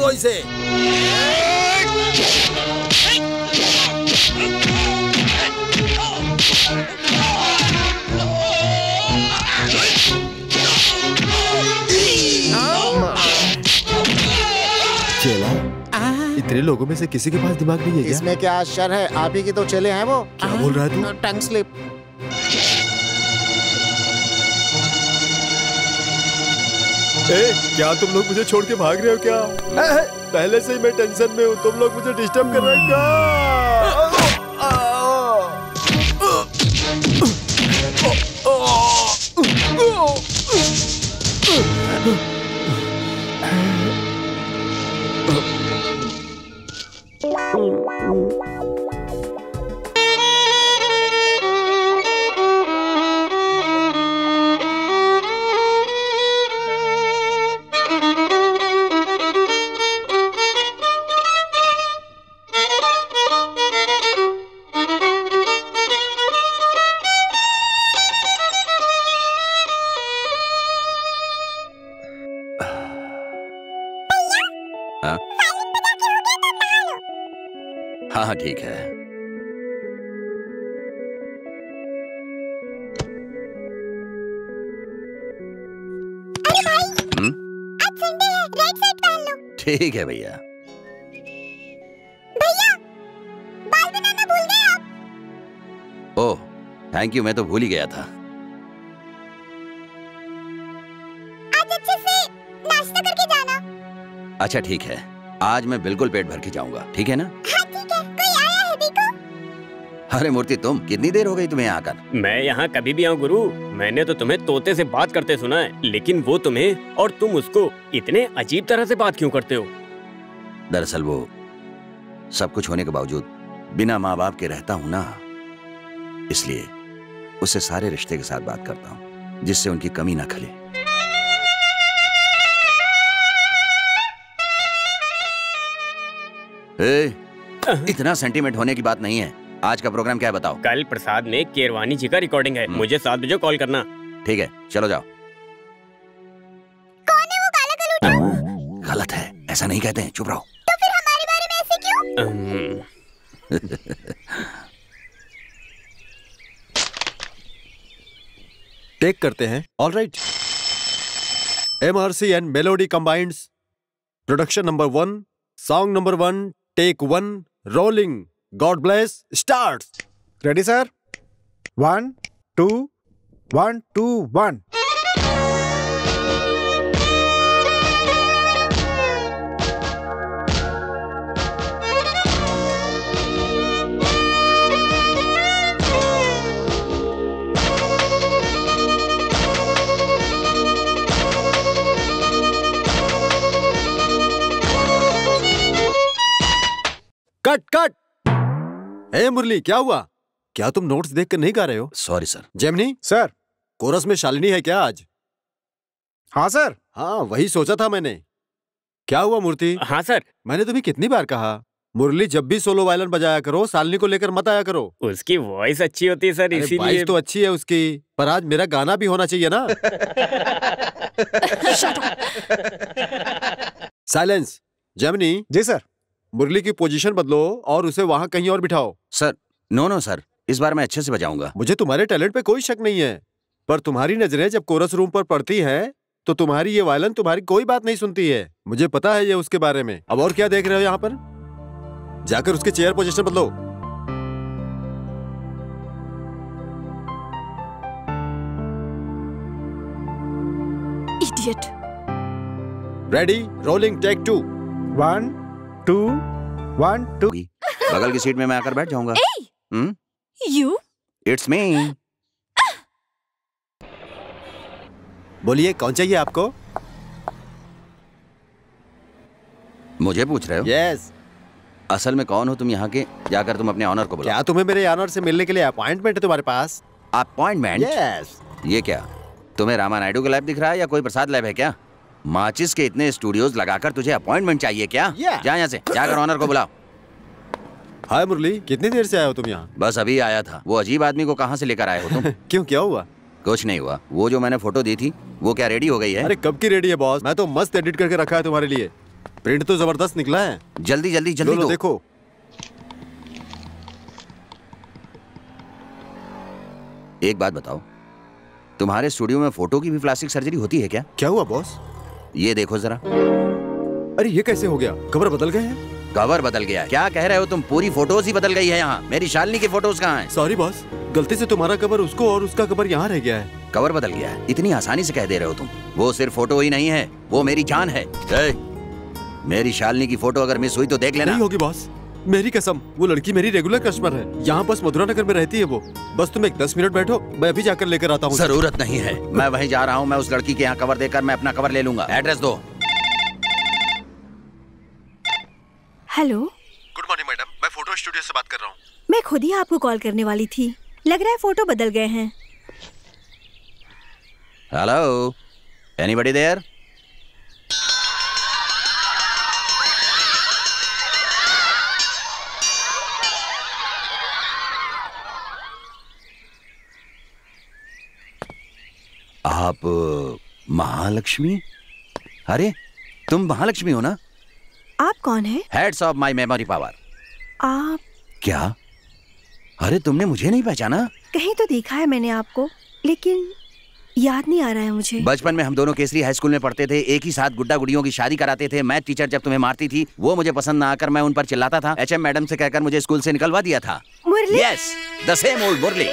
दो इसे। चेला, इतने लोगों में से किसी के पास दिमाग नहीं है क्या? इसमें क्या आश्चर्य है, आप ही की तो चेले हैं वो। क्या बोल रहा है तू? Tongue slip. क्या तुम लोग मुझे छोड़ के भाग रहे हो क्या? पहले से ही मैं टेंशन में हूँ, तुम लोग मुझे डिस्टर्ब कर रहे हो क्या? हाँ ठीक है। आज संडे है, रेड शर्ट पहन लो। ठीक है भैया। भैया, बाल बनाना भूल गए आप? ओह थैंक यू, मैं तो भूल ही गया था। आज अच्छे से नाश्ता करके जाना। अच्छा ठीक है, आज मैं बिल्कुल पेट भर के जाऊंगा, ठीक है ना? हाँ ठीक है, कोई आया है देखो। अरे मूर्ति, तुम कितनी देर हो गई तुम्हें यहाँ आकर? मैं यहाँ कभी भी आऊँ गुरु, मैंने तो तुम्हें तोते से बात करते सुना है, लेकिन वो तुम्हें और तुम उसको इतने अजीब तरह से बात क्यों करते हो? दरअसल वो सब कुछ होने के बावजूद बिना माँ बाप के रहता हूँ ना, इसलिए उससे सारे रिश्ते के साथ बात करता हूँ, जिससे उनकी कमी ना खले। इतना सेंटीमेंट होने की बात नहीं है। आज का प्रोग्राम क्या है बताओ? कल प्रसाद में केरवानी जी का रिकॉर्डिंग है, मुझे 7 बजे कॉल करना। ठीक है चलो जाओ। कौन है वो काला कलूटा? गलत है, ऐसा नहीं कहते हैं, चुप रहो। तो फिर हमारे बारे में ऐसे क्यों? टेक करते हैं। All right. MRC and melody combines, production number 1, song number 1, take 1, rolling. God bless, starts. Ready sir? 1 2 1 2 1। Cut cut. ए मुरली, क्या हुआ? क्या तुम नोट्स देख कर नहीं गा रहे हो? Sorry sir. Gemini sir? Chorus में शालिनी है क्या आज? हाँ सर। हाँ वही सोचा था मैंने। क्या हुआ मूर्ति? हाँ सर। मैंने तुम्हें कितनी बार कहा, मुरली जब भी सोलो वायलिन बजाया करो, शालिनी को लेकर मत आया करो। उसकी वॉइस अच्छी होती है सर, इसीलिए। वॉइस तो अच्छी है उसकी, पर आज मेरा गाना भी होना चाहिए ना। साइलेंस। जेमिनी। जी सर। मुरली की पोजीशन बदलो और उसे वहां कहीं और बिठाओ। सर नो सर, इस बार मैं अच्छे से बजाऊंगा। मुझे तुम्हारे टैलेंट पे कोई शक नहीं है, पर तुम्हारी नजरें जब कोरस रूम पर पड़ती हैं, तो तुम्हारी ये वायलिन तुम्हारी कोई बात नहीं सुनती है। मुझे पता है ये उसके बारे में। अब और क्या देख रहे हो यहाँ पर? जाकर उसके चेयर पोजीशन बदलो। इडियट। Ready, rolling, take 2। 1 2 1 2। बगल की सीट में मैं आकर बैठ जाऊंगा। यू? It's me. बोलिए, कौन चाहिए आपको? मुझे पूछ रहे हो? यस। असल में कौन हो तुम यहाँ के? जाकर तुम अपने ऑनर को बुलाओ। क्या तुम्हें मेरे ऑनर से मिलने के लिए अपॉइंटमेंट है तुम्हारे पास? अपॉइंटमेंट? यस। ये क्या, तुम्हें रामा नायडू का लैब दिख रहा है या कोई प्रसाद लैब है क्या? माचिस के इतने स्टूडियोज लगाकर तुझे अपॉइंटमेंट चाहिए क्या? जा यहाँ से, जाकर ऑनर को बुलाओ। हाय मुरली, कितनी देर से आए हो तुम यहाँ? बस अभी आया था। वो अजीब आदमी को कहाँ से लेकर आए हो तुम? क्यों, क्या हुआ? कुछ नहीं हुआ। वो जो मैंने फोटो दी थी वो क्या रेडी हो गई है? अरे कब की रेडी है बॉस, मैं तो मस्त एडिट करके रखा है तुम्हारे लिए। प्रिंट तो जबरदस्त निकला है। जल्दी जल्दी जल्दी लो, दो। देखो। एक बात बताओ, तुम्हारे स्टूडियो में फोटो की भी प्लास्टिक सर्जरी होती है क्या? क्या हुआ बॉस? ये देखो जरा। अरे ये कैसे हो गया? कवर बदल गए हैं। कवर बदल गया है? क्या कह रहे हो तुम? पूरी फोटोज ही बदल गई है यहाँ। मेरी शालिनी की फोटोज कहाँ हैं? सॉरी बॉस, गलती से तुम्हारा कवर उसको और उसका कवर यहाँ रह गया है। कवर बदल गया है? इतनी आसानी से कह दे रहे हो तुम? वो सिर्फ फोटो ही नहीं है, वो मेरी जान है। मेरी शालिनी की फोटो अगर मिस हुई तो देख लेना। नहीं होगी बॉस, मेरी कसम। वो लड़की मेरी रेगुलर कस्टमर है, यहाँ बस मथुरा नगर में रहती है वो। बस तुम एक 10 मिनट बैठो, मैं अभी जाकर लेकर आता हूँ। जरूरत नहीं है, मैं वहीं जा रहा हूँ। मैं उस लड़की के यहाँ कवर देकर मैं अपना कवर ले लूंगा। एड्रेस दो। हेलो, गुड मॉर्निंग मैडम, मैं फोटो स्टूडियो से बात कर रहा हूँ। मैं खुद ही आपको कॉल करने वाली थी। लग रहा है फोटो बदल गए हैं। Hello, anybody there? आप महालक्ष्मी? अरे तुम महालक्ष्मी हो ना? आप कौन है? Heads off my memory power. आप? क्या? अरे तुमने मुझे नहीं पहचाना? कहीं तो देखा है मैंने आपको, लेकिन याद नहीं आ रहा है मुझे। बचपन में हम दोनों केसरी हाई स्कूल में पढ़ते थे, एक ही साथ गुड्डा गुड़ियों की शादी कराते थे। मैथ टीचर जब तुम्हें मारती थी, वो मुझे पसंद ना आकर मैं उन पर चिल्लाता था। एचएम मैडम से कहकर मुझे स्कूल से निकलवा दिया था। Murali? Yes, the same old Murali.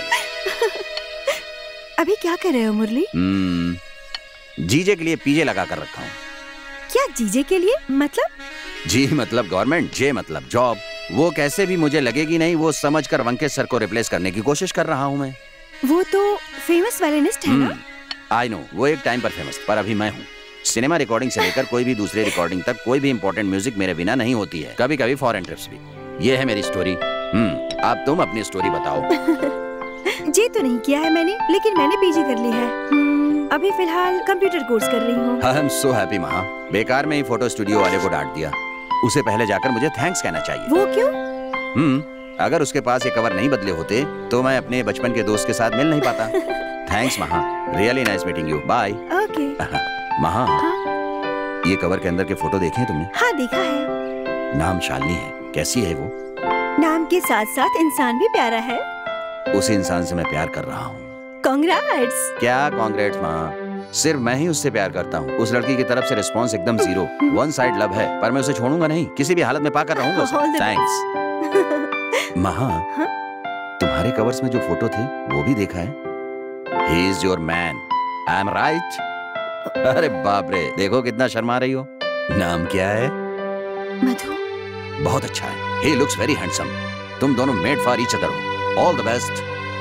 अभी क्या कर रहे हो मुरली? जीजे के लिए पीजे लगा कर रखा हूँ। क्या जीजे के लिए? मतलब? जी मतलब गवर्नमेंट, जे मतलब जॉब। वो कैसे भी मुझे लगेगी नहीं, वो समझकर वंकेश सर को रिप्लेस करने की कोशिश कर रहा हूँ मैं। वो तो फेमस वायलिनिस्ट है ना? आई नो, वो एक टाइम पर फेमस, पर अभी मैं हूँ। सिनेमा रिकॉर्डिंग से लेकर कोई भी दूसरे रिकॉर्डिंग तक कोई भी इंपॉर्टेंट म्यूजिक मेरे बिना नहीं होती है। कभी कभी फॉरेन ट्रिप्स भी। ये है मेरी स्टोरी। अब तुम अपनी स्टोरी बताओ। जी तो नहीं किया है मैंने, लेकिन मैंने पीजी कर ली है। अभी फिलहाल कंप्यूटर कोर्स कर रही हूँ। आई एम सो हैप्पी महा। बेकार में ही फोटो स्टूडियो वाले को डांट दिया। उसे पहले जाकर मुझे थैंक्स कहना चाहिए। वो क्यों? अगर उसके पास ये कवर नहीं बदले होते तो मैं अपने बचपन के दोस्त के साथ मिल नहीं पाता। Thanks Maha, really nice meeting you. Bye. Okay. Maha, हाँ? ये कवर के अंदर के फोटो देखे हैं तुमने? हाँ देखा है। नाम शालिनी है, कैसी है वो? नाम के साथ साथ इंसान भी प्यारा है। उस इंसान से मैं प्यार कर रहा हूँ। कांग्रेट्स। क्या कांग्रेट्स महा? सिर्फ मैं ही उससे प्यार करता हूँ। उस लड़की की तरफ से रिस्पॉन्स एकदम जीरो। वन साइड लव है, पर मैं उसे छोड़ूंगा नहीं। किसी भी हालत में पाकर रहूंगा उसे। थैंक्स। महा, तुम्हारे कवर्स में जो फोटो थे वो भी देखा है। He is your man. I am right? अरे बाप रे, देखो कितना शर्मा रही हो। नाम क्या है? मधु। बहुत अच्छा है। He looks very handsome. तुम दोनों made for each other हो। All the best.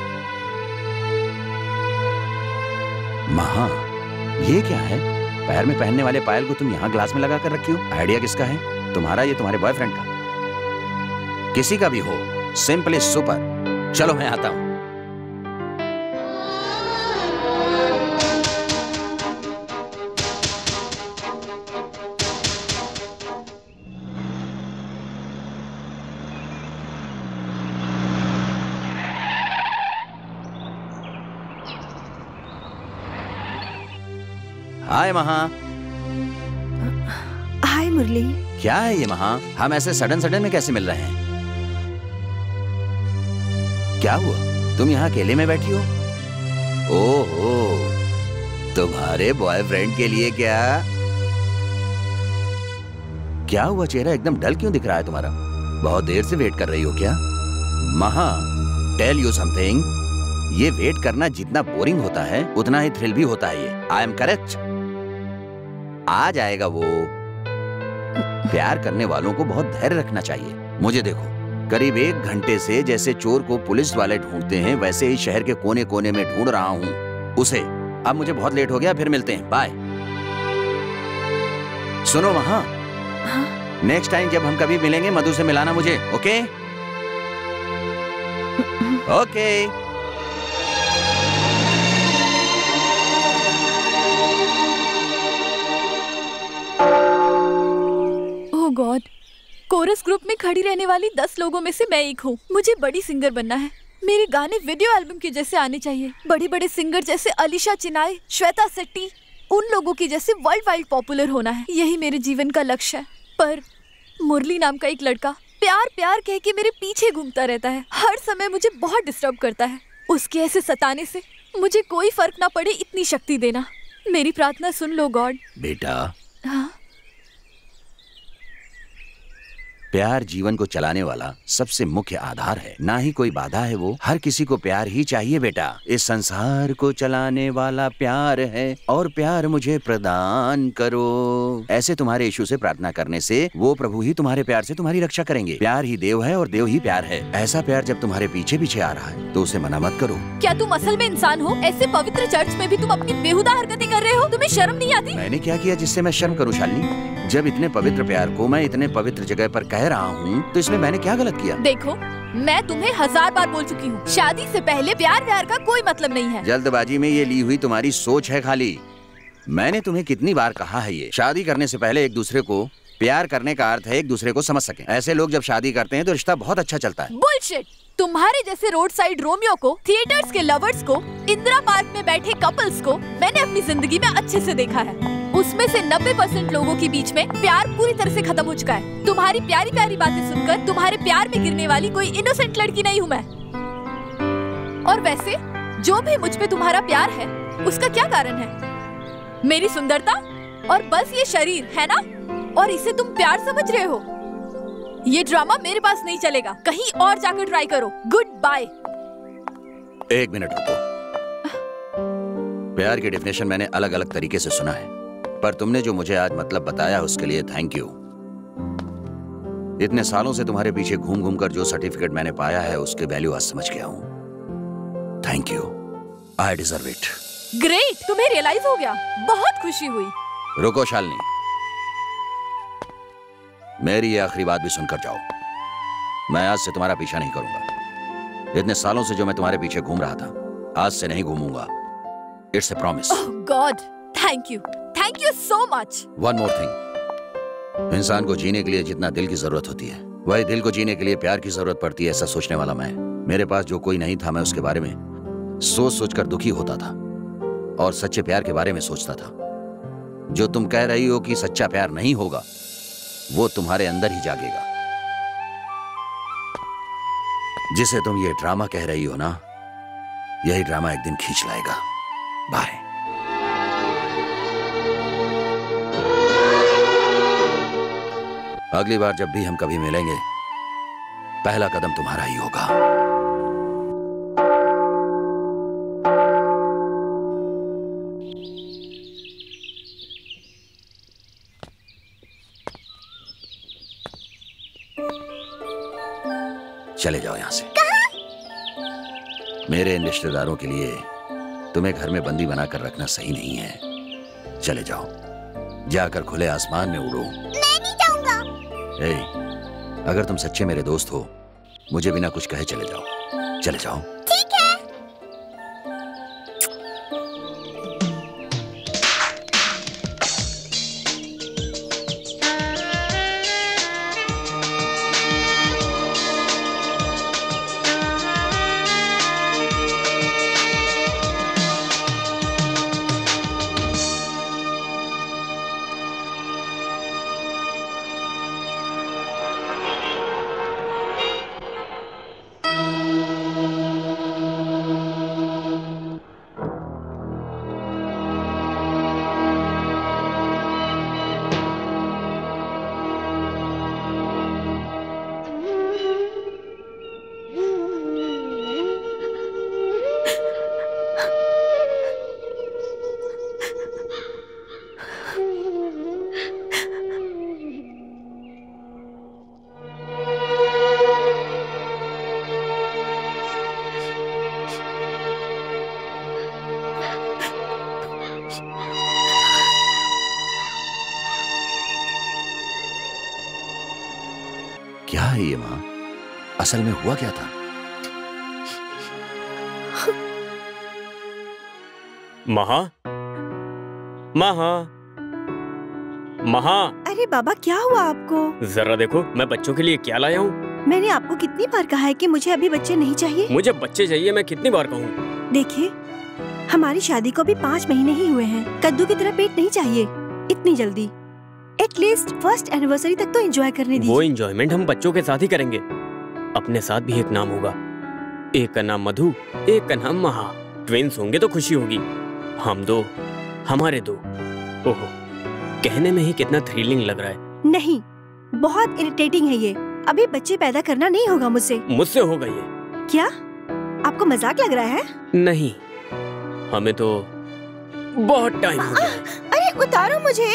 महा, ये क्या है? पैर में पहनने वाले पायल को तुम यहाँ ग्लास में लगा कर रखी हो। आइडिया किसका है? तुम्हारा? ये तुम्हारे बॉयफ्रेंड का? किसी का भी हो, सिंपली सुपर। चलो मैं आता हूँ। हाय महा। हाय मुरली। क्या है ये महा? हम ऐसे सडन में कैसे मिल रहे हैं? क्या हुआ? तुम यहाँ अकेले में बैठी हो? ओहो, तुम्हारे बॉयफ्रेंड के लिए क्या? क्या हुआ? चेहरा एकदम डल क्यों दिख रहा है तुम्हारा? बहुत देर से वेट कर रही हो क्या? महा, टेल यू समथिंग, ये वेट करना जितना बोरिंग होता है उतना ही थ्रिल भी होता है। ये आई एम करेक्ट? आ जाएगा वो। प्यार करने वालों को बहुत धैर्य रखना चाहिए। मुझे देखो, करीब 1 घंटे से जैसे चोर को पुलिस वाले ढूंढते हैं, वैसे ही शहर के कोने कोने में ढूंढ रहा हूँ उसे। अब मुझे बहुत लेट हो गया, फिर मिलते हैं। बाय। सुनो वहां, नेक्स्ट टाइम जब हम कभी मिलेंगे मधु से मिलाना मुझे। Okay? Okay. Oh God, chorus group में खड़ी रहने वाली 10 लोगों में से मैं एक हूँ। मुझे बड़ी सिंगर बनना है। मेरे गाने वीडियो एल्बम के जैसे आने चाहिए। बड़े बड़े सिंगर जैसे अलीशा चिनाई, श्वेता शेट्टी, उन लोगों की जैसे वर्ल्ड वाइड पॉपुलर होना है। यही मेरे जीवन का लक्ष्य है। पर मुरली नाम का एक लड़का प्यार प्यार कह के मेरे पीछे घूमता रहता है, हर समय मुझे बहुत डिस्टर्ब करता है। उसके ऐसे सताने से मुझे कोई फर्क ना पड़े, इतनी शक्ति देना। मेरी प्रार्थना सुन लो गॉड। बेटा, हाँ? प्यार जीवन को चलाने वाला सबसे मुख्य आधार है, ना ही कोई बाधा है। वो हर किसी को प्यार ही चाहिए बेटा। इस संसार को चलाने वाला प्यार है और प्यार मुझे प्रदान करो। ऐसे तुम्हारे यीशु से प्रार्थना करने से वो प्रभु ही तुम्हारे प्यार से तुम्हारी रक्षा करेंगे। प्यार ही देव है और देव ही प्यार है। ऐसा प्यार जब तुम्हारे पीछे पीछे आ रहा है तो उसे मना मत करो। क्या तुम असल में इंसान हो? ऐसे पवित्र चर्च में भी तुम अपनी बेहुदा हरकतें कर रहे हो। तुम्हें शर्म नहीं आती? मैंने क्या किया जिससे मैं शर्म करूं शालिनी? जब इतने पवित्र प्यार को मैं इतने पवित्र जगह पर कह रहा हूँ तो इसमें मैंने क्या गलत किया? देखो, मैं तुम्हें 1000 बार बोल चुकी हूँ, शादी से पहले प्यार व्यार का कोई मतलब नहीं है। जल्दबाजी में ये ली हुई तुम्हारी सोच है खाली। मैंने तुम्हें कितनी बार कहा है, ये शादी करने से पहले एक दूसरे को प्यार करने का अर्थ है एक दूसरे को समझ सकें। ऐसे लोग जब शादी करते हैं तो रिश्ता बहुत अच्छा चलता है। बुलशिट! तुम्हारे जैसे रोड साइड रोमियो को, थिएटर्स के लवर्स को, इंदिरा पार्क में बैठे कपल्स को मैंने अपनी जिंदगी में अच्छे से देखा है। उसमें से 90% लोगों के बीच में प्यार पूरी तरह से खत्म हो चुका है। तुम्हारी प्यारी प्यारी बातें सुनकर तुम्हारे प्यार में गिरने वाली कोई इनोसेंट लड़की नहीं हूँ मैं। और वैसे जो भी मुझ पे तुम्हारा प्यार है उसका क्या कारण है? मेरी सुंदरता और बस ये शरीर है ना? और इसे तुम प्यार समझ रहे हो? ये ड्रामा मेरे पास नहीं चलेगा, कहीं और जाकर ट्राई करो। Good bye. एक मिनट रुको। प्यार की डेफिनेशन मैंने अलग अलग तरीके से सुना है, पर तुमने जो मुझे आज मतलब बताया उसके लिए थैंक यू। इतने सालों से तुम्हारे पीछे घूम घूम कर जो सर्टिफिकेट मैंने पाया है उसके वैल्यू आज समझ गया हूँ। Thank you, I deserve it. Great, तुम्हें रियलाइज हो गया, बहुत खुशी हुई। रुको शालिनी, मेरी ये आखिरी बात भी सुनकर जाओ। मैं आज से तुम्हारा पीछा नहीं करूंगा। इतने सालों से जो मैं तुम्हारे पीछे घूम रहा था, आज से नहीं घूमूंगा। It's a promise. Oh God, thank you so much. One more thing, इंसान को जीने के लिए जितना दिल की जरूरत होती है वही दिल को जीने के लिए प्यार की जरूरत पड़ती है। ऐसा सोचने वाला मैं, मेरे पास जो कोई नहीं था, मैं उसके बारे में सोच सोच कर दुखी होता था और सच्चे प्यार के बारे में सोचता था। जो तुम कह रही हो कि सच्चा प्यार नहीं होगा, वो तुम्हारे अंदर ही जागेगा। जिसे तुम ये ड्रामा कह रही हो ना, यही ड्रामा एक दिन खींच लाएगा। बाय। अगली बार जब भी हम कभी मिलेंगे, पहला कदम तुम्हारा ही होगा। चले जाओ यहां से। मेरे इन रिश्तेदारों के लिए तुम्हें घर में बंदी बनाकर रखना सही नहीं है। चले जाओ, जाकर खुले आसमान में उड़ो। मैं नहीं जाऊंगा। अगर तुम सच्चे मेरे दोस्त हो, मुझे बिना कुछ कहे चले जाओ। चले जाओ। ठीक है। क्या है ये माँ? असल में हुआ क्या था? महा, महा, महा। अरे बाबा, क्या हुआ आपको? जरा देखो मैं बच्चों के लिए क्या लाया हूँ। मैंने आपको कितनी बार कहा है कि मुझे अभी बच्चे नहीं चाहिए। मुझे बच्चे चाहिए, मैं कितनी बार कहूँ। देखिए, हमारी शादी को भी 5 महीने ही हुए हैं। कद्दू की तरह पेट नहीं चाहिए इतनी जल्दी। एटलीस्ट फर्स्ट एनिवर्सरी तक तो एंजॉय करने दीजिए। वो एंजॉयमेंट हम बच्चों के साथ ही करेंगे। अपने साथ भी एक नाम होगा, एक का नाम मधु, एक का नाम महा। ट्विंस होंगे तो खुशी होगी, हम दो, हमारे दो। ओहो, कहने में ही कितना थ्रिलिंग लग रहा है। नहीं, बहुत इरिटेटिंग है ये। अभी बच्चे पैदा करना नहीं होगा मुझसे। मुझसे होगा ये। क्या आपको मजाक लग रहा है? नहीं, हमें तो बहुत टाइम हो गया है। अरे उतारो मुझे।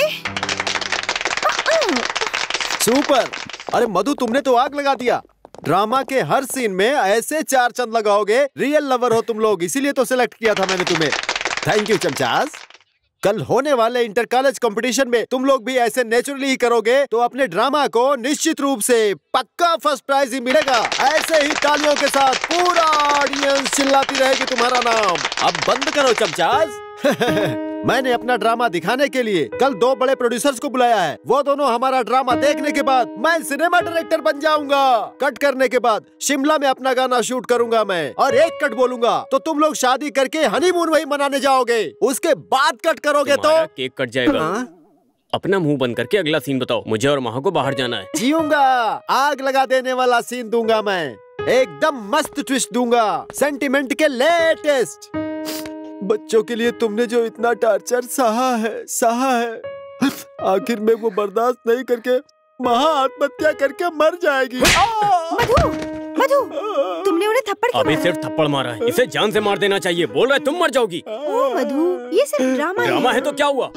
सुपर। अरे मधु, तुमने तो आग लगा दिया। ड्रामा के हर सीन में ऐसे 4 चंद लगाओगे। रियल लवर हो तुम लोग, इसीलिए तो सिलेक्ट किया था मैंने तुम्हें। थैंक यू चमचास। कल होने वाले इंटर कॉलेज कंपटीशन में तुम लोग भी ऐसे नेचुरली ही करोगे तो अपने ड्रामा को निश्चित रूप से पक्का फर्स्ट प्राइज ही मिलेगा। ऐसे ही तालियों के साथ पूरा ऑडियंस चिल्लाती रहेगी तुम्हारा नाम। अब बंद करो चमचास। मैंने अपना ड्रामा दिखाने के लिए कल 2 बड़े प्रोड्यूसर्स को बुलाया है। वो दोनों हमारा ड्रामा देखने के बाद मैं सिनेमा डायरेक्टर बन जाऊंगा। कट करने के बाद शिमला में अपना गाना शूट करूंगा मैं, और एक कट बोलूंगा तो तुम लोग शादी करके हनीमून वही मनाने जाओगे। उसके बाद कट करोगे तो केक कट जाएगा। अपना मुंह बंद करके अगला सीन बताओ। मुझे और महा को बाहर जाना है। जीऊंगा, आग लगा देने वाला सीन दूंगा मैं, एकदम मस्त ट्विस्ट दूंगा, सेंटिमेंट के लेटेस्ट। बच्चों के लिए तुमने जो इतना टॉर्चर सहा है, आखिर में वो बर्दाश्त नहीं करके महा आत्महत्या करके मर जाएगी। मधु, मधु, तुमने उन्हें थप्पड़ क्यों अभी मारा? सिर्फ थप्पड़ मारा है, इसे जान से मार देना चाहिए। बोल रहा है तुम मर जाओगी। ओ मधु, ये सिर्फ ड्रामा है तो क्या हुआ?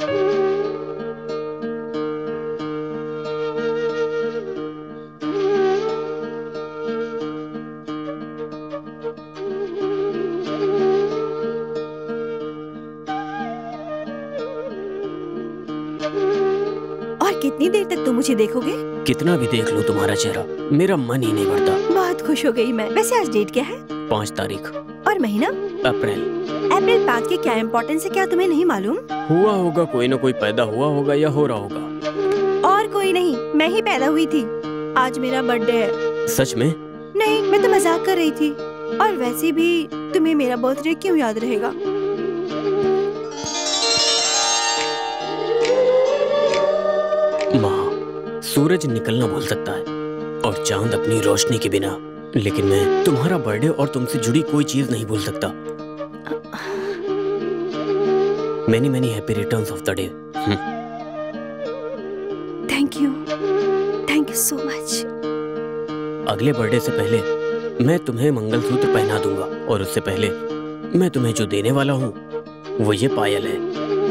और कितनी देर तक तुम मुझे देखोगे? कितना भी देख लो तुम्हारा चेहरा, मेरा मन ही नहीं भरता। बहुत खुश हो गई मैं। वैसे आज डेट क्या है? 5 तारीख। और महीना? अप्रैल। अप्रैल 5 के क्या इम्पोर्टेंस है, क्या तुम्हें नहीं मालूम? हुआ होगा, कोई ना कोई पैदा हुआ होगा या हो रहा होगा। और कोई नहीं, मैं ही पैदा हुई थी। आज मेरा बर्थडे है। सच में? नहीं, मैं तो मजाक कर रही थी। और वैसे भी तुम्हें मेरा बर्थडे क्यों याद रहेगा? माँ, सूरज निकलना भूल सकता है और चांद अपनी रोशनी के बिना, लेकिन मैं तुम्हारा बर्थडे और तुमसे जुड़ी कोई चीज नहीं भूल सकता। Many many happy returns of the day. Thank you so much. अगले बर्थडे से पहले मैं तुम्हें मंगलसूत्र पहना दूंगा, और उससे पहले मैं तुम्हें जो देने वाला हूँ वो ये पायल है।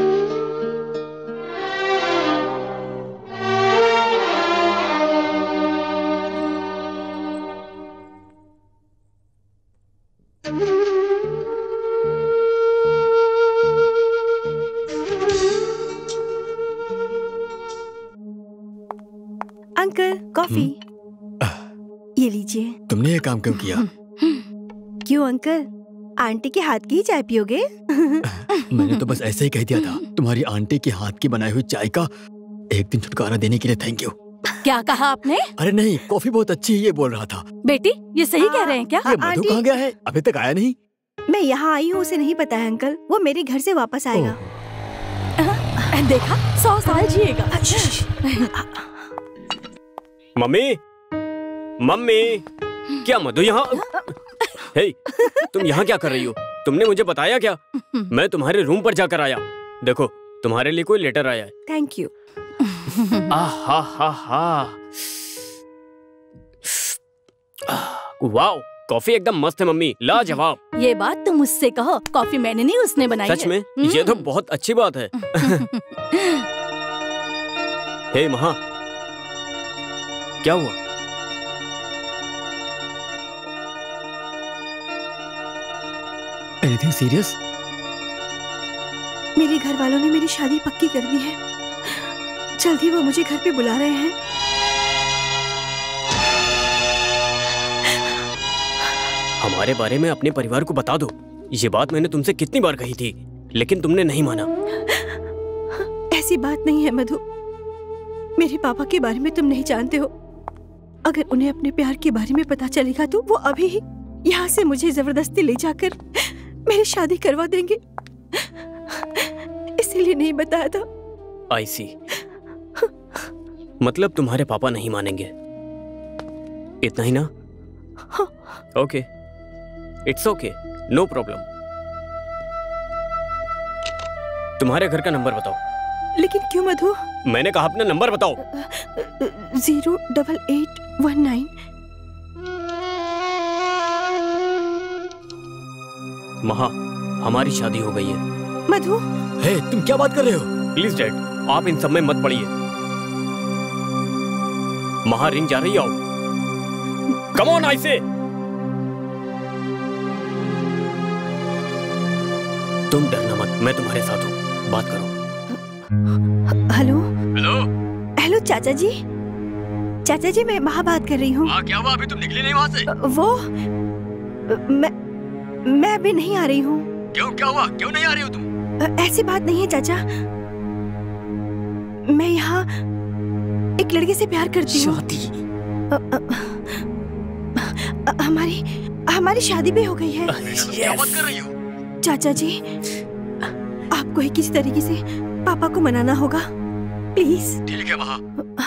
Uncle, coffee. ये लीजिए। तुमने ये काम क्यों किया? क्यों अंकल, आंटी के हाथ की ही चाय पियोगे? मैंने तो बस ऐसे ही कह दिया था। तुम्हारी आंटी के हाथ की बनाई हुई चाय का एक दिन छुटकारा देने के लिए थैंक यू। क्या कहा आपने? अरे नहीं, कॉफी बहुत अच्छी है ये बोल रहा था। बेटी, ये सही कह रहे हैं क्या? ये मधु कहाँ गया है? अभी तक आया नहीं। मैं यहाँ आई हूँ, उसे नहीं पता है अंकल। वो मेरे घर से वापस आएगा। देखा, 100 साल जिएगा। मम्मी, मम्मी, क्या मधु यहाँ? हे, तुम यहाँ क्या कर रही हो? तुमने मुझे बताया क्या? मैं तुम्हारे रूम पर जाकर आया। देखो, तुम्हारे लिए कोई लेटर आया है। Thank you. वाओ, कॉफी एकदम मस्त है मम्मी, लाजवाब। ये बात तुम मुझसे कहो, कॉफी मैंने नहीं उसने बनाई सच में? ये तो बहुत अच्छी बात है। हे महा, क्या हुआ? Anything serious? मेरे घर वालों ने मेरी शादी पक्की कर दी है। जल्दी वो मुझे घर पे बुला रहे हैं। हमारे बारे में अपने परिवार को बता दो। ये बात मैंने तुमसे कितनी बार कही थी, लेकिन तुमने नहीं माना। ऐसी बात नहीं है मधु। मेरे पापा के बारे में तुम नहीं जानते हो। अगर उन्हें अपने प्यार के बारे में पता चलेगा तो वो अभी ही यहाँ से मुझे जबरदस्ती ले जाकर मेरी शादी करवा देंगे। इसीलिए नहीं बताया था। आई सी। मतलब तुम्हारे पापा नहीं मानेंगे, इतना ही ना? Okay, it's okay, no problem. तुम्हारे घर का नंबर बताओ। लेकिन क्यों मधु? मैंने कहा अपना नंबर बताओ। 08819। महा, हमारी शादी हो गई है। मधु, हे, तुम क्या बात कर रहे हो? प्लीज डैड, आप इन सब में मत पड़िए। महा, रिंग जा रही, आओ। कम ऑन, आई से। तुम डरना मत, मैं तुम्हारे साथ हूँ, बात करो। हेलो हेलो हेलो चाचा जी। चाचा जी, मैं महा बात कर रही हूँ। क्या हुआ? अभी तुम निकली नहीं वहाँ से? वो मैं अभी नहीं आ रही हूँ। क्यों, क्या हुआ? क्यों नहीं आ रही हो तुम? ऐसी बात नहीं है चाचा, मैं यहाँ एक लड़के से प्यार करती हूँ। शादी? हमारी शादी भी हो गई है। क्या बात कर रही हो? चाचा जी, आपको ही किसी तरीके से पापा को मनाना होगा, प्लीज। ठीक है महा।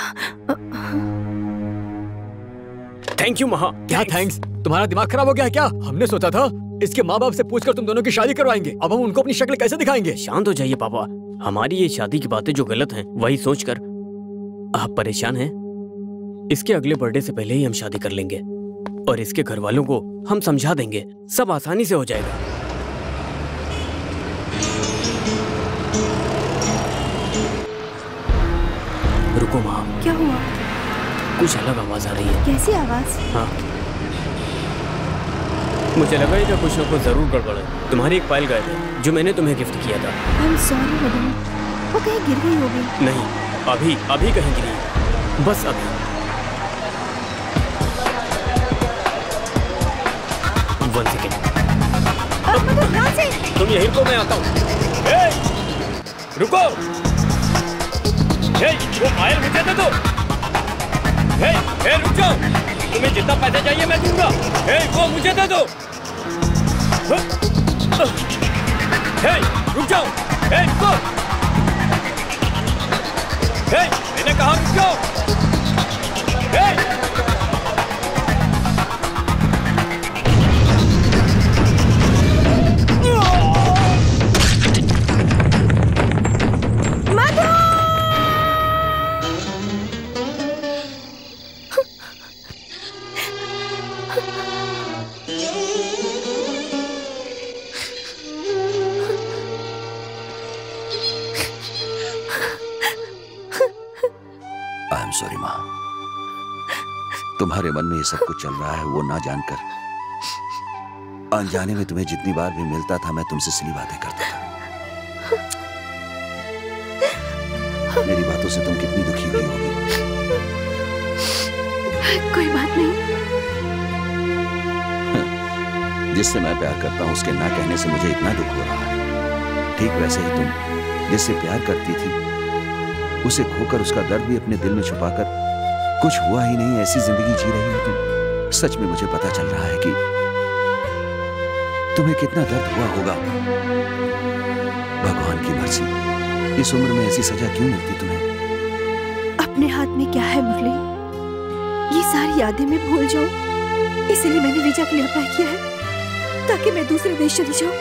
थैंक यू महा। क्या थैंक्स? तुम्हारा दिमाग खराब हो गया है क्या? हमने सोचा था इसके माँ बाप से पूछकर तुम दोनों की शादी करवाएंगे। अब हम उनको अपनी शक्ल कैसे दिखाएंगे? शांत हो जाइए पापा, हमारी ये शादी की बातें जो गलत हैं वही सोचकर आप परेशान हैं। इसके अगले बर्थडे से पहले ही हम शादी कर लेंगे और इसके घर वालों को हम समझा देंगे, सब आसानी से हो जाएगा। रुको माँ। क्या हुआ? कुछ अलग आवाज आ रही है। कैसी आवाज? हाँ, मुझे लगा ही था कुछ ना कुछ जरूर गड़बड़ है। तुम्हारी एक फाइल गायब है जो मैंने तुम्हें गिफ्ट किया था। I'm sorry मधु, वो कहीं गिर गई होगी। नहीं, अभी कहीं गिरी, बस अभी। One second. मधु, ध्यान से। तुम यहीं रुको, मैं आता हूँ। रुको। वो फाइल मुझे दे दो। रुक जाओ, तुम्हें जितना पैसा चाहिए मैं दूंगा। वो मुझे दे दो। रुक जाओ। रुको। मैंने कहा रुक जाओ। सॉरी माँ, तुम्हारे मन में ये सब कुछ चल रहा है वो ना जानकर अनजाने में तुम्हें जितनी बार भी मिलता था मैं तुमसे सिली बातें करता था। मेरी बातों से तुम कितनी दुखी हुई होगी। कोई बात नहीं। जिससे मैं प्यार करता हूँ उसके ना कहने से मुझे इतना दुख हो रहा है, ठीक वैसे ही तुम जिससे प्यार करती थी उसे खोकर उसका दर्द भी अपने दिल में छुपाकर कुछ हुआ ही नहीं ऐसी जिंदगी जी रही हो तुम। सच में मुझे पता चल रहा है कि तुम्हें कितना दर्द हुआ होगा। भगवान की मर्जी, इस उम्र में ऐसी सजा क्यों मिलती तुम्हें? अपने हाथ में क्या है मुरली, ये सारी यादें मैं भूल जाऊं, इसलिए मैंने वीजा के लिए अप्लाई किया है ताकि मैं दूसरे देश चली जाऊं।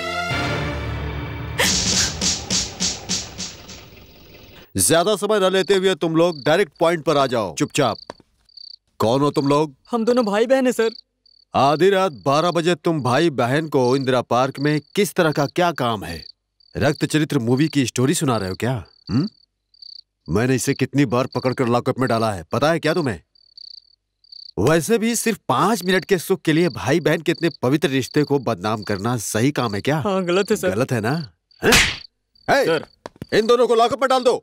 ज्यादा समय न लेते हुए तुम लोग डायरेक्ट पॉइंट पर आ जाओ, चुपचाप। कौन हो तुम लोग? हम दोनों भाई बहन हैं सर। आधी रात 12 बजे तुम भाई बहन को इंदिरा पार्क में किस तरह का क्या काम है? रक्त चरित्र मूवी की स्टोरी सुना रहे हो क्या? मैंने इसे कितनी बार पकड़कर लॉकअप में डाला है, पता है क्या तुम्हें? वैसे भी सिर्फ 5 मिनट के सुख के लिए भाई बहन के इतने पवित्र रिश्ते को बदनाम करना सही काम है क्या? हाँ, गलत है सर। गलत है ना? सर, इन दोनों को लॉकअप में डाल दो।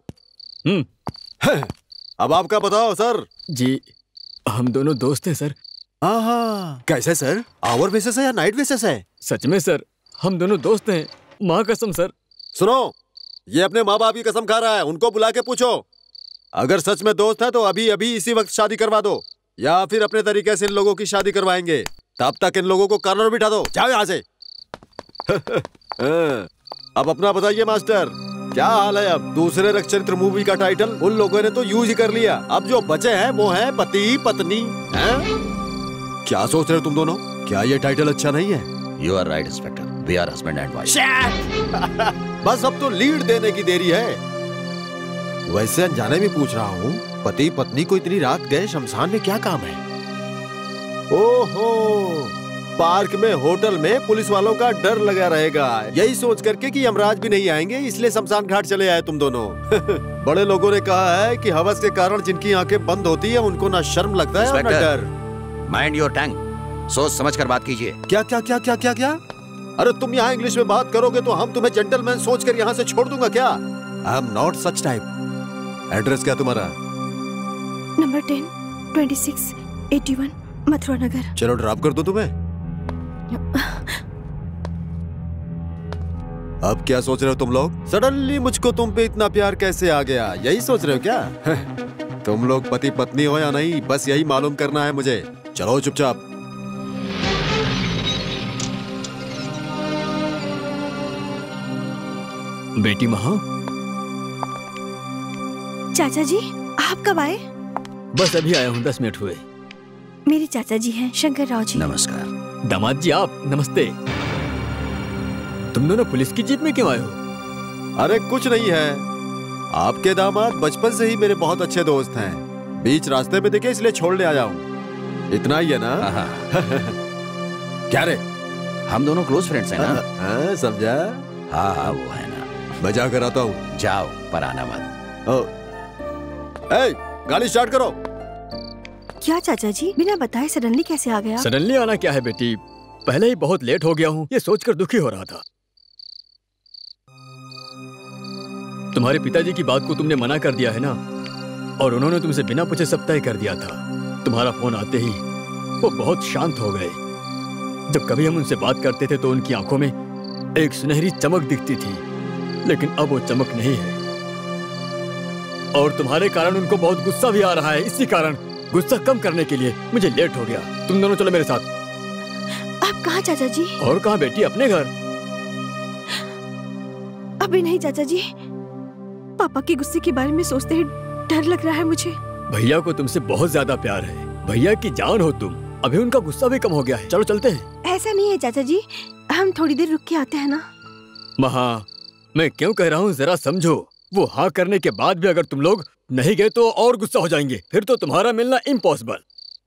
अब आपका बताओ सर। जी, हम दोनों दोस्त हैं सर। हाँ, कैसे सर? आवर बेसिस है या नाइट बेसिस है? सच में सर, हम दोनों दोस्त हैं, माँ कसम सर। सुनो, ये अपने माँ बाप की कसम खा रहा है, उनको बुला के पूछो। अगर सच में दोस्त है तो अभी अभी इसी वक्त शादी करवा दो, या फिर अपने तरीके से इन लोगों की शादी करवाएंगे। तब तक इन लोगों को कॉर्नर बिठा दो। जाओ यहाँ से। अब अपना बताइए मास्टर, क्या हाल है? अब दूसरे रक्षत्र मूवी का टाइटल उन लोगों ने तो यूज ही कर लिया। अब जो बचे हैं वो हैं पति पत्नी। हैं? क्या सोच रहे हो तुम दोनों? क्या ये टाइटल अच्छा नहीं है? You are right inspector, we are husband and wife. बस अब तो लीड देने की देरी है। वैसे अनजाने में पूछ रहा हूँ, पति पत्नी को इतनी रात गए शमशान में क्या काम है? ओहो, पार्क में होटल में पुलिस वालों का डर लगा रहेगा, यही सोच करके कि यमराज भी नहीं आएंगे, इसलिए शमशान घाट चले आए तुम दोनों। बड़े लोगों ने कहा है कि हवस के कारण जिनकी आंखें बंद होती है उनको ना शर्म लगता है और ना डर। माइंड योर टंग, सोच समझ कर बात कीजिए। क्या क्या क्या क्या क्या क्या? अरे तुम यहाँ इंग्लिश में बात करोगे तो हम तुम्हें जेंटलमैन सोचकर यहाँ से छोड़ दूंगा क्या? I am not such type. Address क्या तुम्हारा? नंबर 10, 26, 81 मथुरा नगर। चलो ड्रॉप कर दो तुम्हें। अब क्या सोच रहे हो तुम लोग? सडनली मुझको तुम पे इतना प्यार कैसे आ गया, यही सोच रहे हो क्या? तुम लोग पति पत्नी हो या नहीं, बस यही मालूम करना है मुझे। चलो चुपचाप। बेटी महा। चाचा जी, आप कब आए? बस अभी आया हूँ, 10 मिनट हुए। मेरे चाचा जी हैं, शंकर राव जी। नमस्कार। दामाद जी आप, नमस्ते। तुम दोनों पुलिस की जीप में क्यों आए हो? अरे कुछ नहीं है, आपके दामाद बचपन से ही मेरे बहुत अच्छे दोस्त हैं। बीच रास्ते में दिखे इसलिए छोड़ने आया हूँ। इतना ही है ना? क्या रे? हम दोनों क्लोज फ्रेंड्स हैं ना? समझा? हाँ वो है ना। मैं जा कर आता हूँ। जाओ, पर आना मत। गाड़ी स्टार्ट करो। क्या चाचा जी, बिना बताए सडनली कैसे आ गया? सडनली आना क्या है बेटी, पहले ही बहुत लेट हो गया हूँ, ये सोचकर दुखी हो रहा था। तुम्हारे पिताजी की बात को तुमने मना कर दिया है ना, और उन्होंने तुमसे बिना पूछे सब तय कर दिया था। तुम्हारा फोन आते ही वो बहुत शांत हो गए। जब कभी हम उनसे बात करते थे तो उनकी आंखों में एक सुनहरी चमक दिखती थी, लेकिन अब वो चमक नहीं है। और तुम्हारे कारण उनको बहुत गुस्सा भी आ रहा है। इसी कारण गुस्सा कम करने के लिए मुझे लेट हो गया। तुम दोनों चलो मेरे साथ। आप कहाँ चाचा जी? और कहाँ बेटी, अपने घर। अभी नहीं चाचा जी, पापा के गुस्से के बारे में सोचते ही डर लग रहा है मुझे। भैया को तुमसे बहुत ज्यादा प्यार है, भैया की जान हो तुम। अभी उनका गुस्सा भी कम हो गया है। चलो चलते हैं। ऐसा नहीं है चाचा जी, हम थोड़ी देर रुक के आते हैं ना। महा, मैं क्यों कह रहा हूँ जरा समझो। वो हाँ करने के बाद भी अगर तुम लोग नहीं गए तो और गुस्सा हो जाएंगे, फिर तो तुम्हारा मिलना इम्पॉसिबल।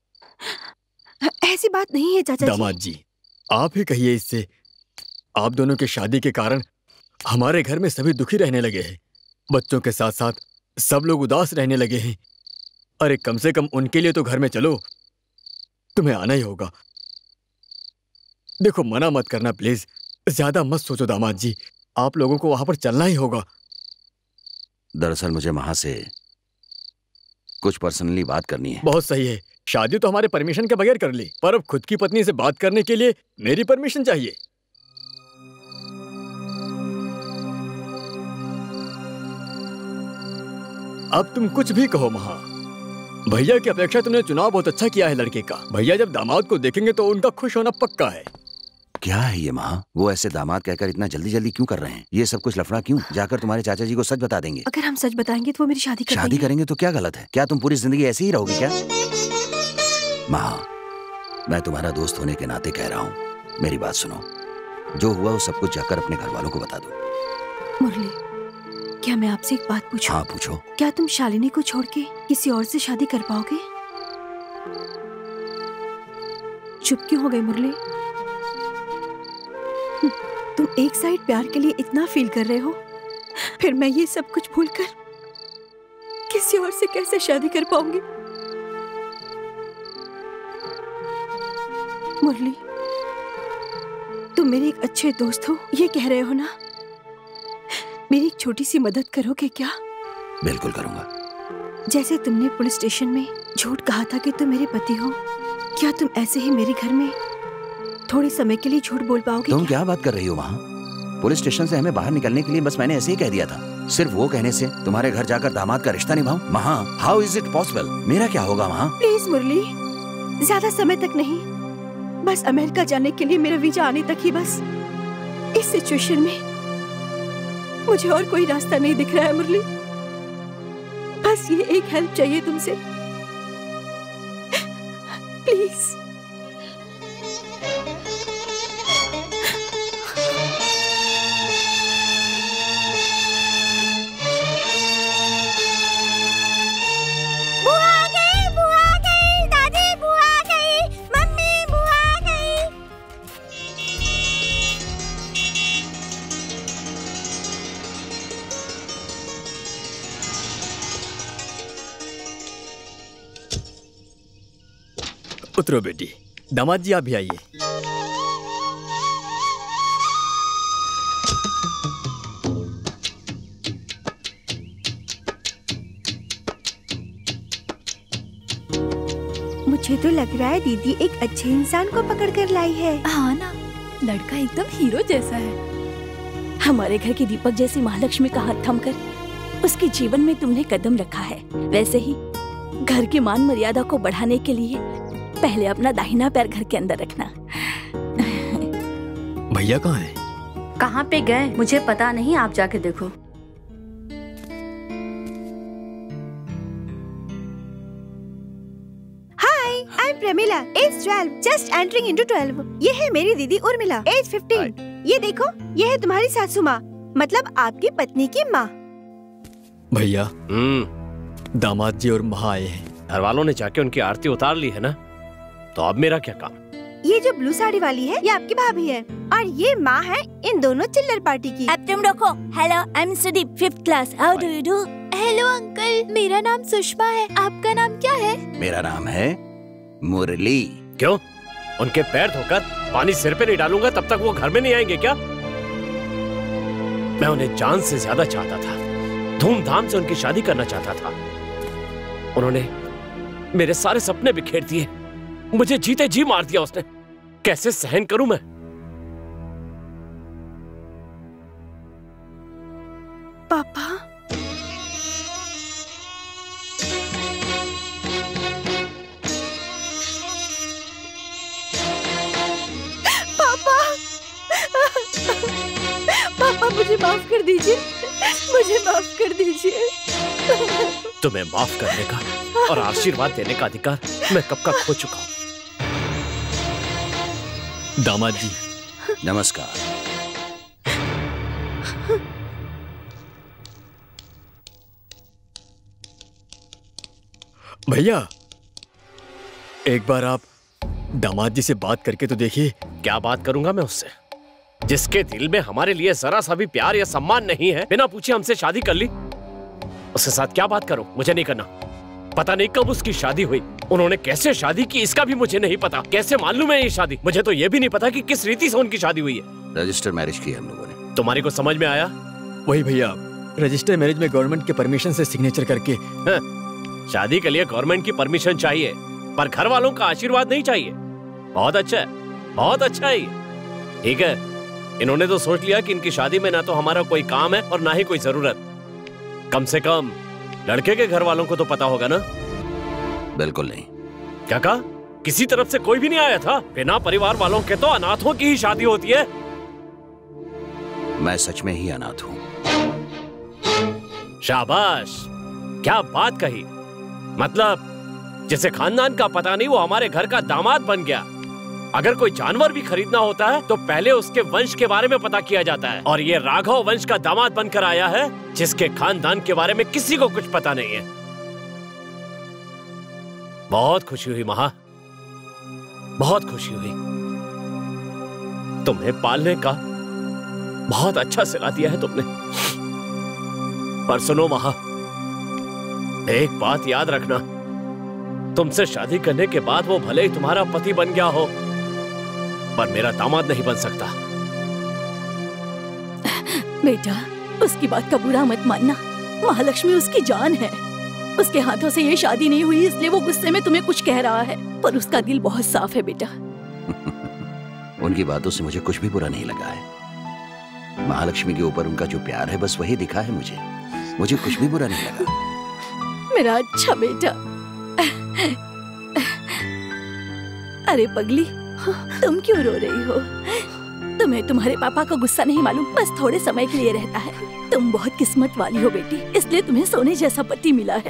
ऐसी बात नहीं है चाचा जी। दामाद जी, आप ही कहिए इससे। आप दोनों की शादी के कारण हमारे घर में सभी दुखी रहने लगे हैं। बच्चों के साथ साथ सब लोग उदास रहने लगे हैं। अरे कम से कम उनके लिए तो घर में चलो, तुम्हें आना ही होगा। देखो मना मत करना प्लीज, ज्यादा मत सोचो दामाद जी, आप लोगों को वहां पर चलना ही होगा। दरअसल मुझे वहां से कुछ पर्सनली बात करनी है। बहुत सही है, शादी तो हमारे परमिशन के बगैर कर ली, पर अब खुद की पत्नी से बात करने के लिए मेरी परमिशन चाहिए। अब तुम कुछ भी कहो महा, भैया की अपेक्षा तुमने चुनाव बहुत अच्छा किया है लड़के का। भैया जब दामाद को देखेंगे तो उनका खुश होना पक्का है। क्या है ये महा, वो ऐसे दामाद कहकर इतना जल्दी जल्दी क्यों कर रहे हैं? ये सब कुछ लफड़ा क्यों? जाकर तुम्हारे चाचा जी को सच बता देंगे। अगर हम सच बताएंगे तो वो मेरी शादी करेंगे तो क्या गलत है? क्या तुम पूरी जिंदगी ऐसे ही रहोगी क्या? महा, मैं तुम्हारा दोस्त होने के नाते कह रहा हूँ, मेरी बात सुनो। जो हुआ वो सब कुछ जाकर अपने घर वालों को बता दो। मुरली, क्या मैं आपसे एक बात पूछूं? हाँ पूछो। क्या तुम शालिनी को छोड़ के किसी और से शादी कर पाओगे? चुप क्यों हो गए मुरली? तुम एक साइड प्यार के लिए इतना फील कर रहे हो, फिर मैं ये सब कुछ भूलकर किसी और से कैसे शादी कर पाऊंगी? मुरली, तुम मेरे एक अच्छे दोस्त हो, ये कह रहे हो ना? मेरी एक छोटी सी मदद करोगे क्या? बिल्कुल करूंगा। जैसे तुमने पुलिस स्टेशन में झूठ कहा था कि तुम मेरे पति हो, क्या तुम ऐसे ही मेरे घर में थोड़े समय के लिए झूठ बोल पाओगे? तुम क्या बात कर रही हो वहाँ? पुलिस स्टेशन से हमें बाहर निकलने के लिए बस मैंने ऐसे ही कह दिया था। सिर्फ वो कहने से तुम्हारे घर जाकर दामाद का रिश्ता निभाऊं? महा, हाउ इज इट पॉसिबल? मेरा क्या होगा वहाँ? प्लीज मुरली, ज्यादा समय तक नहीं, बस अमेरिका जाने के लिए मेरा वीजा आने तक ही बस। इस सिचुएशन में मुझे और कोई रास्ता नहीं दिख रहा है मुरली। बस ये एक हेल्प चाहिए तुमसे, प्लीज। उतरो बेटी। दामाद जी आप भी आइए। मुझे तो लग रहा है दीदी एक अच्छे इंसान को पकड़ कर लाई है। हाँ ना, लड़का एकदम हीरो जैसा है। हमारे घर की दीपक जैसी महालक्ष्मी का हाथ थमकर उसके जीवन में तुमने कदम रखा है, वैसे ही घर की मान मर्यादा को बढ़ाने के लिए पहले अपना दाहिना पैर घर के अंदर रखना। भैया कहाँ हैं? कहाँ पे गए मुझे पता नहीं, आप जाके देखो। Hi, I am Pramila, age 12, just entering into 12। ये है मेरी दीदी उर्मिला, एज 15। ये देखो, ये है तुम्हारी सासू माँ, मतलब आपकी पत्नी की माँ। भैया दामाद जी और महा आए हैं। घर वालों ने जाके उनकी आरती उतार ली है ना, तो अब मेरा क्या काम? ये जो ब्लू साड़ी वाली है ये आपकी भाभी है और ये माँ है इन दोनों चिल्लर पार्टी की। अब तुम रखो। Hello, I am Sudeep, 5th class. How do you do? Hello uncle, मेरा नाम सुषमा है, आपका नाम क्या है? मेरा नाम है मुरली। क्यों? उनके पैर धोकर पानी सिर पे नहीं डालूंगा तब तक वो घर में नहीं आएंगे क्या? मैं उन्हें जान से ज्यादा चाहता था, धूमधाम से उनकी शादी करना चाहता था। उन्होंने मेरे सारे सपने बिखेर दिए, मुझे जीते जी मार दिया उसने। कैसे सहन करूं मैं? पापा, पापा, पापा मुझे माफ कर दीजिए, मुझे माफ कर दीजिए। तुम्हें माफ करने का और आशीर्वाद देने का अधिकार मैं कब का खो चुका हूं। दामाद जी नमस्कार। भैया एक बार आप दामाद जी से बात करके तो देखिए। क्या बात करूंगा मैं उससे, जिसके दिल में हमारे लिए जरा सा भी प्यार या सम्मान नहीं है, बिना पूछे हमसे शादी कर ली। उसके साथ क्या बात करूं? मुझे नहीं करना। पता नहीं कब उसकी शादी हुई, उन्होंने कैसे शादी की इसका भी मुझे नहीं पता। कैसे मालूम है ये शादी? मुझे तो ये भी नहीं पता कि किस रीति से उनकी शादी हुई है। रजिस्टर मैरिज की हम लोगों ने। तुम्हारी को समझ में आया? वही भैया, रजिस्टर मैरिज में गवर्नमेंट के परमिशन से सिग्नेचर करके। शादी के लिए गवर्नमेंट की परमिशन चाहिए, पर घर वालों का आशीर्वाद नहीं चाहिए। बहुत अच्छा है, बहुत अच्छा है। ठीक है, इन्होंने तो सोच लिया कि इनकी शादी में ना तो हमारा कोई काम है और ना ही कोई जरूरत। कम से कम लड़के के घर वालों को तो पता होगा ना? बिल्कुल नहीं। क्या कहा? किसी तरफ से कोई भी नहीं आया था? बिना परिवार वालों के तो अनाथों की ही शादी होती है। मैं सच में ही अनाथ हूं। शाबाश, क्या बात कही। मतलब जिसे खानदान का पता नहीं वो हमारे घर का दामाद बन गया। अगर कोई जानवर भी खरीदना होता है तो पहले उसके वंश के बारे में पता किया जाता है, और ये राघव वंश का दामाद बनकर आया है जिसके खानदान के बारे में किसी को कुछ पता नहीं है। बहुत खुशी हुई महा, बहुत खुशी हुई। तुम्हें पालने का बहुत अच्छा सिला दिया है तुमने। पर सुनो महा, एक बात याद रखना, तुमसे शादी करने के बाद वो भले ही तुम्हारा पति बन गया हो, पर मेरा दामाद नहीं बन सकता। बेटा, उसकी बात का बुरा मत मानना। महालक्ष्मी उसकी जान है। उसके हाथों से ये शादी नहीं हुई इसलिए वो गुस्से में तुम्हें कुछ कह रहा है, पर उसका दिल बहुत साफ है बेटा। उनकी बातों से मुझे कुछ भी बुरा नहीं लगा है। महालक्ष्मी के ऊपर उनका जो प्यार है बस वही दिखा है मुझे कुछ भी बुरा नहीं लगा। मेरा अच्छा बेटा। अरे पगली, तुम क्यों रो रही हो? तुम्हें तुम्हारे पापा का गुस्सा नहीं मालूम, बस थोड़े समय के लिए रहता है। तुम बहुत किस्मत वाली हो बेटी, इसलिए तुम्हें सोने जैसा पति मिला है।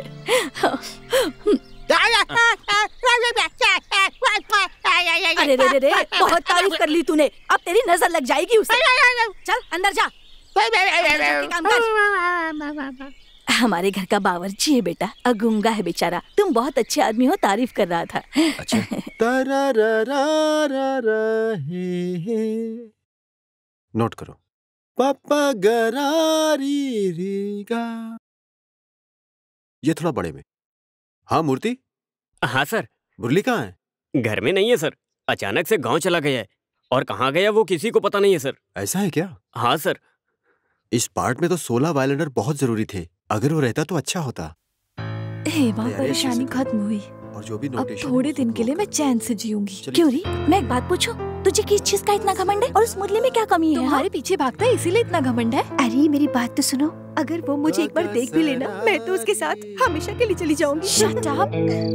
अरे रे रे, बहुत तारीफ कर ली तूने, अब तेरी नजर लग जाएगी उसे। चल अंदर जा, काम कर। हमारे घर का बावर्ची है बेटा, अगुंगा है बेचारा। तुम बहुत अच्छे आदमी हो, तारीफ कर रहा था। अच्छा। नोट करो। पापा गरारी रीगा। ये थोड़ा बड़े में। हाँ मूर्ति। हाँ सर। मुरली कहाँ है? घर में नहीं है सर, अचानक से गांव चला गया है और कहाँ गया वो किसी को पता नहीं है सर। ऐसा है क्या? हाँ सर। इस पार्ट में तो 16 वायलिनर बहुत जरूरी थे, अगर वो रहता तो अच्छा होता। हे माँ, परेशानी खत्म हुई। और जो भी अब थोड़े दिन के लिए मैं चैन से जीऊंगी। क्यों री, मैं एक बात पूछूं, तुझे किस चीज का इतना घमंड है और उस मुरली में क्या कमी है? तुम्हारे पीछे भागता है इसीलिए इतना घमंड है। अरे मेरी बात तो सुनो, अगर वो मुझे एक बार देख भी लेना, मैं तो उसके साथ हमेशा के लिए चली जाऊंगी। Shut up.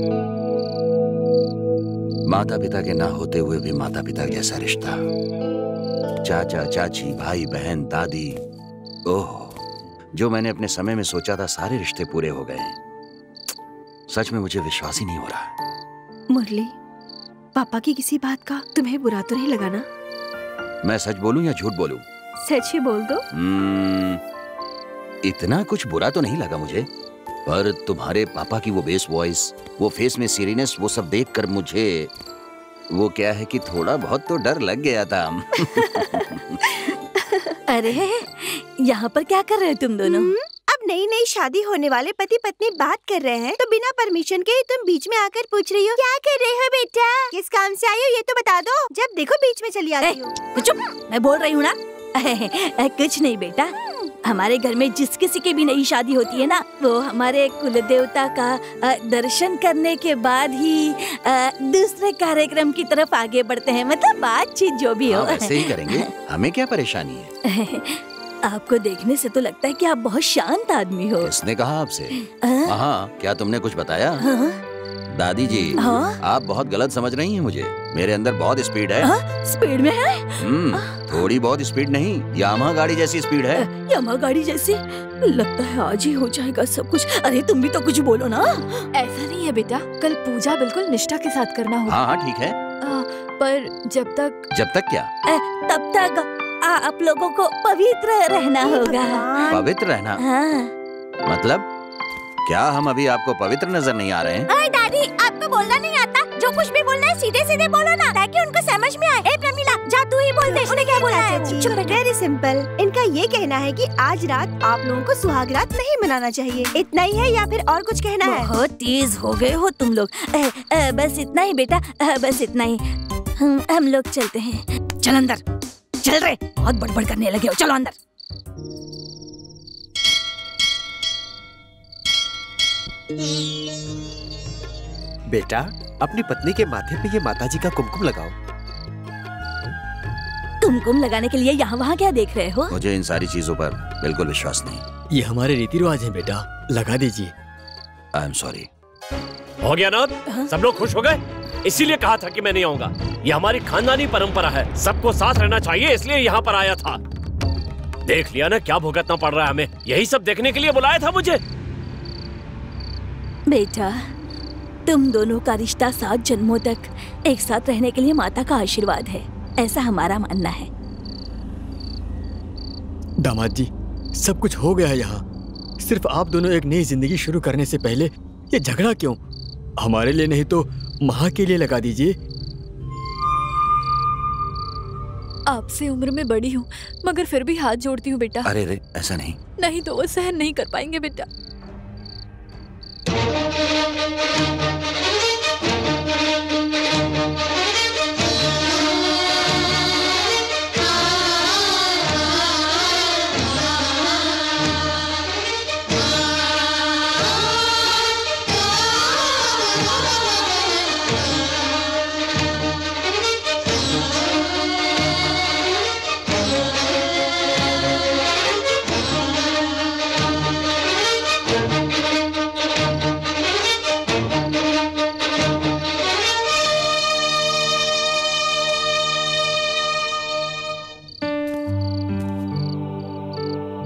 माता पिता के ना होते हुए भी माता पिता जैसा रिश्ता, चाचा चाची भाई बहन दादी, ओह, जो मैंने अपने समय में सोचा था सारे रिश्ते पूरे हो गए। सच में मुझे विश्वास ही नहीं हो रहा। मुरली, पापा की किसी बात का तुम्हें बुरा तो नहीं लगा ना? मैं सच बोलूं या झूठ बोलूं? सच ही बोल दो। इतना कुछ बुरा तो नहीं लगा मुझे, पर तुम्हारे पापा की वो बेस वॉइस, वो फेस में सीरियसनेस, वो सब देखकर मुझे वो क्या है कि थोड़ा बहुत तो डर लग गया था। अरे यहाँ पर क्या कर रहे हो तुम दोनों? अब नई नई शादी होने वाले पति पत्नी बात कर रहे हैं, तो बिना परमिशन के तुम बीच में आकर पूछ रही हो क्या कर रहे हो बेटा, किस काम से आई हो ये तो बता दो। जब देखो बीच में चली आती हो। चुप, मैं बोल रही हूँ ना। कुछ नहीं बेटा, हमारे घर में जिस किसी की भी नई शादी होती है ना, वो हमारे कुल देवता का दर्शन करने के बाद ही दूसरे कार्यक्रम की तरफ आगे बढ़ते हैं। मतलब बातचीत जो भी हो। वैसे ही करेंगे, हमें क्या परेशानी है? आपको देखने से तो लगता है कि आप बहुत शांत आदमी हो। किसने कहा आपसे? हाँ, क्या तुमने कुछ बताया? दादी जी, आप बहुत गलत समझ रही हैं मुझे। मेरे अंदर बहुत स्पीड है। स्पीड में है? थोड़ी बहुत स्पीड नहीं, यामाहा गाड़ी जैसी स्पीड है। यामाहा गाड़ी जैसी? लगता है आज ही हो जाएगा सब कुछ। अरे तुम भी तो कुछ बोलो ना। ऐसा नहीं है बेटा, कल पूजा बिल्कुल निष्ठा के साथ करना होगा। हाँ ठीक है, पर जब तक क्या? तब तक आप लोगों को पवित्र रहना होगा। पवित्र रहना? हाँ। मतलब क्या हम अभी आपको पवित्र नजर नहीं आ रहे हैं? अरे दादी, आपको बोलना नहीं आता? जो कुछ भी बोलना है सीधे सीधे बोलो ना, ताकि उनको समझ में आए। ए प्रमीला, जा तू ही बोल दे, उन्हें क्या बोलना है। वेरी सिंपल, इनका ये कहना है कि आज रात आप लोगों को सुहाग रात नहीं मनाना चाहिए। इतना ही है या फिर और कुछ कहना है? बहुत तेज हो गए हो तुम लोग। बस इतना ही बेटा, बस इतना ही। हम लोग चलते हैं। चल अंदर, चल रहे, बहुत बड़बड़ करने लगे हो, चलो अंदर। बेटा, अपनी पत्नी के माथे पे ये माताजी का कुमकुम लगाओ। कुमकुम लगाने के लिए यहाँ वहाँ क्या देख रहे हो? मुझे इन सारी चीजों पर बिल्कुल विश्वास नहीं। ये हमारे रीति रिवाज है बेटा, लगा दीजिए। I am sorry. हो गया ना? सब लोग खुश हो गए? इसीलिए कहा था कि मैं नहीं आऊंगा। ये हमारी खानदानी परंपरा है, सबको साथ रहना चाहिए, इसलिए यहाँ पर आया था। देख लिया ना क्या भुगतना पड़ रहा है हमें, यही सब देखने के लिए बुलाया था मुझे। बेटा, तुम दोनों का रिश्ता 7 जन्मों तक एक साथ रहने के लिए माता का आशीर्वाद है, ऐसा हमारा मानना है। दामाद जी, सब कुछ हो गया है यहाँ, सिर्फ आप दोनों एक नई जिंदगी शुरू करने से पहले ये झगड़ा क्यों? हमारे लिए नहीं तो महा के लिए लगा दीजिए। आपसे उम्र में बड़ी हूँ, मगर फिर भी हाथ जोड़ती हूँ बेटा। अरे रे, ऐसा नहीं। नहीं तो वो सहन नहीं कर पाएंगे बेटा।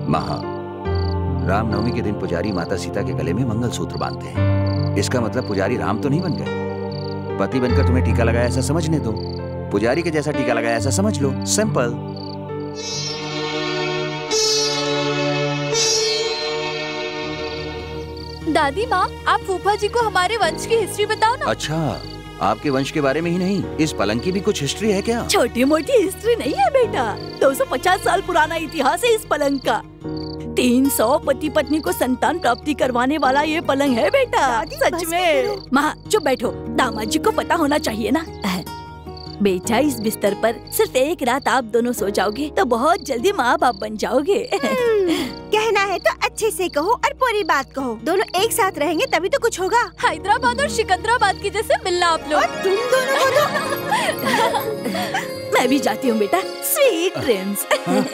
महा, रामनवमी के दिन पुजारी माता सीता के गले में मंगलसूत्र बांधते हैं। इसका मतलब पुजारी राम तो नहीं बन गए। पति बनकर तुम्हें टीका लगाया ऐसा समझने दो, पुजारी के जैसा टीका लगाया ऐसा समझ लो। सिंपल। दादी माँ, आप फूफा जी को हमारे वंश की हिस्ट्री बताओ ना। अच्छा, आपके वंश के बारे में ही नहीं, इस पलंग की भी कुछ हिस्ट्री है क्या? छोटी मोटी हिस्ट्री नहीं है बेटा, 250 साल पुराना इतिहास है इस पलंग का। 300 पति पत्नी को संतान प्राप्ति करवाने वाला ये पलंग है बेटा। सच में। माँ चुप बैठो, दामाद जी को पता होना चाहिए ना। बेटा, इस बिस्तर पर सिर्फ एक रात आप दोनों सो जाओगे तो बहुत जल्दी माँ बाप बन जाओगे। कहना है तो अच्छे से कहो और पूरी बात कहो। दोनों एक साथ रहेंगे तभी तो कुछ होगा। हैदराबाद और सिकंदराबाद की जैसे मिलना आप लोग। तुम दोनों को तो मैं भी जाती हूँ बेटा। Sweet dreams.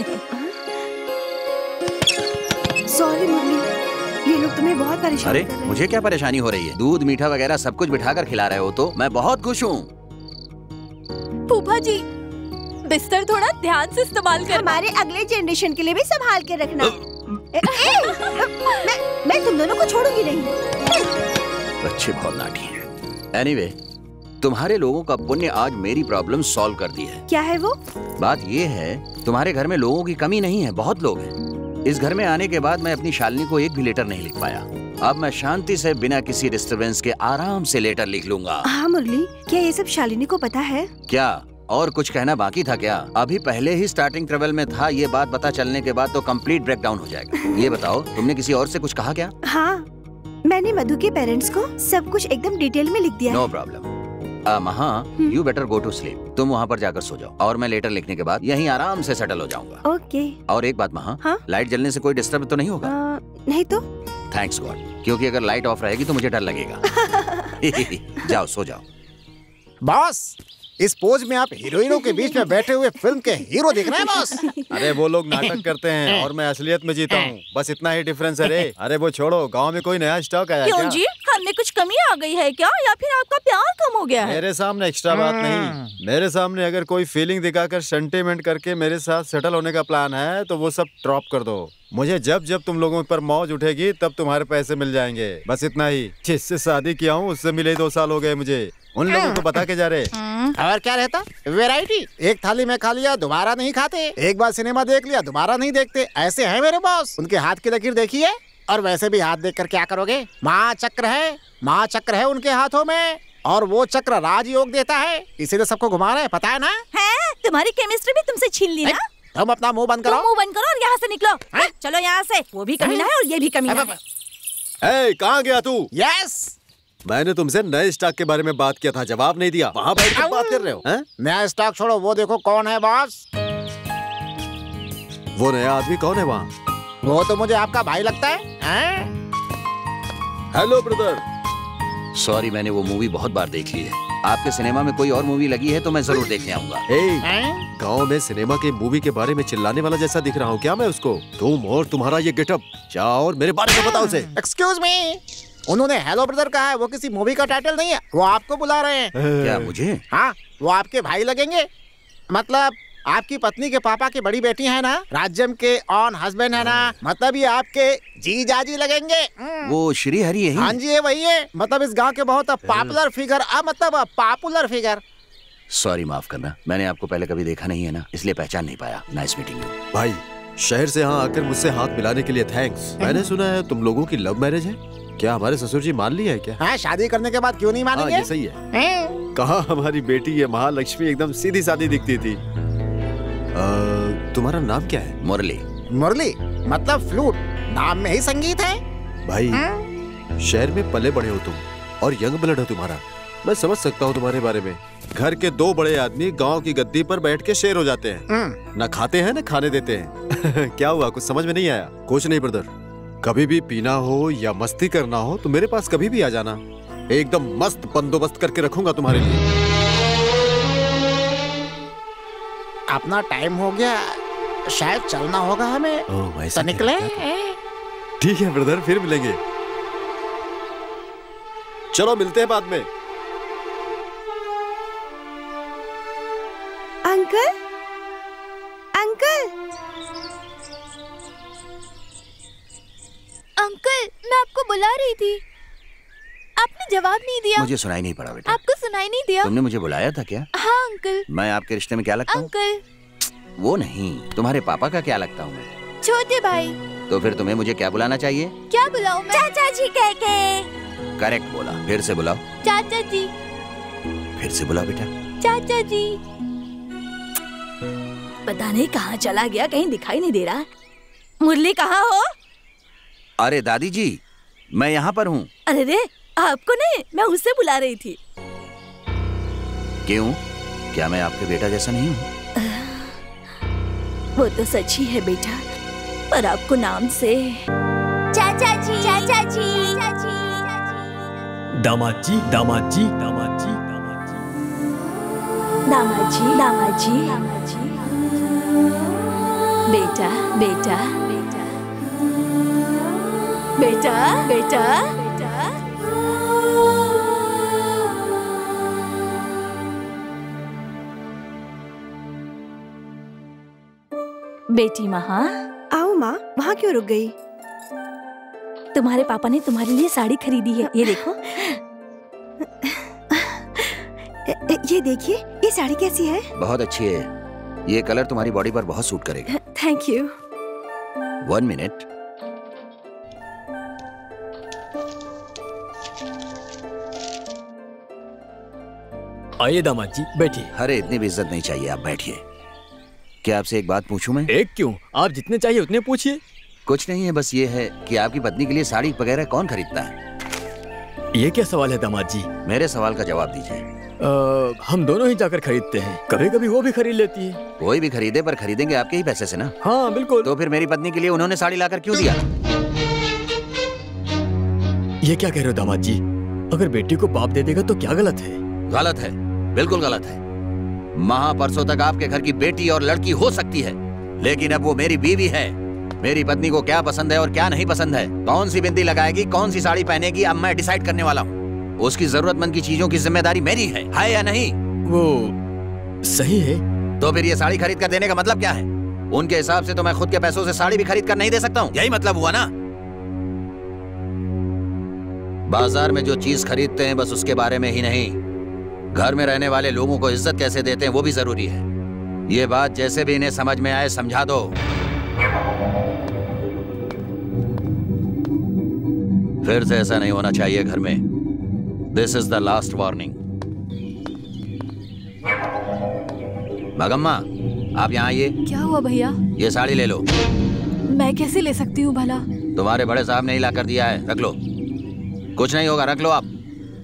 सॉरी मम्मी, ये लोग तुम्हें बहुत परेशान अरे कर रहे हैं। मुझे क्या परेशानी हो रही है? दूध मीठा वगैरह सब कुछ बिठाकर खिला रहे हो तो मैं बहुत खुश हूँ। फूफा जी, बिस्तर थोड़ा ध्यान से इस्तेमाल करना। हमारे अगले जनरेशन के लिए भी संभाल के रखना। मैं तुम दोनों को छोड़ूंगी नहीं। बच्चे बहुत नाटी हैं। एनीवे, तुम्हारे लोगों का पुण्य आज मेरी प्रॉब्लम सॉल्व कर दी है। क्या है वो? बात ये है, तुम्हारे घर में लोगों की कमी नहीं है, बहुत लोग हैं। इस घर में आने के बाद मैं अपनी शालिनी को एक भी लेटर नहीं लिख पाया। अब मैं शांति से बिना किसी डिस्टरबेंस के आराम से लेटर लिख लूंगा। हाँ मुरली, क्या ये सब शालिनी को पता है? क्या और कुछ कहना बाकी था क्या? अभी पहले ही स्टार्टिंग ट्रेवल में था, ये बात पता चलने के बाद तो कंप्लीट ब्रेकडाउन हो जाएगा। ये बताओ, तुमने किसी और से कुछ कहा क्या? हाँ, मैंने मधु के पेरेंट्स को सब कुछ एकदम डिटेल में लिख दिया। No problem. Maha, you better go to sleep. तुम वहाँ पर जाकर सो जाओ और मैं लेटर लिखने के बाद यहीं आराम से सेटल हो जाऊंगा। ओके। और एक बात महा, हाँ? लाइट जलने से कोई डिस्टर्ब तो नहीं होगा? नहीं तो। थैंक्स गॉड, क्योंकि अगर लाइट ऑफ रहेगी तो मुझे डर लगेगा। जाओ सो जाओ। बॉस, इस पोज में आप हीरोइनों के बीच में बैठे हुए फिल्म के हीरो दिख रहे हैं बॉस। अरे वो लोग नाटक करते हैं और मैं असलियत में जीता हूँ, बस इतना ही डिफरेंस है रे। अरे वो छोड़ो, गांव में कोई नया स्टॉक आया क्यों क्या? जी, हमें कुछ कमी आ गई है क्या, या फिर आपका प्यार कम हो गया है? मेरे सामने एक्स्ट्रा बात नहीं, मेरे सामने अगर कोई फीलिंग दिखाकर सेंटीमेंट करके मेरे साथ सेटल होने का प्लान है तो वो सब ड्रॉप कर दो। मुझे जब जब तुम लोगों पर मौज उठेगी तब तुम्हारे पैसे मिल जाएंगे, बस इतना ही। जिससे शादी किया हूँ उससे मिले 2 साल हो गए मुझे, उन लोगों को बता के जा रहे। और क्या रहता? वैरायटी। एक थाली में खा लिया, दोबारा नहीं खाते। एक बार सिनेमा देख लिया, दोबारा नहीं देखते। ऐसे हैं मेरे बॉस। उनके हाथ की लकीर देखी है? और वैसे भी हाथ देखकर क्या करोगे? माँ चक्र है उनके हाथों में, और वो चक्र राजयोग देता है, इसीलिए सबको घुमा रहे हैं, पता है ना? है, तुम्हारी केमिस्ट्री भी तुमसे छीन ली ना। तुम अपना मुंह बंद करो। मुंह बंद करो और यहाँ से निकलो। चलो यहाँ से। वो भी कमीना है और ये भी कमीना है। ए, कहाँ गया तू? यस, मैंने तुमसे नए स्टॉक के बारे में बात किया था, जवाब नहीं दिया। वहाँ बैठ कर बात कर रहे हो? नया स्टॉक छोड़ो, वो देखो कौन है बॉस। वो नया आदमी कौन है वहाँ? वो तो मुझे आपका भाई लगता है। Hello brother. सॉरी, मैंने वो मूवी बहुत बार देख ली है। आपके सिनेमा में कोई और मूवी लगी है तो मैं जरूर देखने आऊंगा। गांव में सिनेमा के मूवी के बारे में चिल्लाने वाला जैसा दिख रहा हूँ क्या मैं उसको? तुम और तुम्हारा ये गेटअप, जाओ और मेरे बारे में बताओ उसे। एक्सक्यूज मी, उन्होंने हेलो ब्रदर कहा है, वो किसी मूवी का टाइटल नहीं है। वो आपको बुला रहे हैं। क्या मुझे? हाँ, वो आपके भाई लगेंगे। मतलब आपकी पत्नी के पापा की बड़ी बेटी है ना, राज्यम के ऑन हस्बैंड है ना, मतलब ये आपके जी जाजी लगेंगे। वो श्री हरि है? हाँ जी, ये वही है। मतलब इस गांव के बहुत पॉपुलर फिगर, मतलब पॉपुलर फिगर। सॉरी, माफ करना, मैंने आपको पहले कभी देखा नहीं है ना, इसलिए पहचान नहीं पाया। Nice meeting you. भाई, शहर से यहाँ आकर मुझसे हाथ मिलाने के लिए थैंक्स। मैंने सुना है तुम लोगों की लव मैरिज है, क्या हमारे ससुर जी मान लिया है क्या? हाँ, शादी करने के बाद क्यों नहीं मानेंगे? ये सही है। कहा हमारी बेटी ये महालक्ष्मी एकदम सीधी सादी दिखती थी। तुम्हारा नाम क्या है? मुरली। मुरली मतलब फ्लूट, नाम में ही संगीत है। भाई, शहर में पले बड़े हो तुम और यंग ब्लड है तुम्हारा, मैं समझ सकता हूँ तुम्हारे बारे में। घर के 2 बड़े आदमी गांव की गद्दी पर बैठ के शेर हो जाते हैं, न खाते हैं न खाने देते हैं। क्या हुआ, कुछ समझ में नहीं आया? कुछ नहीं ब्रदर, कभी भी पीना हो या मस्ती करना हो तो मेरे पास कभी भी आ जाना, एकदम मस्त बंदोबस्त करके रखूंगा तुम्हारे लिए। अपना टाइम हो गया, शायद चलना होगा हमें। तो निकले। ठीक है ब्रदर, फिर मिलेंगे। चलो मिलते हैं बाद में। अंकल, अंकल, अंकल, मैं आपको बुला रही थी, आपने जवाब नहीं दिया। मुझे सुनाई नहीं पड़ा बेटा। आपको सुनाई नहीं दिया? तुमने मुझे बुलाया था क्या? हाँ अंकल। मैं आपके रिश्ते में क्या लगता हूँ? अंकल। वो नहीं, तुम्हारे पापा का क्या लगता हूँ मैं? छोटे भाई। तो फिर तुम्हें मुझे क्या बुलाना चाहिए? क्या बुलाऊं मैं? चाचा जी कह के। करेक्ट बोला, फिर से बुलाओ। चाचा जी। फिर से बुलाओ बेटा। चाचा जी। पता नहीं कहाँ चला गया, कहीं दिखाई नहीं दे रहा। मुरली कहाँ हो? अरे दादी जी, मैं यहाँ पर हूँ। अरे रे, आपको नहीं, मैं उससे बुला रही थी। क्यों? क्या मैं आपके बेटा जैसा नहीं हूँ? वो तो सच ही है बेटा, पर आपको नाम से चाचा जी, चाचा जी, चाचा जी। दामाद जी, दामाद जी, दामाद जी, दामाद जी, दामाद जी, दामाद जी, बेटा, बेटा, बेटा, बेटा, बेटा, बेटी महा। आओ माँ, वहाँ क्यों रुक गई? तुम्हारे पापा ने तुम्हारे लिए साड़ी खरीदी है, ये देखो। ये देखिए, ये साड़ी कैसी है? बहुत अच्छी है, ये कलर तुम्हारी बॉडी पर बहुत सूट करेगा। Thank you. 1 मिनट। आइए दामाद जी, बैठिए। अरे इतनी भी इज्जत नहीं चाहिए, आप बैठिए। क्या आपसे एक बात पूछूं मैं? एक क्यों, आप जितने चाहिए उतने पूछिए। कुछ नहीं है, बस ये है कि आपकी पत्नी के लिए साड़ी वगैरह कौन खरीदता है? ये क्या सवाल है दामाद जी? मेरे सवाल का जवाब दीजिए। हम दोनों ही जाकर खरीदते हैं, कभी कभी वो भी खरीद लेती है। कोई भी खरीदे, पर खरीदेंगे आपके ही पैसे से ना? हाँ बिल्कुल। तो फिर मेरी पत्नी के लिए उन्होंने साड़ी लाकर क्यों दिया? ये क्या कह रहे हो दामाद जी? अगर बेटी को बाप दे देगा तो क्या गलत है? गलत है, बिल्कुल गलत है। महा परसों तक आपके घर की बेटी और लड़की हो सकती है, लेकिन अब वो मेरी बीवी है। मेरी पत्नी को क्या पसंद है और क्या नहीं पसंद है, कौन सी बिंदी लगाएगी, कौन सी साड़ी पहनेगी, अब मैं डिसाइड करने वाला हूँ। उसकी जरूरतमंद की चीजों की जिम्मेदारी मेरी है या नहीं? वो सही है। तो फिर ये साड़ी खरीद कर देने का मतलब क्या है? उनके हिसाब से तो मैं खुद के पैसों से साड़ी भी खरीद कर नहीं दे सकता हूँ, यही मतलब हुआ ना? बाजार में जो चीज खरीदते हैं बस उसके बारे में ही नहीं, घर में रहने वाले लोगों को इज्जत कैसे देते हैं वो भी जरूरी है। ये बात जैसे भी इन्हें समझ में आए समझा दो। फिर से ऐसा नहीं होना चाहिए घर में। This is the last warning. Bhagamma, आप यहाँ आइए। क्या हुआ भैया? ये साड़ी ले लो। मैं कैसे ले सकती हूँ भला? तुम्हारे बड़े साहब ने ही ला कर दिया है, रख लो। कुछ नहीं होगा, रख लो आप।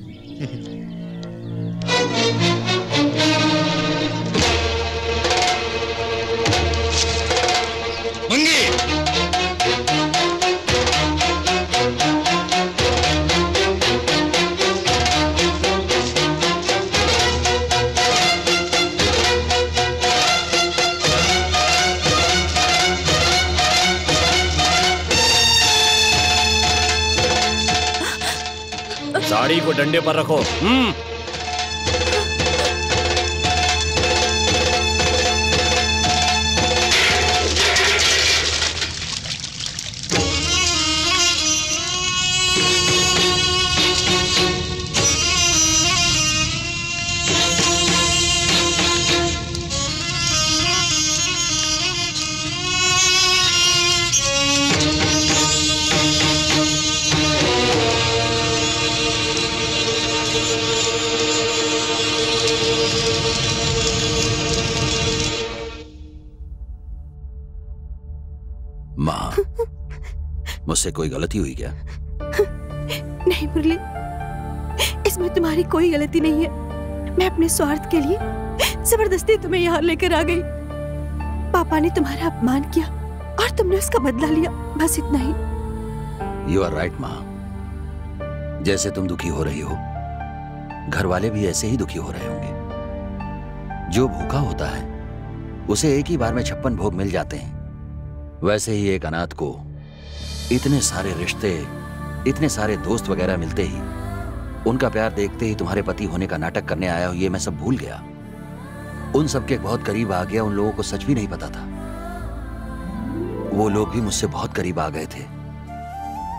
साड़ी को डंडे पर रखो। माँ, मुझसे कोई गलती हुई क्या? नहीं मुरली, इसमें तुम्हारी कोई गलती नहीं है। मैं अपने स्वार्थ के लिए जबरदस्ती तुम्हें यहाँ लेकर आ गई। पापा ने तुम्हारा अपमान किया और तुमने उसका बदला लिया, बस इतना ही। यू आर राइट माँ। जैसे तुम दुखी हो रही हो, घर वाले भी ऐसे ही दुखी हो रहे होंगे। जो भूखा होता है उसे एक ही बार में 56 भोग मिल जाते हैं, वैसे ही एक अनाथ को इतने सारे रिश्ते, इतने सारे दोस्त वगैरह मिलते ही, उनका प्यार देखते ही तुम्हारे पति होने का नाटक करने आया हो ये मैं सब भूल गया। उन सबके बहुत करीब आ गया। उन लोगों को सच भी नहीं पता था। वो लोग भी मुझसे बहुत करीब आ गए थे,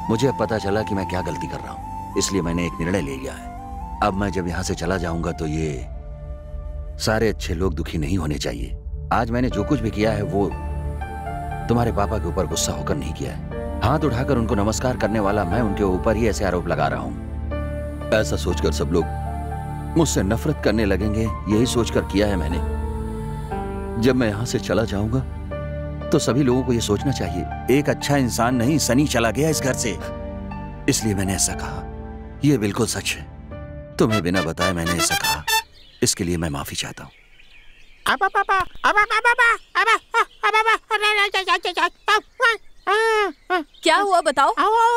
मुझे अब पता चला कि मैं क्या गलती कर रहा हूँ, इसलिए मैंने एक निर्णय ले लिया है। अब मैं जब यहाँ से चला जाऊंगा तो ये सारे अच्छे लोग दुखी नहीं होने चाहिए। आज मैंने जो कुछ भी किया है वो तुम्हारे पापा के ऊपर गुस्सा होकर नहीं किया है। हाथ उठाकर उनको नमस्कार करने वाला मैं उनके ऊपर ही ऐसे आरोप लगा रहा हूँ। ऐसा सोचकर सब लोग मुझसे नफरत करने लगेंगे, यही सोचकर किया है मैंने। जब मैं यहाँ से चला जाऊंगा तो सभी लोगों को यह सोचना चाहिए एक अच्छा इंसान नहीं, सनी चला गया इस घर से। इसलिए मैंने ऐसा कहा। यह बिल्कुल सच है, तुम्हें बिना बताए मैंने ऐसा कहा। इसके लिए मैं माफी चाहता हूँ। क्या हुआ बताओ?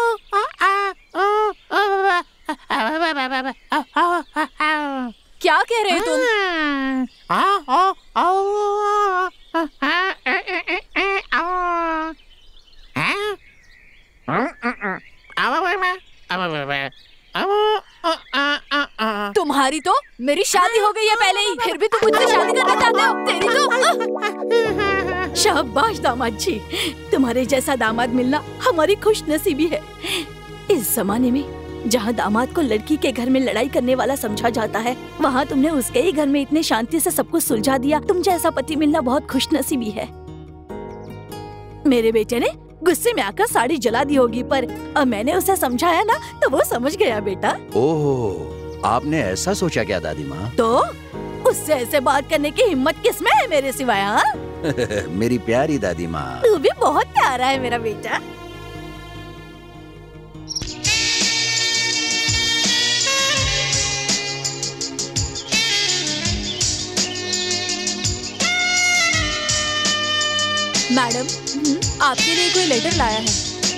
क्या कह रहे हो तुम? तुम्हारी तो मेरी शादी हो गई है पहले ही, फिर भी तुम मुझसे शादी करना चाहते हो? तेरी तो शाबाश दामाद जी, तुम्हारे जैसा दामाद मिलना हमारी खुशनसीबी है। इस जमाने में जहाँ दामाद को लड़की के घर में लड़ाई करने वाला समझा जाता है, वहाँ तुमने उसके ही घर में इतने शांति से सब कुछ सुलझा दिया। तुम जैसा पति मिलना बहुत खुशनसीबी है। मेरे बेटे ने गुस्से में आकर साड़ी जला दी होगी, पर अब मैंने उसे समझाया ना तो वो समझ गया बेटा। ओह, आपने ऐसा सोचा क्या दादी माँ? तो उससे ऐसे बात करने की हिम्मत किसमें है मेरे सिवाय? हाँ मेरी प्यारी दादी माँ। तू भी बहुत प्यारा है मेरा बेटा। मैडम, आपके लिए कोई लेटर लाया है।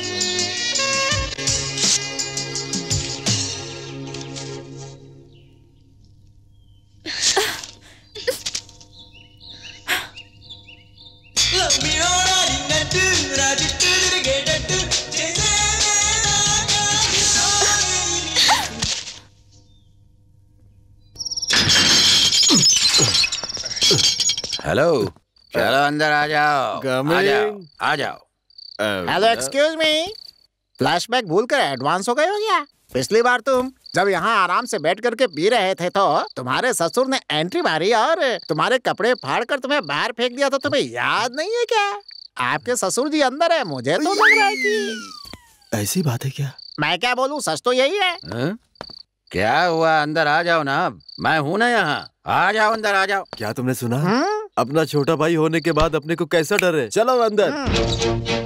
हेलो, चलो अंदर आ जाओ। आ जाओ, आ जाओ। हेलो, एक्सक्यूज मी, फ्लैशबैक भूल कर एडवांस हो गए हो क्या? पिछली बार तुम जब यहाँ आराम से बैठ करके पी रहे थे तो तुम्हारे ससुर ने एंट्री मारी और तुम्हारे कपड़े फाड़ कर तुम्हें बाहर फेंक दिया, तो तुम्हें याद नहीं है क्या? आपके ससुर जी अंदर है, मुझे तो लग रहा है कि ऐसी बात है क्या? मैं क्या बोलूँ, सच तो यही है। क्या हुआ? अंदर आ जाओ ना, मैं हूँ ना यहाँ। आ जाओ, अंदर आ जाओ। क्या तुमने सुना? अपना छोटा भाई होने के बाद अपने को कैसा डर है। चलो अंदर।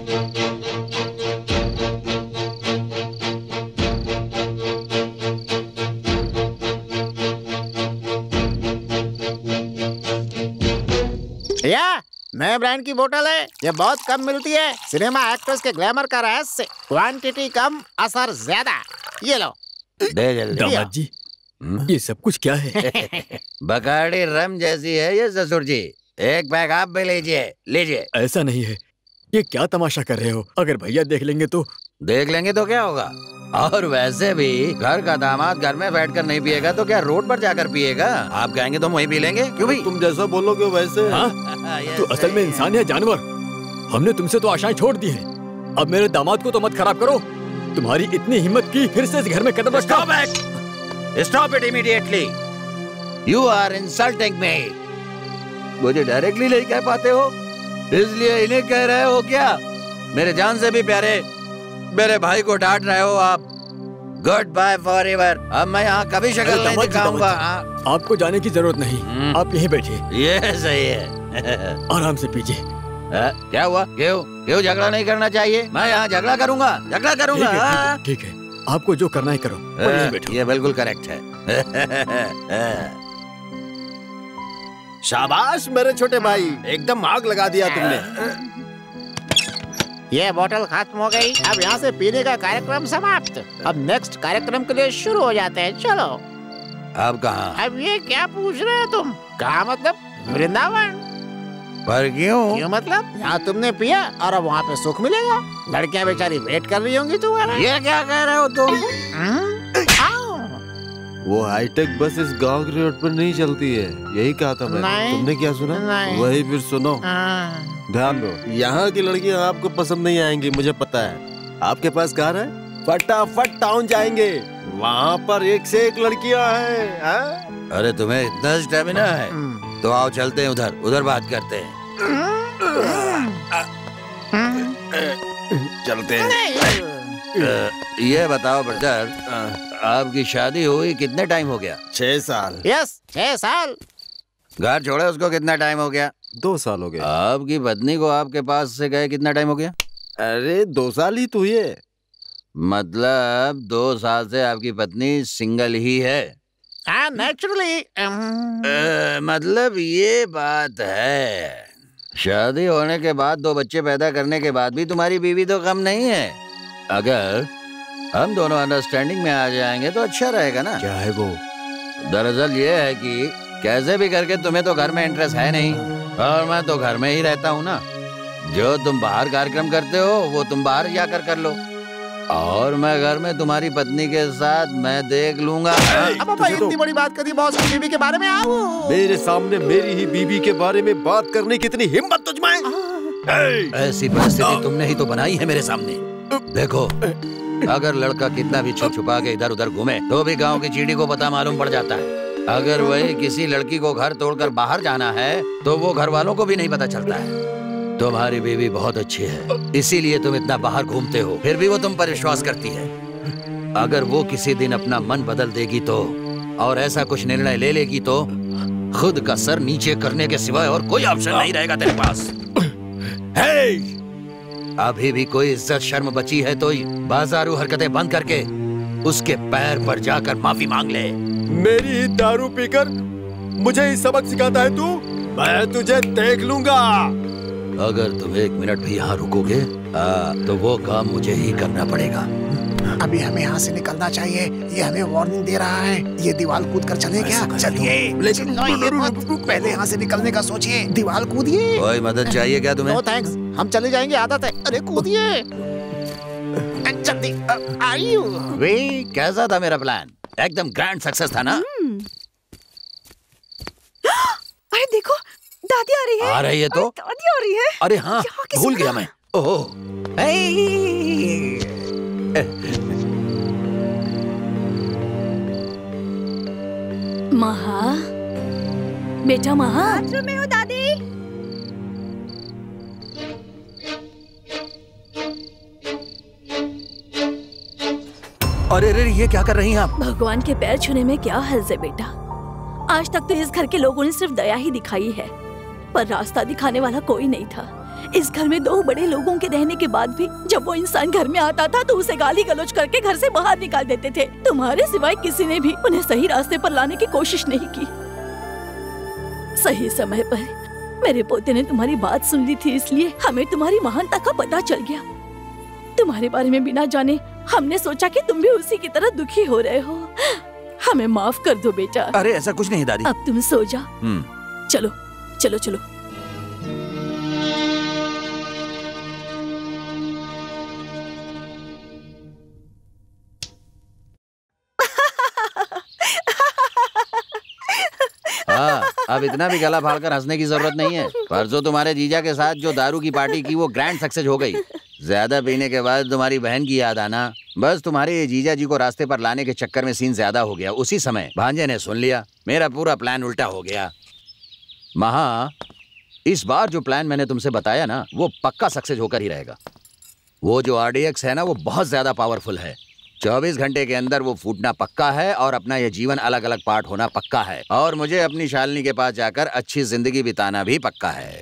या नए ब्रांड की बोतल है, ये बहुत कम मिलती है। सिनेमा एक्ट्रेस के ग्लैमर का रहस्य, क्वांटिटी कम असर ज्यादा। ये लो। दे जल्दी। दामाद जी, ये सब कुछ क्या है? बकाड़ी रम जैसी है ये ससुर जी। एक बैग आप भी लीजिए, लीजिए। ऐसा नहीं है, ये क्या तमाशा कर रहे हो? अगर भैया देख लेंगे तो? देख लेंगे तो क्या होगा? और वैसे भी घर का दामाद घर में बैठकर नहीं पिएगा तो क्या रोड पर जाकर पिएगा? आप कहेंगे तो वहीं पी लेंगे। क्यों भाई? तुम जैसा बोलोगे वैसे। हाँ? तू असल में इंसान है जानवर? हमने तुमसे तो आशाएं छोड़ दी हैं। अब मेरे दामाद को तो मत खराब करो। तुम्हारी इतनी हिम्मत की फिर से इस घर में कदम रखा? Stop it immediately. You are insulting me. मुझे डायरेक्टली नहीं कह पाते हो, इसलिए इन्हें कह रहे हो क्या? मेरे जान से भी प्यारे मेरे भाई को डांट रहे हो आप। Goodbye forever. अब मैं यहाँ कभी शक्ल नहीं दिखाऊंगा। आपको जाने की जरूरत नहीं, आप यहीं बैठिए। ये सही है। आराम से पीजिए। क्या हुआ? क्यों झगड़ा नहीं करना चाहिए? मैं यहाँ झगड़ा करूंगा? ठीक है, आपको जो करना है करो। ये बिल्कुल करेक्ट है। शाबाश मेरे छोटे भाई, एकदम आग लगा दिया तुमने। ये बोतल खत्म हो गई, अब यहाँ से पीने का कार्यक्रम समाप्त। अब नेक्स्ट कार्यक्रम के लिए शुरू हो जाते हैं। चलो। अब कहाँ? अब ये क्या पूछ रहे हो तुम? कहाँ मतलब? वृंदावन। पर क्यों? क्यों मतलब? यहाँ तुमने पिया और अब वहाँ पे सुख मिलेगा। लड़कियाँ बेचारी वेट कर रही होंगी तुम्हारा। ये क्या कह रहे हो तुम? वो हाईटेक बस इस गांव के रोड पर नहीं चलती है, यही कहा था मैंने। तुमने क्या सुना? वही फिर सुनो। ध्यान दो, यहाँ की लड़कियाँ आपको पसंद नहीं आएंगी, मुझे पता है। आपके पास कार है? फटाफट टाउन जाएंगे, वहाँ पर एक से एक लड़कियाँ हैं। हाँ? अरे तुम्हें इतना स्टेमिना है तो आओ चलते हैं उधर, उधर बात करते हैं। चलते हैं। ये बताओ ब्रदर, आपकी शादी हुई कितने टाइम हो गया? 6 साल। यस, 6 साल। घर छोड़े उसको कितना टाइम हो गया? 2 साल हो गया। आपकी पत्नी को आपके पास से गए कितना टाइम हो गया? अरे 2 साल ही तो हुए। मतलब 2 साल से आपकी पत्नी सिंगल ही है? नेचुरली। मतलब ये बात है, शादी होने के बाद 2 बच्चे पैदा करने के बाद भी तुम्हारी बीवी तो कम नहीं है। अगर हम दोनों अंडरस्टैंडिंग में आ जाएंगे तो अच्छा रहेगा ना। क्या है वो? दरअसल ये है कि कैसे भी करके तुम्हें तो घर में इंटरेस्ट है नहीं और मैं तो घर में ही रहता हूँ ना। जो तुम बाहर कार्यक्रम करते हो वो तुम बाहर जाकर कर लो और मैं घर में तुम्हारी पत्नी के साथ मैं देख लूंगा। अब इतनी बड़ी बात करी बॉस की बीवी के बारे में। आओ मेरे सामने मेरी ही बीवी के बारे में बात करने की इतनी हिम्मत तुझमें? ऐसी परिस्थिति तुमने ही तो बनाई है मेरे सामने। देखो, अगर लड़का कितना भी छुप छुपा के इधर उधर घूमे तो भी गांव की चींटी को पता मालूम पड़ जाता है। अगर वही किसी लड़की को घर तोड़कर बाहर जाना है तो वो घर वालों को भी नहीं पता चलता है। तुम्हारी बीवी बहुत अच्छी है, इसीलिए तुम इतना बाहर घूमते हो, फिर भी वो तुम पर विश्वास करती है। अगर वो किसी दिन अपना मन बदल देगी तो और ऐसा कुछ निर्णय ले लेगी तो खुद का सर नीचे करने के सिवाय और कोई ऑप्शन नहीं रहेगा तेरे पास। अभी भी कोई इज्जत शर्म बची है तो बाजारू हरकतें बंद करके उसके पैर पर जाकर माफी मांग ले। मेरी दारू पीकर मुझे ही सबक सिखाता है तू? मैं तुझे देख लूंगा। अगर तुम 1 मिनट भी यहाँ रुकोगे तो वो काम मुझे ही करना पड़ेगा। अभी हमें यहाँ से निकलना चाहिए, ये हमें वार्निंग दे रहा है। ये दीवार कूद कर चले क्या? चलिए, लेकिन पहले यहाँ से निकलने का सोचिए। दीवार कूदिए। कोई मदद चाहिए क्या तुम्हें? नो थैंक्स, हम चले जाएंगे, आदत है। अरे कूदिए जल्दी। आइयो। वे कैसा था मेरा प्लान? एकदम ग्रैंड सक्सेस था ना? अरे देखो, दादी आ रही है। आ रही है तो? दादी आ रही है। अरे हाँ, भूल गया मैं। ओह, महा, बेटा महा। बाथरूम में हूँ दादी। अरे अरे, ये क्या कर रही हैं आप? भगवान के पैर छूने में क्या हर्ज है बेटा। आज तक तो इस घर के लोगों ने सिर्फ दया ही दिखाई है, पर रास्ता दिखाने वाला कोई नहीं था। इस घर में 2 बड़े लोगों के रहने के बाद भी जब वो इंसान घर में आता था तो उसे गाली गलौज करके घर से बाहर निकाल देते थे। तुम्हारे सिवाय किसी ने भी उन्हें सही रास्ते पर लाने की कोशिश नहीं की। सही समय पर मेरे पोते ने तुम्हारी बात सुन ली थी, इसलिए हमें तुम्हारी महानता का पता चल गया। तुम्हारे बारे में बिना जाने हमने सोचा कि तुम भी उसी की तरह दुखी हो रहे हो। हमें माफ कर दो बेटा। अरे ऐसा कुछ नहीं दादी। अब तुम सो जा। चलो चलो चलो। हाँ, अब इतना भी गला फाड़कर हंसने की जरूरत नहीं है। परसों तुम्हारे जीजा के साथ जो दारू की पार्टी की वो ग्रैंड सक्सेस हो गई। ज्यादा पीने के बाद तुम्हारी बहन की याद आना, बस तुम्हारे जीजा जी को रास्ते पर लाने के चक्कर में सीन ज्यादा हो गया। उसी समय भांजे ने सुन लिया, मेरा पूरा प्लान उल्टा हो गया। महा, इस बार जो प्लान मैंने तुमसे बताया ना वो पक्का सक्सेस होकर ही रहेगा। वो जो RDX है ना वो बहुत ज्यादा पावरफुल है। 24 घंटे के अंदर वो फूटना पक्का है और अपना ये जीवन अलग अलग पार्ट होना पक्का है। और मुझे अपनी शालिनी के पास जाकर अच्छी जिंदगी बिताना भी पक्का है।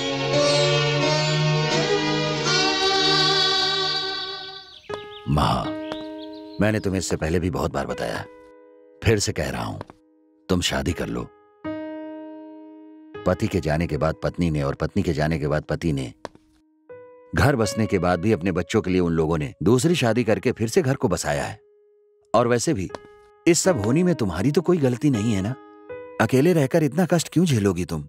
माँ, मैंने तुम्हें इससे पहले भी बहुत बार बताया, फिर से कह रहा हूं, तुम शादी कर लो। पति के जाने के बाद पत्नी ने और पत्नी के जाने के बाद पति ने, घर बसने के बाद भी अपने बच्चों के लिए उन लोगों ने दूसरी शादी करके फिर से घर को बसाया है। और वैसे भी इस सब होने में तुम्हारी तो कोई गलती नहीं है ना। अकेले रहकर इतना कष्ट क्यों झेलोगी तुम?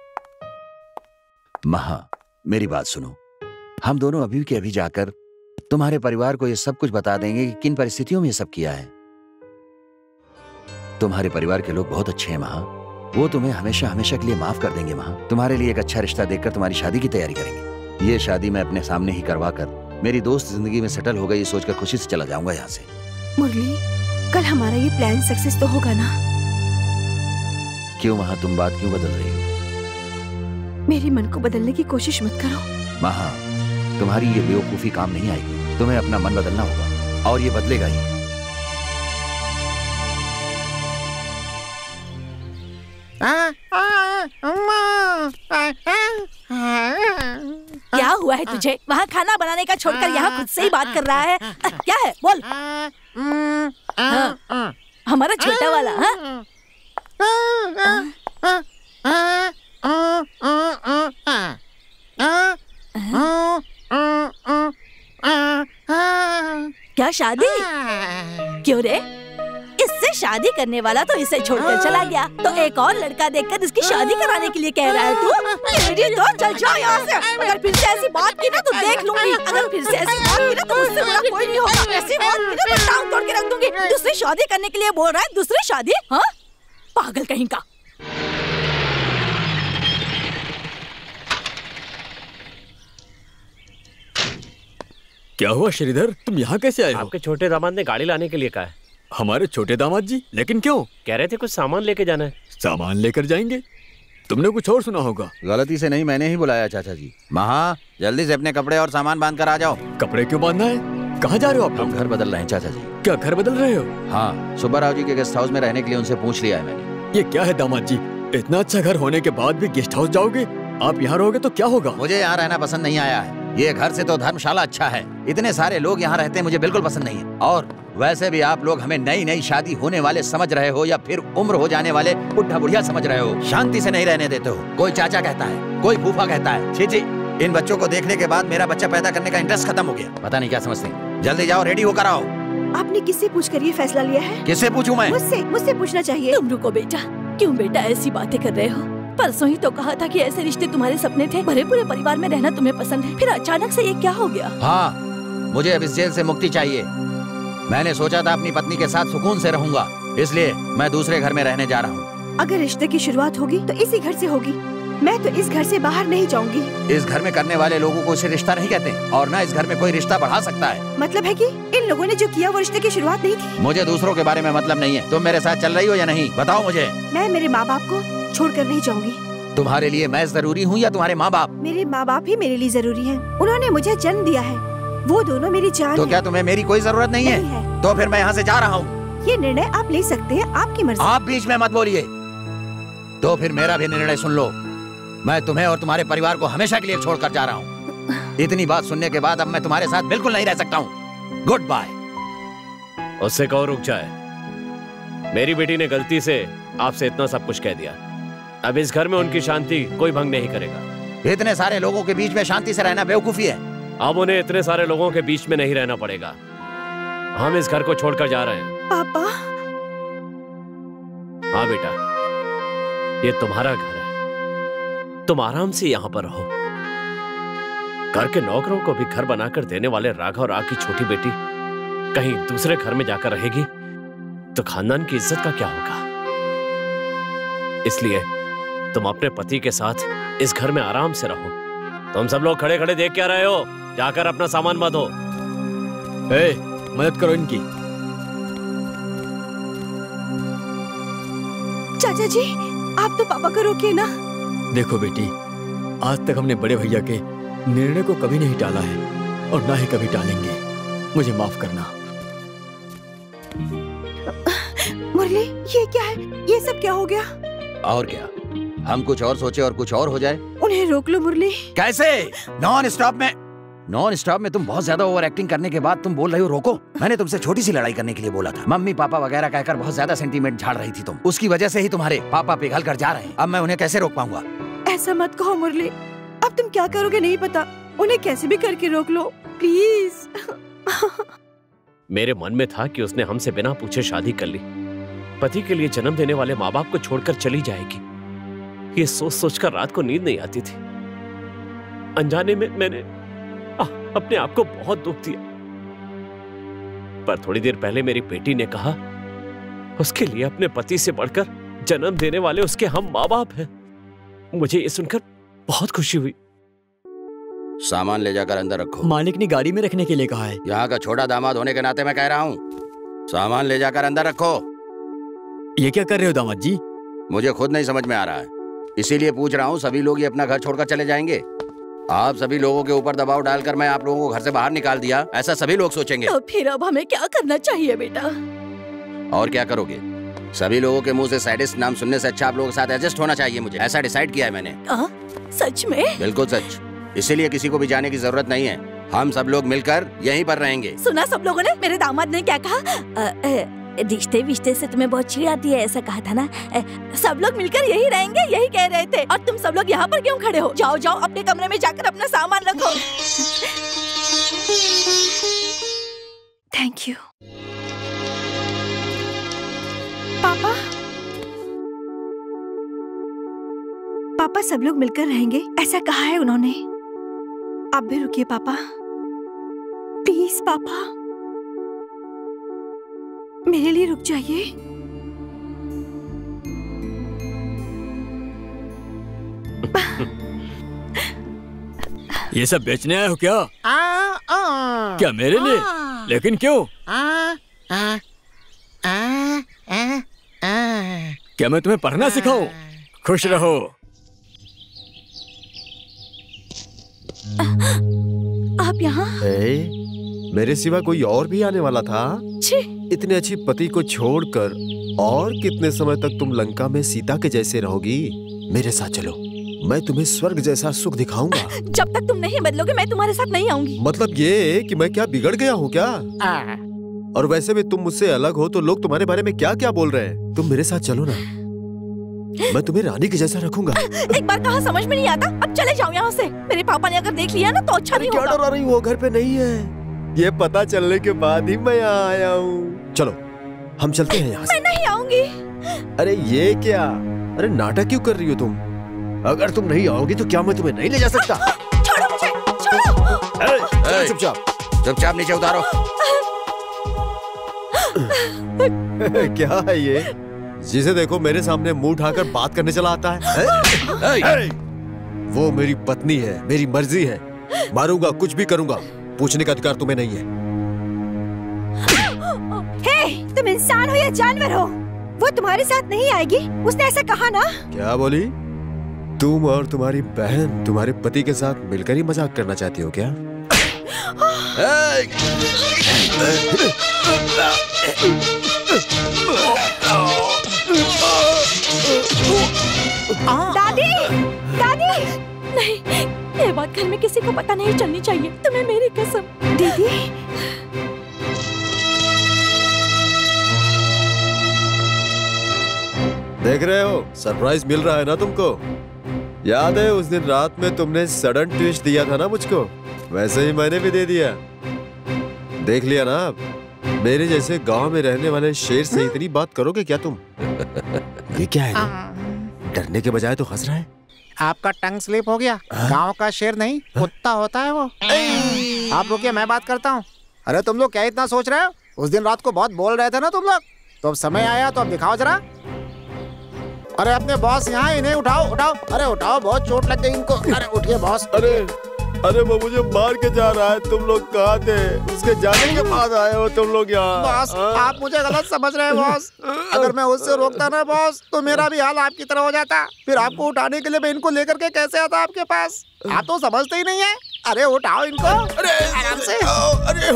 महा, मेरी बात सुनो। हम दोनों अभी के अभी जाकर तुम्हारे परिवार को ये सब कुछ बता देंगे कि किन परिस्थितियों में ये सब किया है। तुम्हारे परिवार के लोग बहुत अच्छे हैं महा, वो तुम्हें हमेशा हमेशा के लिए माफ कर देंगे महा। तुम्हारे लिए एक अच्छा रिश्ता देखकर तुम्हारी शादी की तैयारी करेंगे। ये शादी मैं अपने सामने ही करवा कर मेरी दोस्त जिंदगी में सेटल हो गई ये सोचकर खुशी से चला जाऊंगा यहाँ से। मुरली, कल हमारा ये प्लान सक्सेस तो होगा ना? क्यों महा, तुम बात क्यों बदल रही हो? मेरे मन को बदलने की कोशिश मत करो। महा, तुम्हारी ये बेवकूफी काम नहीं आएगी। तुम्हें अपना मन बदलना होगा और ये बदलेगा ही। क्या हुआ है तुझे? वहाँ खाना बनाने का छोड़कर यहाँ खुद से ही बात कर रहा है। क्या है बोल। हाँ, हमारा छोटा वाला। क्या शादी? क्यों रे? इससे शादी करने वाला तो इसे छोड़कर चला गया, तो एक और लड़का देखकर इसकी शादी कराने के लिए कह रहा है तू? तो चल जाओ यहाँ से। अगर फिर से ऐसी बात की ना तो देख लूंगी। अगर फिर से ऐसी बात की ना तो मुझसे बुरा कोई नहीं होगा। ऐसी बात की ना तो टांग तोड़ के रख दूंगी। दूसरी शादी करने के लिए बोल रहा है? दूसरी शादी? हाँ, पागल कहीं का। क्या हुआ श्रीधर, तुम यहाँ कैसे आए हो? आपके छोटे दामाद ने गाड़ी लाने के लिए कहा है। हमारे छोटे दामाद जी? लेकिन क्यों? कह रहे थे कुछ सामान लेके जाना है। सामान लेकर जाएंगे? तुमने कुछ और सुना होगा। गलती से नहीं, मैंने ही बुलाया चाचा जी। महा, जल्दी से अपने कपड़े और सामान बांध कर आ जाओ। कपड़े क्यों बांधना है? कहाँ जा रहे हो आप? हम घर बदल रहे हैं चाचा जी। क्या घर बदल रहे हो? हाँ, सुब्बाराव जी के गेस्ट हाउस में रहने के लिए उनसे पूछ लिया है मैंने। ये क्या है दामाद जी, इतना अच्छा घर होने के बाद भी गेस्ट हाउस जाओगे? आप यहाँ रहोगे तो क्या होगा? मुझे यहाँ रहना पसंद नहीं आया है। ये घर से तो धर्मशाला अच्छा है। इतने सारे लोग यहाँ रहते हैं, मुझे बिल्कुल पसंद नहीं है। और वैसे भी आप लोग हमें नई नई शादी होने वाले समझ रहे हो या फिर उम्र हो जाने वाले बुढ़ा बुढ़िया समझ रहे हो। शांति से नहीं रहने देते हो। कोई चाचा कहता है, कोई फूफा कहता है। छी छी, इन बच्चों को देखने के बाद मेरा बच्चा पैदा करने का इंटरेस्ट खत्म हो गया। पता नहीं क्या समझते हैं। जल्दी जाओ, रेडी होकर आओ। आपने किससे पूछकर ये फैसला लिया है? किससे पूछूं मैं? मुझसे पूछना चाहिए। तुम रुको बेटा। क्यों बेटा ऐसी बातें कर रहे हो? परसों ही तो कहा था कि ऐसे रिश्ते तुम्हारे सपने थे, भरे पूरे परिवार में रहना तुम्हें पसंद है, फिर अचानक से ये क्या हो गया? हाँ, मुझे अब इस जेल से मुक्ति चाहिए। मैंने सोचा था अपनी पत्नी के साथ सुकून से रहूंगा, इसलिए मैं दूसरे घर में रहने जा रहा हूँ। अगर रिश्ते की शुरुआत होगी तो इसी घर से होगी। मैं तो इस घर से बाहर नहीं जाऊंगी। इस घर में करने वाले लोगों को इसे रिश्ता नहीं कहते, और न इस घर में कोई रिश्ता बढ़ा सकता है। मतलब है कि इन लोगों ने जो किया वो रिश्ते की शुरुआत नहीं थी। मुझे दूसरों के बारे में मतलब नहीं है। तुम मेरे साथ चल रही हो या नहीं, बताओ मुझे। मैं मेरे माँ बाप को छोड़कर नहीं जाऊंगी। तुम्हारे लिए मैं जरूरी हूँ या तुम्हारे माँ बाप? मेरे माँ बाप ही मेरे लिए जरूरी हैं। उन्होंने मुझे जन्म दिया है, वो दोनों मेरी जान तो है। क्या तुम्हें मेरी कोई जरूरत नहीं है? तो फिर मैं यहाँ से जा रहा हूँ। ये निर्णय आप ले सकते हैं, आपकी मर्जी। आप बीच में मत बोलिए। तो फिर मेरा भी निर्णय सुन लो। मैं तुम्हें और तुम्हारे परिवार को हमेशा के लिए छोड़कर जा रहा हूँ। इतनी बात सुनने के बाद अब मैं तुम्हारे साथ बिल्कुल नहीं रह सकता हूँ। Goodbye. उससे कहो रुक जाए। मेरी बेटी ने गलती से आपसे इतना सब कुछ कह दिया। अब इस घर में उनकी शांति कोई भंग नहीं करेगा। इतने सारे लोगों के बीच में शांति से रहना बेवकूफी है। अब उन्हें इतने सारे लोगों के बीच में नहीं रहना पड़ेगा। हम इस घर को छोड़कर जा रहे हैं। पापा। हाँ बेटा, ये तुम्हारा घर है, तुम आराम से यहाँ पर रहो। घर के नौकरों को भी घर बनाकर देने वाले राघव राव की छोटी बेटी कहीं दूसरे घर में जाकर रहेगी तो खानदान की इज्जत का क्या होगा? इसलिए तुम अपने पति के साथ इस घर में आराम से रहो। तुम सब लोग खड़े खड़े देख क्या रहे हो? जाकर अपना सामान मत हो। मदद करो इनकी। चाचा जी, आप तो पापा को रोकिए ना। देखो बेटी, आज तक हमने बड़े भैया के निर्णय को कभी नहीं टाला है और ना ही कभी टालेंगे। मुझे माफ करना। मुरली, ये क्या है? ये सब क्या हो गया? और क्या, हम कुछ और सोचे और कुछ और हो जाए। उन्हें रोक लो मुरली। कैसे? नॉन स्टॉप में तुम बहुत ज्यादा ओवर एक्टिंग करने के बाद तुम बोल रही हो रोको। मैंने तुमसे छोटी सी लड़ाई करने के लिए बोला था। मम्मी पापा वगैरह कहकर बहुत ज्यादा सेंटीमेंट झाड़ रही थी तुम। उसकी वजह से ही तुम्हारे पापा पिघल कर जा रहे हैं। अब मैं उन्हें कैसे रोक पाऊंगा? ऐसा मत कहो मुरली। अब तुम क्या करोगे नहीं पता। उन्हें कैसे भी करके रोक लो प्लीज। मेरे मन में था कि उसने हमसे बिना पूछे शादी कर ली, पति के लिए जन्म देने वाले माँ बाप को छोड़कर चली जाएगी। ये सोच सोचकर रात को नींद नहीं आती थी। अनजाने में मैंने अपने आप को बहुत दुख दिया। पर थोड़ी देर पहले मेरी बेटी ने कहा उसके लिए अपने पति से बढ़कर जन्म देने वाले उसके हम माँ बाप हैं। मुझे ये सुनकर बहुत खुशी हुई। सामान ले जाकर अंदर रखो। मालिक ने गाड़ी में रखने के लिए कहा है। यहाँ का छोटा दामाद होने के नाते मैं कह रहा हूँ, सामान ले जाकर अंदर रखो। ये क्या कर रहे हो दामाद जी? मुझे खुद नहीं समझ में आ रहा है, इसीलिए पूछ रहा हूँ। सभी लोग ये अपना घर छोड़कर चले जाएंगे? आप सभी लोगों के ऊपर दबाव डालकर मैं आप लोगों को घर से बाहर निकाल दिया, ऐसा सभी लोग सोचेंगे। तो फिर अब हमें क्या करना चाहिए बेटा? और क्या करोगे? सभी लोगों के मुंह से सैडिस्ट नाम सुनने से अच्छा आप लोगों के साथ एडजस्ट होना चाहिए मुझे, ऐसा डिसाइड किया है मैंने। सच में? बिल्कुल सच, इसीलिए किसी को भी जाने की जरूरत नहीं है। हम सब लोग मिलकर यहीं पर रहेंगे। सुना सब लोगों ने? मेरे दामाद ने क्या कहा? रिश्ते विश्ते से तुम्हें बहुत चिढ़ आती है, ऐसा कहा था ना? सब लोग मिलकर यही रहेंगे, यही कह रहे थे। और तुम सब लोग यहाँ पर क्यों खड़े हो? जाओ जाओ अपने कमरे में जाकर अपना सामान रखो। Thank you. पापा, पापा सब लोग मिलकर रहेंगे, ऐसा कहा है उन्होंने। आप भी रुकिए पापा, प्लीज पापा, मेरे लिए रुक जाइए। ये सब बेचने आए हो क्या? क्या मेरे लिए? लेकिन क्यों? क्या मैं तुम्हें पढ़ना सिखाऊं? खुश रहो। आप यहाँ? मेरे सिवा कोई और भी आने वाला था? इतने अच्छी पति को छोड़कर और कितने समय तक तुम लंका में सीता के जैसे रहोगी? मेरे साथ चलो, मैं तुम्हें स्वर्ग जैसा सुख दिखाऊंगा। जब तक तुम नहीं बदलोगे मैं तुम्हारे साथ नहीं आऊंगी। मतलब ये कि मैं क्या बिगड़ गया हूँ क्या? और वैसे भी तुम मुझसे अलग हो तो लोग तुम्हारे बारे में क्या क्या बोल रहे हैं। तुम मेरे साथ चलो ना, मैं तुम्हें रानी के जैसा रखूंगा। एक बार कहा समझ में नहीं आता, अब चले जाओ यहाँ से। मेरे पापा ने अगर देख लिया ना तो अच्छा नहीं होगा। क्या डरा रही हूँ? वो घर पे नहीं है, ये पता चलने के बाद ही मैं यहाँ आया हूँ। चलो हम चलते हैं यहाँ से। मैं नहीं आऊंगी। अरे ये क्या? अरे नाटक क्यों कर रही हो तुम? अगर तुम नहीं आओगी तो क्या मैं तुम्हें नहीं ले जा सकता? छोड़ो मुझे, छोड़ो। चुपचाप नीचे उतारो। क्या है ये? जिसे देखो मेरे सामने मुंह उठाकर बात करने चला आता है। वो मेरी पत्नी है, मेरी मर्जी है, मारूंगा कुछ भी करूंगा, पूछने का अधिकार तुम्हें नहीं है। हे, तुम इंसान हो या जानवर हो? वो तुम्हारे साथ नहीं आएगी, उसने ऐसा कहा ना? क्या बोली? तुम और तुम्हारी बहन तुम्हारे पति के साथ मिलकर ही मजाक करना चाहती हो क्या? दादी, दादी, नहीं, ये बात घर में किसी को पता नहीं चलनी चाहिए। तुम्हें मेरी कसम। दीदी, देख रहे हो, सरप्राइज मिल रहा है ना तुमको? याद है उस दिन रात में तुमने सडन ट्विस्ट दिया था ना मुझको? वैसे ही मैंने भी दे दिया। देख लिया ना? अब मेरे जैसे गांव में रहने वाले शेर से इतनी बात करोगे क्या तुम? ये क्या है? डरने के बजाय तो हंस रहा है। आपका टंग स्लिप हो गया। गांव का शेर नहीं, कुत्ता होता है वो। आप रुकिए, मैं बात करता हूँ। अरे तुम लोग क्या इतना सोच रहे हो? उस दिन रात को बहुत बोल रहे थे ना तुम लोग, तो अब समय आया तो अब दिखाओ जरा। अरे अपने बॉस यहाँ, इन्हें उठाओ उठाओ। अरे उठाओ, बहुत चोट लग गई इनको। अरे उठिए बॉस। अरे वो मुझे मार के जा रहा है। तुम लोग कहाँ थे? उसके जाने के बाद आए हो तुम लोग यहाँ। बॉस, आप मुझे गलत समझ रहे हैं बॉस। अगर मैं उससे रोकता ना बॉस, तो मेरा भी हाल आपकी तरह हो जाता। फिर आपको उठाने के लिए मैं इनको लेकर के कैसे आता आपके पास? आप तो समझते ही नहीं है। अरे उठाओ इनको। अरे आराम से। अरे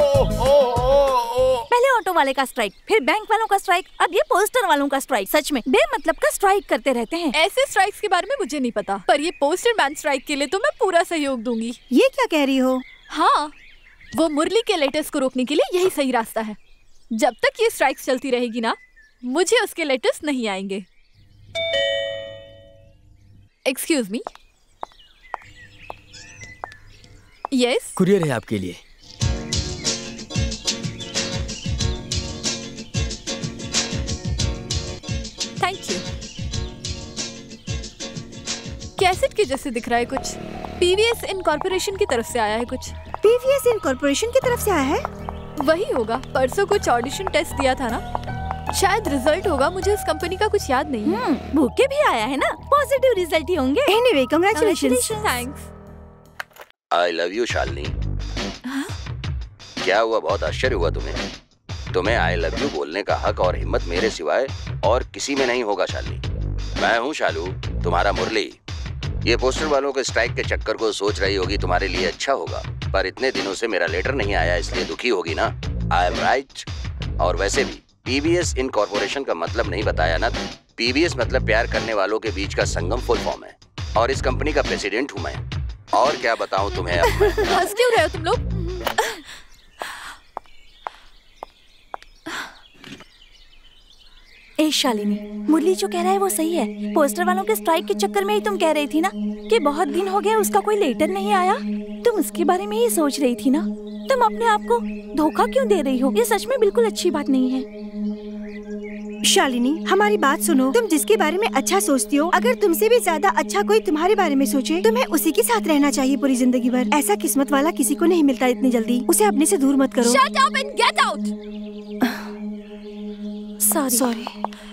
पहले ऑटो वाले का स्ट्राइक, फिर बैंक वालों का स्ट्राइक, अब ये पोस्टर वालों का स्ट्राइक। सच में बेमतलब का स्ट्राइक करते रहते हैं। ऐसे स्ट्राइक्स के बारे में मुझे नहीं पता, पर ये पोस्टर मैन स्ट्राइक के लिए तो मैं पूरा सहयोग दूंगी। ये क्या कह रही हो? हाँ, वो मुरली के लेटर्स को रोकने के लिए यही सही रास्ता है। जब तक ये स्ट्राइक्स चलती रहेगी ना, मुझे उसके लेटर्स नहीं आएंगे। Excuse me. यस, कुरियर है आपके लिए। Thank you. कैसेट के जैसे दिख रहा है कुछ। पीवीएस इनकॉर्पोरेशन की तरफ से आया है कुछ। पीवीएस इनकॉर्पोरेशन की तरफ से आया है? वही होगा। परसों कुछ ऑडिशन टेस्ट दिया था ना, शायद रिजल्ट होगा। मुझे उस कंपनी का कुछ याद नहीं है। बुके भी आया है ना, पॉजिटिव रिजल्ट ही होंगे। Anyway, congratulations. Thanks. I love you Shalini. क्या हुआ, बहुत आश्चर्य हुआ तुम्हें? तुम्हें आई लव यू बोलने का हक और हिम्मत मेरे सिवाय और किसी में नहीं होगा शालिनी। मैं हूँ शालू, तुम्हारा मुरली। ये पोस्टर वालों के स्ट्राइक के चक्कर को सोच रही होगी तुम्हारे लिए अच्छा होगा, पर इतने दिनों से मेरा लेटर नहीं आया इसलिए दुखी होगी ना। I am right. और वैसे भी पीबीएस इनकॉर्पोरेशन का मतलब नहीं बताया ना। पीबीएस मतलब प्यार करने वालों के बीच का संगम फुल फॉर्म है, और इस कंपनी का प्रेसिडेंट हूँ मैं। और क्या बताऊँ तुम्हें अब मैं। हंस क्यों रहे हो तुम लोग? ए शालिनी, मुरली जो कह रहा है वो सही है। पोस्टर वालों के स्ट्राइक के चक्कर में ही तुम कह रही थी ना कि बहुत दिन हो गए उसका कोई लेटर नहीं आया। तुम उसके बारे में ही सोच रही थी ना। तुम अपने आप को धोखा क्यों दे रही हो? ये सच में बिल्कुल अच्छी बात नहीं है। शालिनी, हमारी बात सुनो। तुम जिसके बारे में अच्छा सोचती हो, अगर तुमसे भी ज्यादा अच्छा कोई तुम्हारे बारे में सोचे, तुम्हें उसी के साथ रहना चाहिए पूरी जिंदगी भर। ऐसा किस्मत वाला किसी को नहीं मिलता इतनी जल्दी। उसे अपने से दूर मत करो। Shut up and get out! Sorry.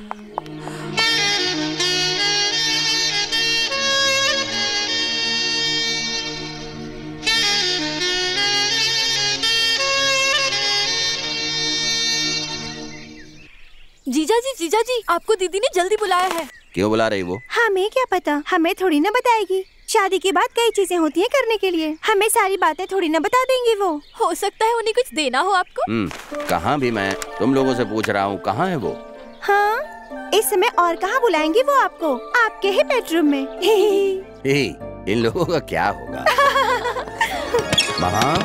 जीजा जी, आपको दीदी ने जल्दी बुलाया है। क्यों बुला रही वो? हमें क्या पता, हमें थोड़ी ना बताएगी। शादी के बाद कई चीजें होती हैं करने के लिए, हमें सारी बातें थोड़ी ना बता देंगी वो। हो सकता है उन्हें कुछ देना हो आपको। कहाँ भी मैं तुम लोगों से पूछ रहा हूँ, कहाँ है वो? हाँ, इस समय और कहाँ बुलाएंगी वो आपको? आपके ही बेडरूम में। इन लोगों का क्या होगा? महा,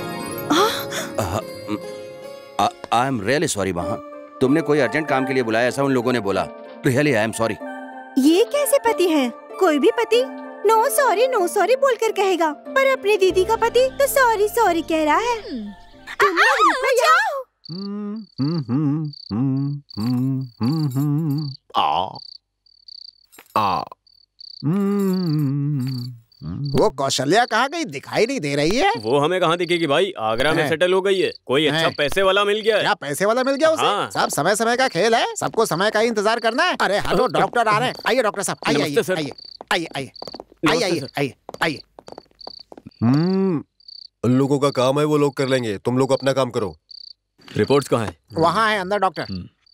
आई एम रियली सॉरी महा। तुमने कोई अर्जेंट काम के लिए बुलाया ऐसा उन लोगों ने बोला। Really I am sorry. ये कैसे पति है? कोई भी पति नो सॉरी बोलकर कहेगा, पर अपनी दीदी का पति तो सॉरी सॉरी कह रहा है। तुम लोग जाओ। वो कौशल्या कहाँ गई? दिखाई नहीं दे रही है। वो हमें कहाँ दिखेगी भाई, आगरा में सेटल हो गई है। कोई अच्छा पैसे वाला मिल गया है। क्या पैसे वाला मिल गया उसे? हाँ। सब समय समय का खेल है, सबको समय का ही इंतजार करना है। अरे हेलो, डॉक्टर आ रहे हैं। आइए डॉक्टर साहब, आइए आइए आइए आइए आइए आइए आइए। उन लोगों का काम है, वो लोग कर लेंगे। तुम लोग अपना काम करो। रिपोर्ट्स कहाँ है? वहाँ है अंदर डॉक्टर।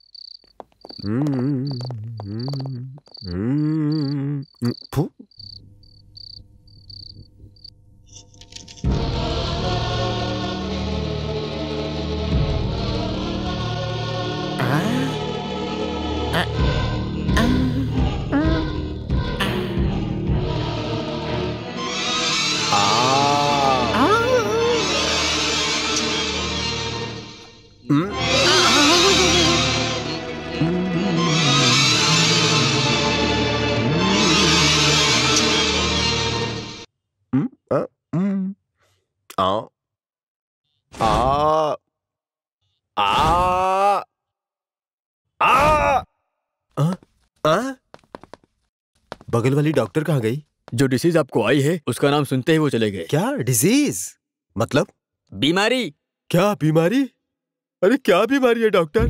बगल वाली डॉक्टर कहाँ गई? जो डिसीज आपको आई है उसका नाम सुनते ही वो चले गए। क्या डिजीज? मतलब बीमारी। क्या बीमारी? अरे क्या बीमारी है डॉक्टर?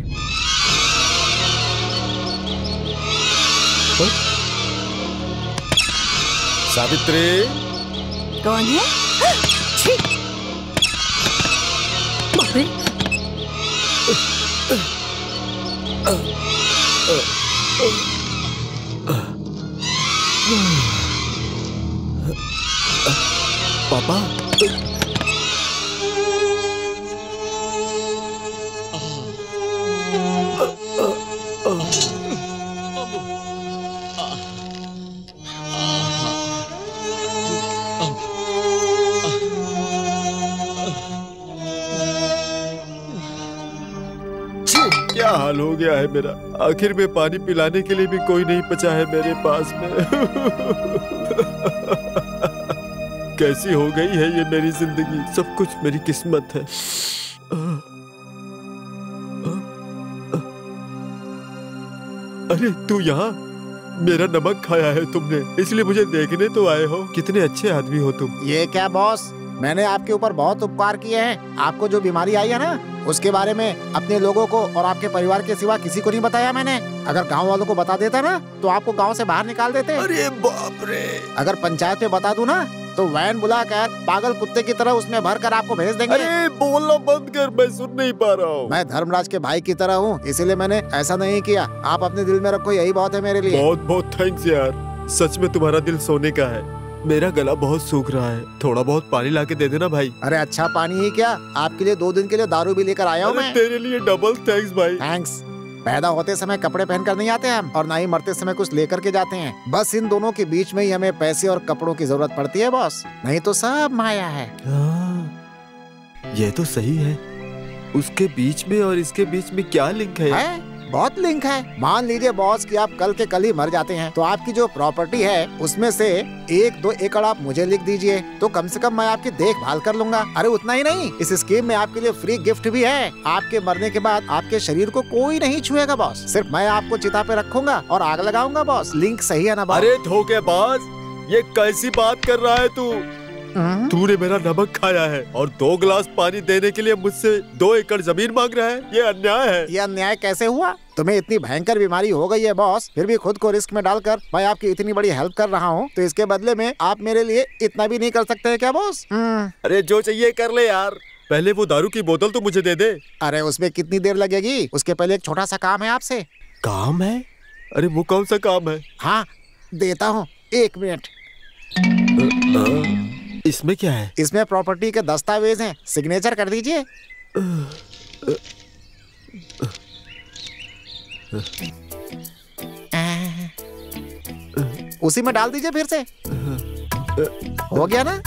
सावित्री। कौन है? पापा। क्या हाल हो गया है मेरा। आखिर में पानी पिलाने के लिए भी कोई नहीं बचा है मेरे पास में। कैसी हो गई है ये मेरी जिंदगी। सब कुछ मेरी किस्मत है। अरे तू यहाँ? मेरा नमक खाया है तुमने, इसलिए मुझे देखने तो आए हो। कितने अच्छे आदमी हो तुम। ये क्या बॉस, मैंने आपके ऊपर बहुत उपकार किए हैं। आपको जो बीमारी आई है ना, उसके बारे में अपने लोगों को और आपके परिवार के सिवा किसी को नहीं बताया मैंने। अगर गांव वालों को बता देता ना तो आपको गांव से बाहर निकाल देते। अरे बाप रे। अगर पंचायत में बता दूं ना तो वैन बुलाकर पागल कुत्ते की तरह उसमें भर कर आपको भेज देंगे। अरे बोलना बंद कर, मैं सुन नहीं पा रहा हूँ। मैं धर्मराज के भाई की तरह हूँ, इसीलिए मैंने ऐसा नहीं किया। आप अपने दिल में रखो, यही बहुत है मेरे लिए। बहुत बहुत थैंक्स यार, सच में तुम्हारा दिल सोने का है। मेरा गला बहुत सूख रहा है, थोड़ा बहुत पानी ला के दे देना भाई। अरे अच्छा पानी ही क्या, आपके लिए 2 दिन के लिए दारू भी लेकर आया हूँ मैं। तेरे लिए डबल थैंक्स भाई। थैंक्स। पैदा होते समय कपड़े पहनकर नहीं आते हम, और ना ही मरते समय कुछ लेकर के जाते हैं। बस इन दोनों के बीच में ही हमें पैसे और कपड़ों की जरूरत पड़ती है बॉस, नहीं तो सब माया है। ये तो सही है। उसके बीच में और इसके बीच में क्या लिंक है? बहुत लिंक है। मान लीजिए बॉस कि आप कल के कल ही मर जाते हैं, तो आपकी जो प्रॉपर्टी है उसमें से 1-2 एकड़ आप मुझे लिख दीजिए, तो कम से कम मैं आपकी देखभाल कर लूंगा। अरे उतना ही नहीं, इस स्कीम में आपके लिए फ्री गिफ्ट भी है। आपके मरने के बाद आपके शरीर को कोई नहीं छुएगा बॉस, सिर्फ मैं आपको चिता पे रखूंगा और आग लगाऊंगा बॉस। लिंक सही है ना बॉस? अरे धोखेबाज, ये कैसी बात कर रहा है तू? तूने मेरा नमक खाया है और 2 गिलास पानी देने के लिए मुझसे 2 एकड़ जमीन मांग रहा है। ये अन्याय है। ये अन्याय कैसे हुआ? तुम्हें इतनी भयंकर बीमारी हो गई है बॉस, फिर भी खुद को रिस्क में डालकर मैं आपकी इतनी बड़ी हेल्प कर रहा हूँ, तो इसके बदले में आप मेरे लिए इतना भी नहीं कर सकते हैं क्या बॉस? अरे जो चाहिए कर ले यार, पहले वो दारू की बोतल तो मुझे दे दे। अरे उसमें कितनी देर लगेगी? उसके पहले एक छोटा सा काम है आपसे। काम है? अरे वो कौन सा काम है? हाँ देता हूँ, 1 मिनट। इसमें क्या है? इसमें प्रॉपर्टी के दस्तावेज हैं, सिग्नेचर कर दीजिए। उसी में डाल दीजिए फिर से। हो गया ना?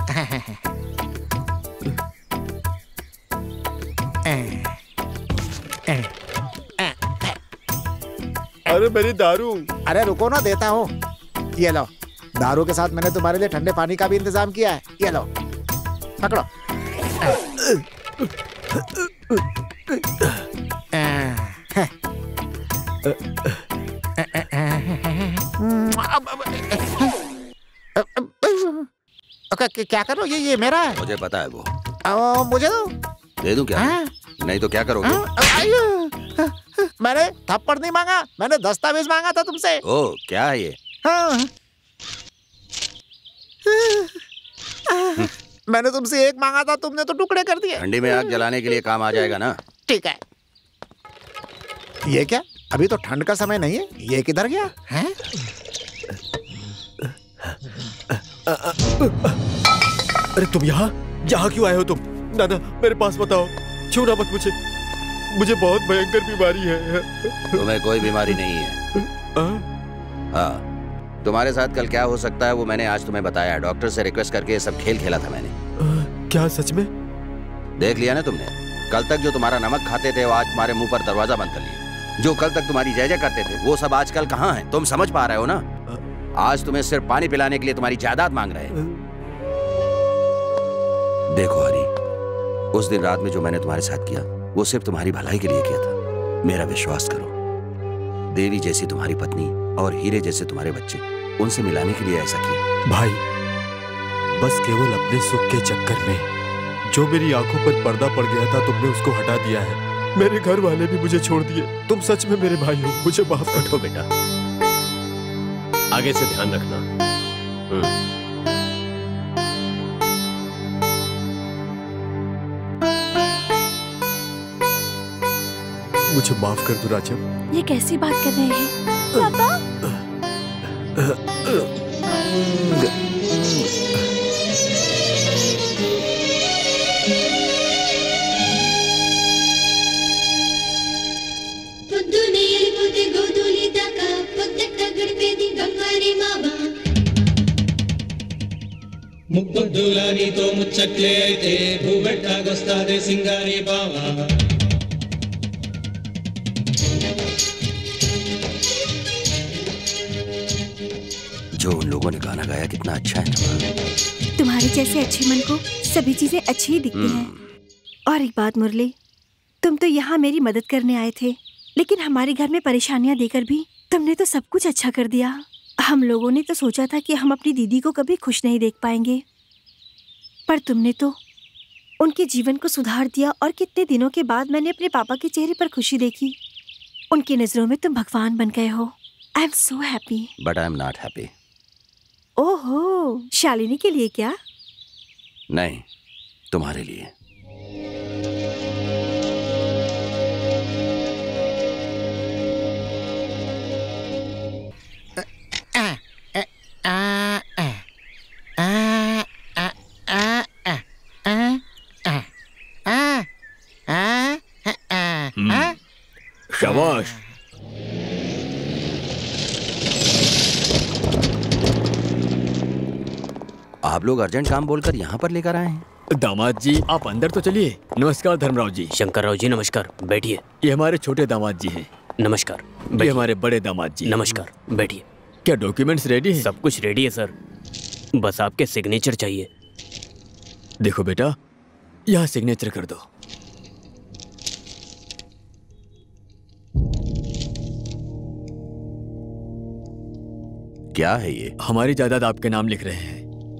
अरे मेरी दारू। अरे रुको ना, देता हूँ। ये लो, दारू के साथ मैंने तुम्हारे लिए ठंडे पानी का भी इंतजाम किया है। ये लो, पकड़ो। क्या करो? ये मेरा है। मुझे पता है वो। मुझे दो। दे दूं क्या? नहीं तो क्या करोगे? मैंने थप्पड़ नहीं मांगा, मैंने दस्तावेज मांगा था तुमसे। ओ क्या है ये? मैंने तुमसे 1 मांगा था, तुमने तो टुकड़े कर दिए। ठंडी में आग जलाने के लिए काम आ जाएगा ना? ठीक है। ये क्या? अभी तो ठंड का समय नहीं है, ये किधर गया है? अरे तुम यहाँ क्यों आए हो तुम? ना मेरे पास बताओ, छूना मत मुझे, मुझे बहुत भयंकर बीमारी है। तुम्हें कोई बीमारी नहीं है। हाँ, तुम्हारे साथ कल क्या हो सकता है वो मैंने आज तुम्हें बताया। डॉक्टर से रिक्वेस्ट करके ये सब खेल खेला था मैंने। क्या सच में? देख लिया ना तुमने? कल तक जो तुम्हारा नमक खाते थे वो आज तुम्हारे मुंह पर दरवाजा बंद कर लिया। जो कल तक तुम्हारी जय जय करते थे वो सब आजकल कहाँ है? तुम समझ पा रहे हो ना? आज तुम्हें सिर्फ पानी पिलाने के लिए तुम्हारी जायदाद मांग रहे हैं। देखो हरी, उस दिन रात में जो मैंने तुम्हारे साथ किया वो सिर्फ तुम्हारी भलाई के लिए किया था। मेरा विश्वास करो, देवी जैसी तुम्हारी पत्नी और हीरे जैसे तुम्हारे बच्चे, उनसे मिलाने के लिए ऐसा किया। भाई, बस केवल अपने सुख के चक्कर में जो मेरी आंखों पर पर्दा पड़ गया था, तुमने उसको हटा दिया है। मेरे घर वाले भी मुझे छोड़ दिए। तुम सच में मेरे भाई हो, मुझे माफ कर दो बेटा। आगे से ध्यान रखना। मुझे माफ कर दो राजम। ये कैसी बात कर रहे हैं पापा? ముగ్గుద్దులానితో ముచ్చట్లే అయితే భూబెట్టాగొస్తాదే సింగారి బావా. जो उन लोगों ने गाना गाया कितना अच्छा है ना? तुम्हारे जैसे अच्छे मन को सभी चीजें अच्छी ही दिखती हैं। और एक बात मुरली, तुम तो यहाँ मेरी मदद करने आए थे, लेकिन हमारे घर में परेशानियाँ देकर भी तुमने तो सब कुछ अच्छा कर दिया। हम लोगों ने तो सोचा था कि हम अपनी दीदी को कभी खुश नहीं देख पाएंगे, पर तुमने तो उनके जीवन को सुधार दिया। और कितने दिनों के बाद मैंने अपने पापा के चेहरे पर खुशी देखी। उनकी नजरों में तुम भगवान बन गए हो। I am so happy. But I am not happy. ओहो, शालिनी के लिए क्या? नहीं, तुम्हारे लिए। शाबाश। आप लोग अर्जेंट काम बोलकर यहाँ पर लेकर आए हैं। दामाद जी आप अंदर तो चलिए। नमस्कार धर्मराव जी। शंकर राव जी नमस्कार, बैठिए। ये हमारे छोटे दामाद जी हैं। नमस्कार। ये हमारे बड़े दामाद जी। नमस्कार, बैठिए। क्या डॉक्यूमेंट्स रेडी हैं? सब कुछ रेडी है सर, बस आपके सिग्नेचर चाहिए। देखो बेटा, यहाँ सिग्नेचर कर दो। क्या है ये? हमारी जायदाद आपके नाम लिख रहे हैं।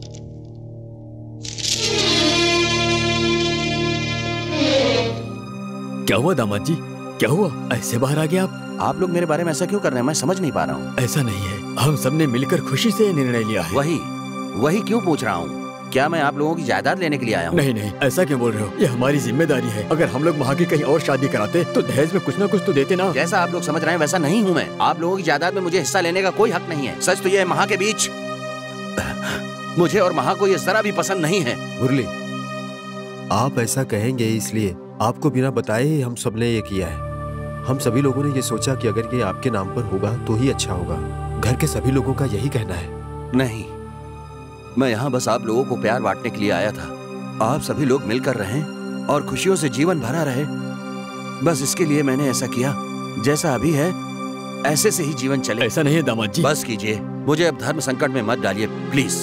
क्या हुआ दामाद जी, क्या हुआ? ऐसे बाहर आ गए आप लोग मेरे बारे में ऐसा क्यों कर रहे हैं? मैं समझ नहीं पा रहा हूँ। ऐसा नहीं है, हम सबने मिलकर खुशी से निर्णय लिया है। वही क्यों पूछ रहा हूँ? क्या मैं आप लोगों की जायदाद लेने के लिए आया हूँ? नहीं, ऐसा क्यों बोल रहे हो? ये हमारी जिम्मेदारी है। अगर हम लोग वहाँ की कहीं और शादी कराते तो दहेज में कुछ ना कुछ तो देते ना। जैसा आप लोग समझ रहे हैं वैसा नहीं हूँ मैं। आप लोगों की जायदाद में मुझे हिस्सा लेने का कोई हक नहीं है। सच तो ये है, महा के बीच मुझे और महा को ये जरा भी पसंद नहीं है। मुरली, आप ऐसा कहेंगे इसलिए आपको बिना बताए ही हम सबने ये किया है। हम सभी लोगों ने ये सोचा कि अगर ये आपके नाम पर होगा तो ही अच्छा होगा। घर के सभी लोगों का यही कहना है। नहीं, मैं यहाँ बस आप लोगों को प्यार बांटने के लिए आया था। आप सभी लोग मिलकर रहें और खुशियों से जीवन भरा रहे, बस इसके लिए मैंने ऐसा किया। जैसा अभी है ऐसे से ही जीवन चले। ऐसा नहीं है दामाद जी। बस कीजिए, मुझे अब धर्म संकट में मत डालिए प्लीज।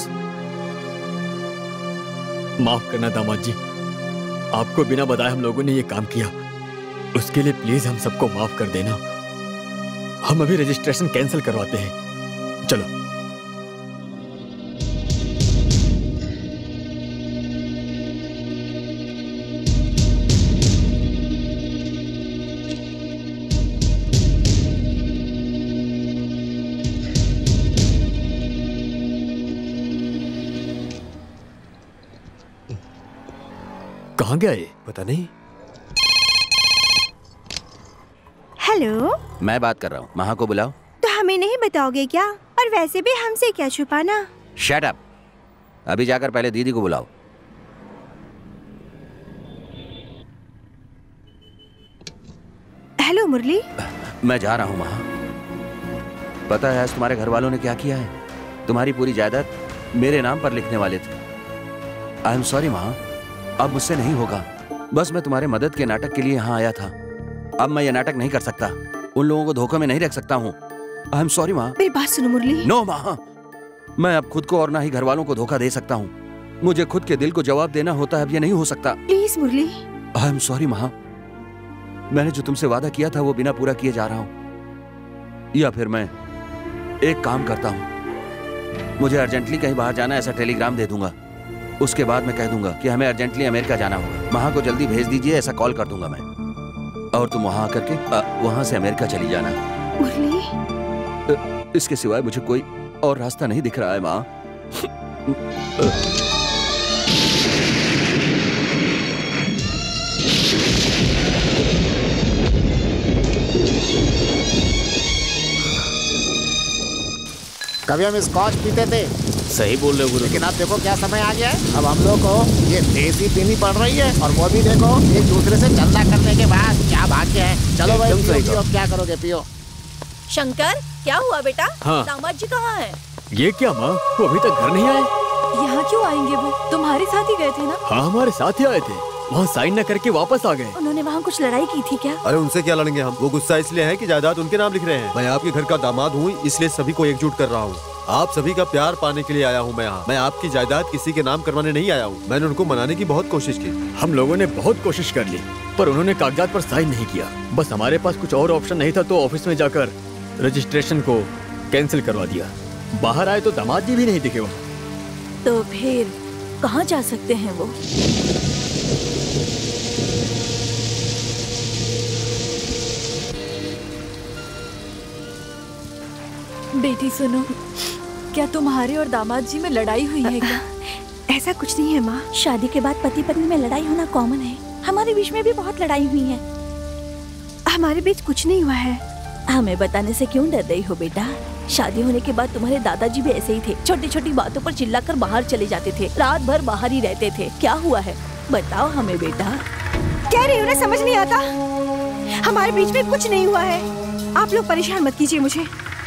माफ करना दामाद जी, आपको बिना बताए हम लोगों ने ये काम किया, उसके लिए प्लीज हम सबको माफ कर देना। हम अभी रजिस्ट्रेशन कैंसिल करवाते हैं। चलो। कहाँ गया ये? पता नहीं। हेलो, मैं बात कर रहा हूँ। महा को बुलाओ। तो हमें नहीं बताओगे क्या? और वैसे भी हमसे क्या छुपाना? Shut up. अभी जाकर पहले दीदी को बुलाओ। हेलो मुरली। मैं जा रहा हूँ महा। पता है आज तुम्हारे घर वालों ने क्या किया है? तुम्हारी पूरी जायदाद मेरे नाम पर लिखने वाले थे। आई एम सॉरी महा, अब मुझसे नहीं होगा। बस मैं तुम्हारे मदद के नाटक के लिए यहाँ आया था। अब मैं ये नाटक नहीं कर सकता। उन लोगों को धोखे में नहीं रख सकता हूँ। आई एम सॉरी माँ। मेरी बात सुनो मुरली। नो माँ, मैं अब खुद को और ना ही घर वालों को धोखा दे सकता हूँ। मुझे खुद के दिल को जवाब देना होता है, अब ये नहीं हो सकता। Please Murali. I am sorry माँ, मैंने जो तुमसे वादा किया था वो बिना पूरा किए जा रहा हूँ। या फिर मैं एक काम करता हूँ, मुझे अर्जेंटली कहीं बाहर जाना, ऐसा टेलीग्राम दे दूंगा। उसके बाद मैं कह दूंगा कि हमें अर्जेंटली अमेरिका जाना होगा। महा को जल्दी भेज दीजिए, ऐसा कॉल कर दूंगा मैं। और तुम वहां आकर के वहां से अमेरिका चली जाना। मुरली, इसके सिवाय मुझे कोई और रास्ता नहीं दिख रहा है माँ। कभी हम स्कॉच पीते थे। सही बोल रहे हो गुरु। लेकिन अब देखो क्या समय आ गया है। अब हम लोग को ये देसी पीनी पड़ रही है, और वो भी देखो एक दूसरे से चंदा करने के बाद। क्या भाग्य है। चलो भाई पियो, पियो, क्या करोगे पियो। शंकर, क्या हुआ बेटा? हाँ। दामाद जी कहाँ है? ये क्या माँ, वो अभी तक घर नहीं आए? यहाँ क्यों आएंगे? वो तुम्हारे साथ ही गए थे ना? हाँ, हमारे साथ ही आए थे। वहाँ साइन न करके वापस आ गए। उन्होंने वहाँ कुछ लड़ाई की थी क्या? अरे उनसे क्या लड़ेंगे हम। वो गुस्सा इसलिए है कि जायदाद उनके नाम लिख रहे हैं। मैं आपके घर का दामाद हूँ, इसलिए सभी को एकजुट कर रहा हूँ। आप सभी का प्यार पाने के लिए आया हूँ मैं यहाँ। मैं आपकी जायदाद किसी के नाम करवाने नहीं आया हूँ। मैंने उनको मनाने की बहुत कोशिश की। हम लोगों ने बहुत कोशिश कर ली, पर उन्होंने कागजात पर साइन नहीं किया। बस हमारे पास कुछ और ऑप्शन नहीं था, तो ऑफिस में जाकर रजिस्ट्रेशन को कैंसिल करवा दिया। बाहर आए तो दामाद जी भी नहीं दिखे वहाँ। तो फिर कहाँ जा सकते हैं वो? बेटी सुनो, क्या तुम्हारे और दामाद जी में लड़ाई हुई है क्या? ऐसा कुछ नहीं है माँ। शादी के बाद पति पत्नी में लड़ाई होना कॉमन है। हमारे बीच में भी बहुत लड़ाई हुई है। हमारे बीच कुछ नहीं हुआ है। हमें बताने से क्यों डर रही हो बेटा? शादी होने के बाद तुम्हारे दादाजी भी ऐसे ही थे, छोटी छोटी बातों पर चिल्लाकर बाहर चले जाते थे, रात भर बाहर ही रहते थे। क्या हुआ है बताओ हमें बेटा। कह रही हूँ ना, समझ नहीं आता। हमारे बीच में कुछ नहीं हुआ है। आप लोग परेशान मत कीजिए मुझे।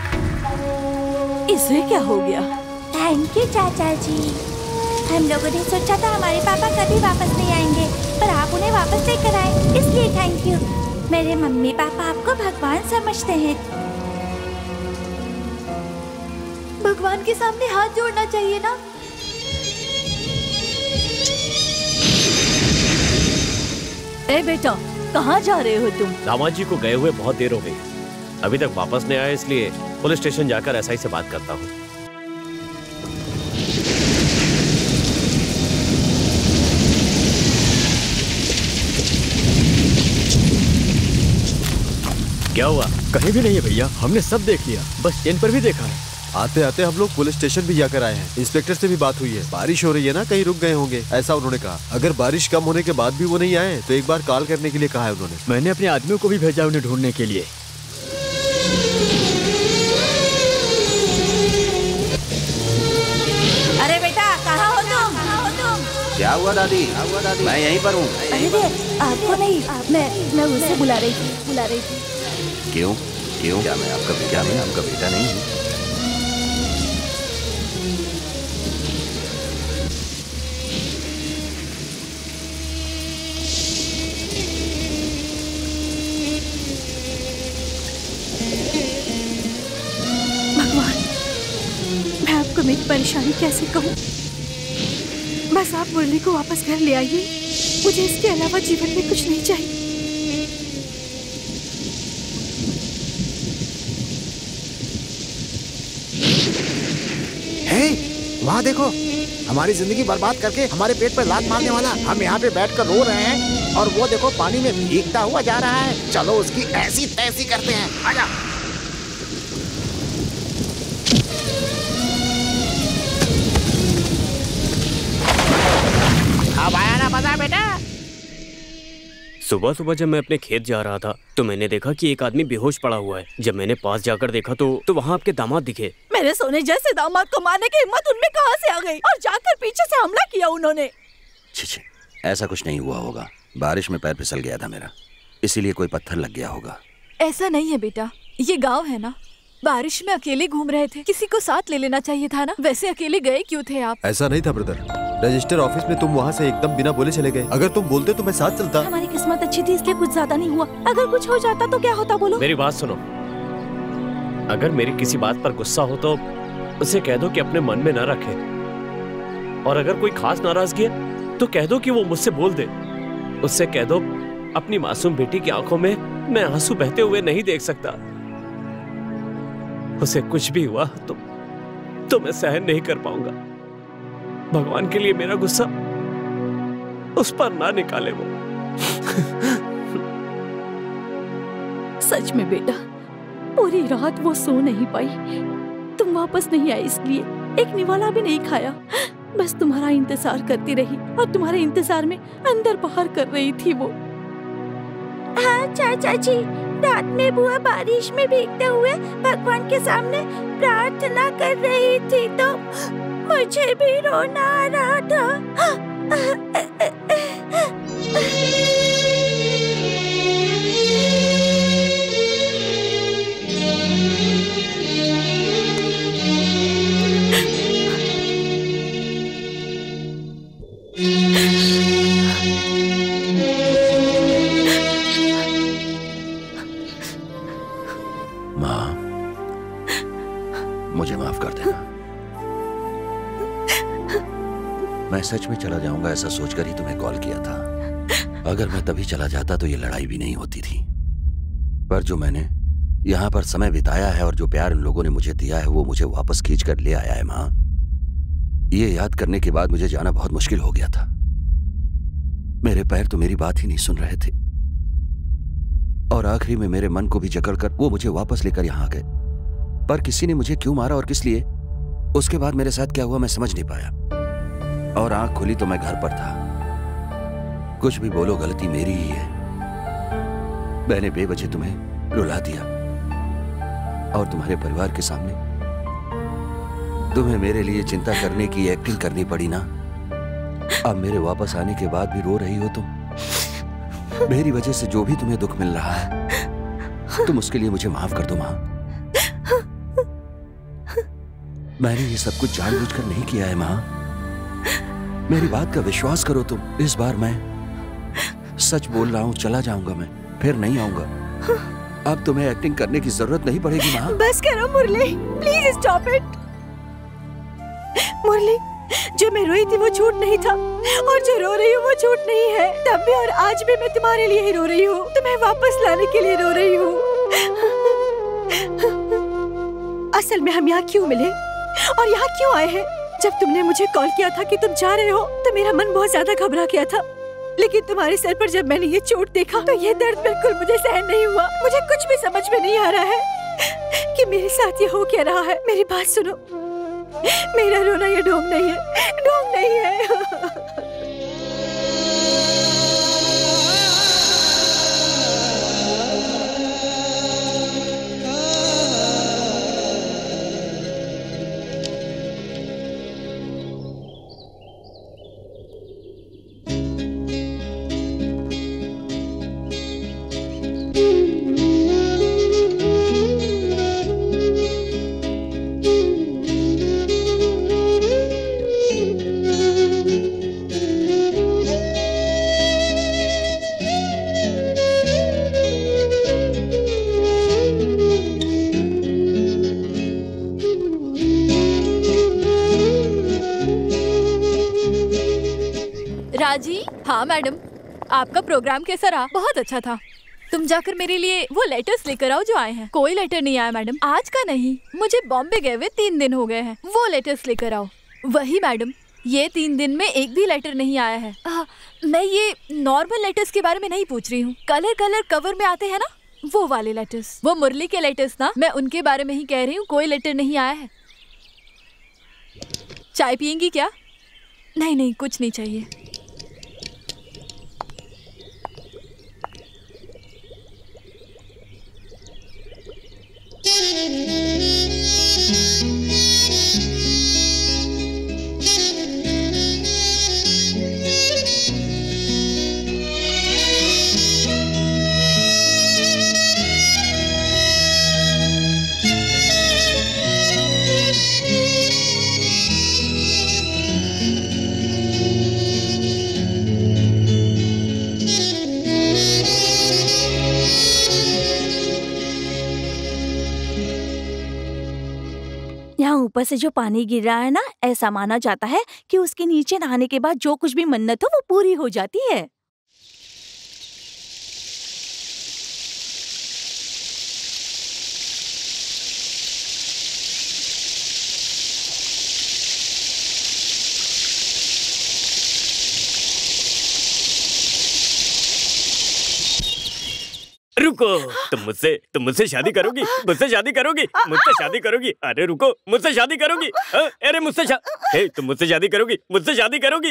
इसे क्या हो गया? थैंक यू चाचा जी। हम लोगों ने सोचा था हमारे पापा कभी वापस नहीं आएंगे, पर आप उन्हें वापस लेकर आए, इसलिए थैंक यू। मेरे मम्मी पापा आपको भगवान समझते हैं। भगवान के सामने हाथ जोड़ना चाहिए ना। ए बेटा, कहाँ जा रहे हो तुम? दामाद जी को गए हुए बहुत देर हो गई, अभी तक वापस नहीं आए, इसलिए पुलिस स्टेशन जाकर एसआई से बात करता हूँ। क्या हुआ? कहीं भी नहीं है भैया, हमने सब देख लिया, बस चेन पर भी देखा है। आते आते हम लोग पुलिस स्टेशन भी जाकर आए हैं। इंस्पेक्टर से भी बात हुई है, बारिश हो रही है ना, कहीं रुक गए होंगे ऐसा उन्होंने कहा। अगर बारिश कम होने के बाद भी वो नहीं आए तो एक बार कॉल करने के लिए कहा है उन्होंने। मैंने अपने आदमियों को भी भेजा उन्हें ढूंढने के लिए। अरे बेटा, कहाँ हो तुम? क्या हुआ दादी? मैं यहीं पर हूँ। अरे आपको नहीं, मैं उससे बुला रही थी। क्यों? क्या मैं आपका बेटा नहीं हूँ? भगवान, मैं आपको मेरी परेशानी कैसे कहूँ। बस आप मुरली को वापस घर ले आइए, मुझे इसके अलावा जीवन में कुछ नहीं चाहिए। वहाँ देखो, हमारी जिंदगी बर्बाद करके हमारे पेट पर लात मारने वाला। हम यहाँ पे बैठकर रो रहे हैं और वो देखो पानी में भीगता हुआ जा रहा है। चलो उसकी ऐसी तैसी करते हैं, आजा। अब आया ना मजा बेटा? सुबह सुबह जब मैं अपने खेत जा रहा था तो मैंने देखा कि एक आदमी बेहोश पड़ा हुआ है। जब मैंने पास जाकर देखा तो वहाँ आपके दामाद दिखे। मेरे सोने जैसे दामाद को मारने की हिम्मत उनमें कहाँ से आ गई? और जाकर पीछे से हमला किया उन्होंने। छी, ऐसा कुछ नहीं हुआ होगा। बारिश में पैर फिसल गया था मेरा, इसीलिए कोई पत्थर लग गया होगा। ऐसा नहीं है बेटा, ये गाँव है ना, बारिश में अकेले घूम रहे थे, किसी को साथ ले लेना चाहिए था ना। वैसे अकेले गए क्यों थे आप? ऐसा नहीं था ब्रदर, रजिस्टर ऑफिस में तुम वहाँ से एकदम बिना बोले चले गए। अगर तुम बोलते तो मैं साथ चलता। हमारी किस्मत अच्छी थी इसलिए कुछ ज्यादा नहीं हुआ। अगर कुछ हो जाता तो क्या होता बोलो? मेरी बात सुनो, अगर मेरी किसी बात पर गुस्सा हो तो उसे कह दो कि अपने मन में न रखे, और अगर कोई खास नाराजगी है तो कह दो कि वो मुझसे बोल दे। उससे कह दो अपनी मासूम बेटी की आंखों में मैं आंसू बहते हुए नहीं देख सकता। उसे कुछ भी हुआ तो मैं सहन नहीं कर पाऊंगा। भगवान के लिए मेरा गुस्सा उस पर ना निकाले वो। सच में बेटा, पूरी रात वो सो नहीं पाई। तुम वापस नहीं आए इसलिए एक निवाला भी नहीं खाया। बस तुम्हारा इंतजार करती रही और तुम्हारे इंतजार में अंदर बाहर कर रही थी वो। हाँ चाचा जी, रात में बुआ बारिश में भीगते हुए भगवान के सामने प्रार्थना कर रही थी तो मुझे भी रोना आ रहा था। माँ, मुझे माफ कर देना। मैं सच में चला जाऊंगा ऐसा सोचकर ही तुम्हें कॉल किया था। अगर मैं तभी चला जाता तो ये लड़ाई भी नहीं होती थी। पर जो मैंने यहाँ पर समय बिताया है और जो प्यार इन लोगों ने मुझे दिया है वो मुझे वापस खींच कर ले आया है माँ। ये याद करने के बाद मुझे जाना बहुत मुश्किल हो गया था। मेरे पैर तो मेरी बात ही नहीं सुन रहे थे और आखिरी में मेरे मन को भी जकड़कर वो मुझे वापस लेकर यहाँ आ गए। पर किसी ने मुझे क्यों मारा और किस लिए, उसके बाद मेरे साथ क्या हुआ मैं समझ नहीं पाया। और आंख खुली तो मैं घर पर था। कुछ भी बोलो, गलती मेरी ही है। मैंने बेवजह तुम्हें रुला दिया और तुम्हारे परिवार के सामने तुम्हें मेरे लिए चिंता करने की एक्टिंग करनी पड़ी ना। अब मेरे वापस आने के बाद भी रो रही हो तुम। मेरी वजह से जो भी तुम्हें दुख मिल रहा है तुम उसके लिए मुझे माफ कर दो माँ। मैंने ये सब कुछ जानबूझकर नहीं किया है माँ। मेरी बात का विश्वास करो तुम। इस बार मैं सच बोल रहा हूँ, चला जाऊंगा मैं, फिर नहीं आऊंगा। अब तुम्हें एक्टिंग करने की जरूरत नहीं पड़ेगी माँ। बस करो Murali, please stop it. Murali, जो मैं रोई थी वो झूठ नहीं था और जो रो रही हूँ वो झूठ नहीं है। तब भी और आज भी मैं तुम्हारे लिए ही रो रही हूँ, तुम्हें वापस लाने के लिए रो रही हूँ। असल में हम यहाँ क्यों मिले और यहाँ क्यों आए हैं? जब तुमने मुझे कॉल किया था कि तुम जा रहे हो तो मेरा मन बहुत ज्यादा घबरा गया था, लेकिन तुम्हारे सर पर जब मैंने ये चोट देखा तो ये दर्द बिल्कुल मुझे सहन नहीं हुआ। मुझे कुछ भी समझ में नहीं आ रहा है कि मेरे साथ ये हो क्या रहा है। मेरी बात सुनो, मेरा रोना ये ढोंग नहीं है, ढोंग नहीं है। राजी, हाँ मैडम, आपका प्रोग्राम कैसा रहा? बहुत अच्छा था। तुम जाकर मेरे लिए वो लेटर्स लेकर आओ जो आए हैं। कोई लेटर नहीं आया मैडम, आज का नहीं, मुझे बॉम्बे गए हुए 3 दिन हो गए हैं। वो लेटर्स लेकर आओ। वही मैडम, ये 3 दिन में एक भी लेटर नहीं आया है। मैं ये नॉर्मल लेटर्स के बारे में नहीं पूछ रही हूँ, कलर कवर में आते हैं ना, वो वाले लेटर्स, वो मुरली के लेटर्स ना, मैं उनके बारे में ही कह रही हूँ। कोई लेटर नहीं आया है। चाय पियेंगी क्या? नहीं, कुछ नहीं चाहिए। ऊपर से जो पानी गिर रहा है ना, ऐसा माना जाता है कि उसके नीचे नहाने के बाद जो कुछ भी मन्नत हो वो पूरी हो जाती है। रुको, तुम मुझसे शादी करोगी? मुझसे शादी करोगी? मुझसे शादी करोगी? अरे रुको, मुझसे शादी करोगी? अरे तुम मुझसे शादी करोगी? मुझसे शादी करोगी?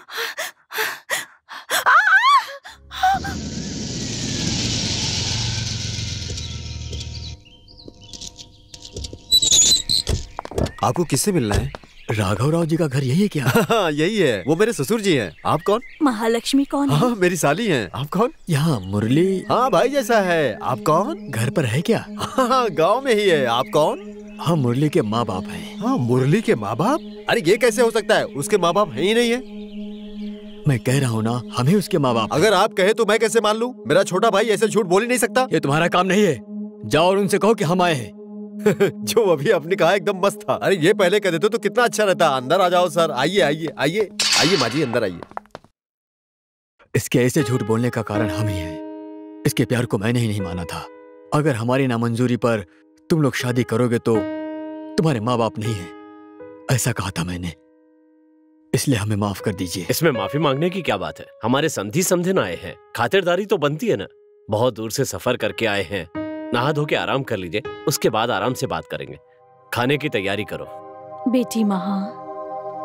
आपको किससे मिलना है? राघव राव जी का घर यही है क्या? हाँ, यही है। वो मेरे ससुर जी हैं। आप कौन? महालक्ष्मी कौन है? हाँ, मेरी साली हैं। आप कौन? यहाँ मुरली। हाँ, भाई जैसा है। आप कौन? घर पर है क्या? हाँ, गांव में ही है। आप कौन? हाँ, मुरली के माँ बाप हैं। हाँ, मुरली के माँ बाप? अरे ये कैसे हो सकता है? उसके माँ बाप है ही नहीं है। मैं कह रहा हूँ ना, हमें उसके माँ बाप। अगर आप कहे तो मैं कैसे मान लूँ? मेरा छोटा भाई ऐसे झूठ बोल ही नहीं सकता। ये तुम्हारा काम नहीं है। जाओ और उनसे कहो कि हम आए हैं। जो अभी आपने कहा एकदम मस्त था। अरे ये पहले कह देते तो कितना अच्छा रहता। अंदर आ जाओ सर। आइए आइए आइए आइए माँ जी, अंदर आइए। इसके ऐसे झूठ बोलने का कारण हम ही हैं। इसके प्यार को मैंने ही नहीं माना था। अगर हमारी नामंजूरी पर तुम लोग शादी करोगे तो तुम्हारे माँ बाप नहीं है, ऐसा कहा था मैंने। इसलिए हमें माफ कर दीजिए। इसमें माफी मांगने की क्या बात है? हमारे समधी समझन आए हैं, खातिरदारी तो बनती है ना। बहुत दूर से सफर करके आए हैं, नहा धो के आराम कर लीजिए, उसके बाद आराम से बात करेंगे। खाने की तैयारी करो। बेटी महा,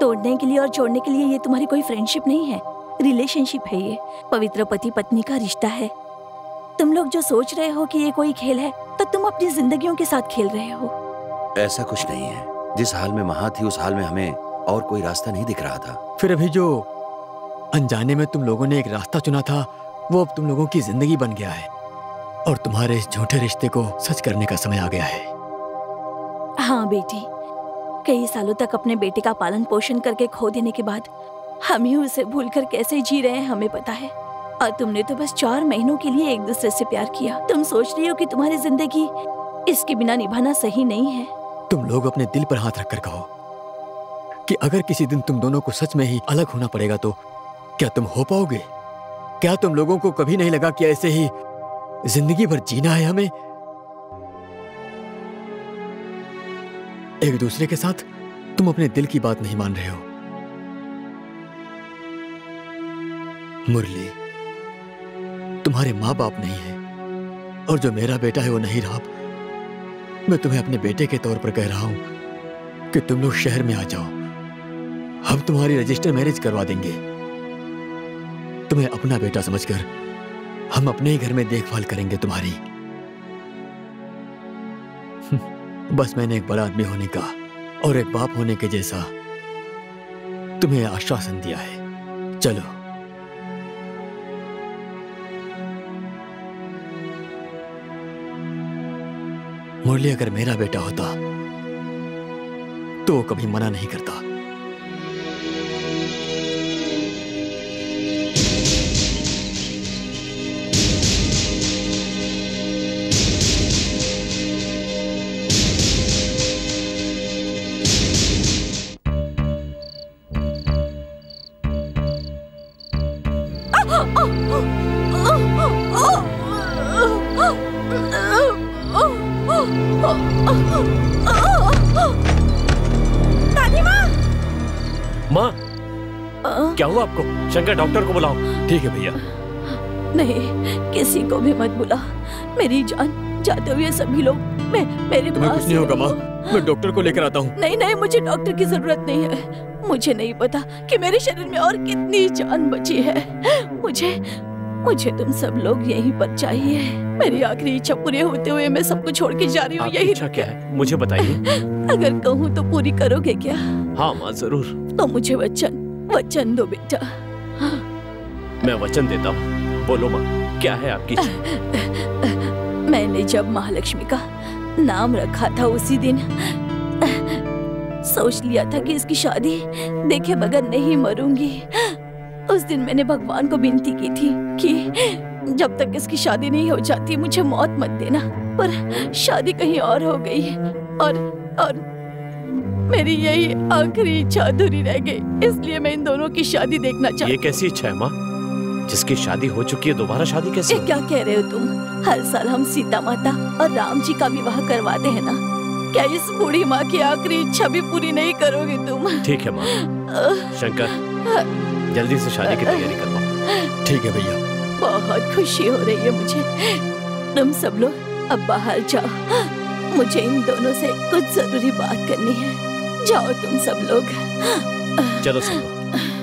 तोड़ने के लिए और जोड़ने के लिए ये तुम्हारी कोई फ्रेंडशिप नहीं है, रिलेशनशिप है। ये पवित्र पति पत्नी का रिश्ता है। तुम लोग जो सोच रहे हो कि ये कोई खेल है, तो तुम अपनी जिंदगियों के साथ खेल रहे हो। ऐसा कुछ नहीं है। जिस हाल में महा थी उस हाल में हमें और कोई रास्ता नहीं दिख रहा था। फिर अभी जो अनजाने में तुम लोगों ने एक रास्ता चुना था, वो अब तुम लोगों की जिंदगी बन गया है और तुम्हारे इस झूठे रिश्ते को सच करने का समय आ गया है। हाँ बेटी, कई सालों तक अपने बेटे का पालन पोषण करके खो देने के बाद हम ही उसे भूलकर कैसे जी रहे हैं हमें पता है। और तुमने तो बस 4 महीनों के लिए एक दूसरे से प्यार किया। तुम सोच रही हो कि तुम्हारी जिंदगी इसके बिना निभाना सही नहीं है। तुम लोग अपने दिल पर हाथ रखकर कहो कि अगर किसी दिन तुम दोनों को सच में ही अलग होना पड़ेगा तो क्या तुम हो पाओगे? क्या तुम लोगों को कभी नहीं लगा कि ऐसे ही जिंदगी भर जीना है हमें एक दूसरे के साथ? तुम अपने दिल की बात नहीं मान रहे हो। मुरली, तुम्हारे माँ बाप नहीं है और जो मेरा बेटा है वो नहीं रहा। मैं तुम्हें अपने बेटे के तौर पर कह रहा हूं कि तुम लोग शहर में आ जाओ। हम तुम्हारी रजिस्टर मैरिज करवा देंगे। तुम्हें अपना बेटा समझकर हम अपने ही घर में देखभाल करेंगे तुम्हारी। बस मैंने एक बड़ा आदमी होने का और एक बाप होने के जैसा तुम्हें आश्वासन दिया है। चलो। मुरली अगर मेरा बेटा होता तो कभी मना नहीं करता। दादी माँ! माँ, क्या हुआ आपको? शंकर, डॉक्टर को बुलाओ। ठीक है भैया। नहीं, किसी को भी मत बुला। मेरी जान जाते हुए सभी लोग मेरे तुम्हें पास कुछ नहीं होगा माँ, मैं डॉक्टर को लेकर आता हूँ। नहीं नहीं, मुझे डॉक्टर की जरूरत नहीं है। मुझे नहीं पता कि मेरे शरीर में और कितनी जान बची है। मुझे तुम सब लोग यहीं पर चाहिए। मेरी आखिरी इच्छा पूरी होते हुए मैं सबको छोड़ के जा रही हूँ। यही इच्छा क्या है, मुझे बताइए। अगर कहूँ तो पूरी करोगे क्या? हाँ माँ, जरूर। तो मुझे वचन दो बेटा। मैं वचन देता हूँ। बोलो माँ, क्या है आपकी इच्छा? मैंने जब महालक्ष्मी का नाम रखा था उसी दिन सोच लिया था कि इसकी शादी देखे बगैर नहीं मरूंगी। उस दिन मैंने भगवान को विनती की थी कि जब तक इसकी शादी नहीं हो जाती मुझे मौत मत देना। पर शादी कहीं और हो गई और मेरी यही आखिरी इच्छा अधूरी रह गई। इसलिए मैं इन दोनों की शादी देखना चाहती हूँ। ये कैसी इच्छा है माँ? जिसकी शादी हो चुकी है दोबारा शादी कैसे? क्या कह रहे हो तुम? हर साल हम सीता माता और राम जी का विवाह करवाते हैं ना। क्या इस बूढ़ी माँ की आखिरी इच्छा भी पूरी नहीं करोगे तुम? ठीक है माँ। शंकर, जल्दी से शादी की तैयारी करवाओ। ठीक है भैया। बहुत खुशी हो रही है मुझे। तुम सब लोग अब बाहर जाओ। मुझे इन दोनों से कुछ जरूरी बात करनी है। जाओ तुम सब लोग। चलो सब लोग।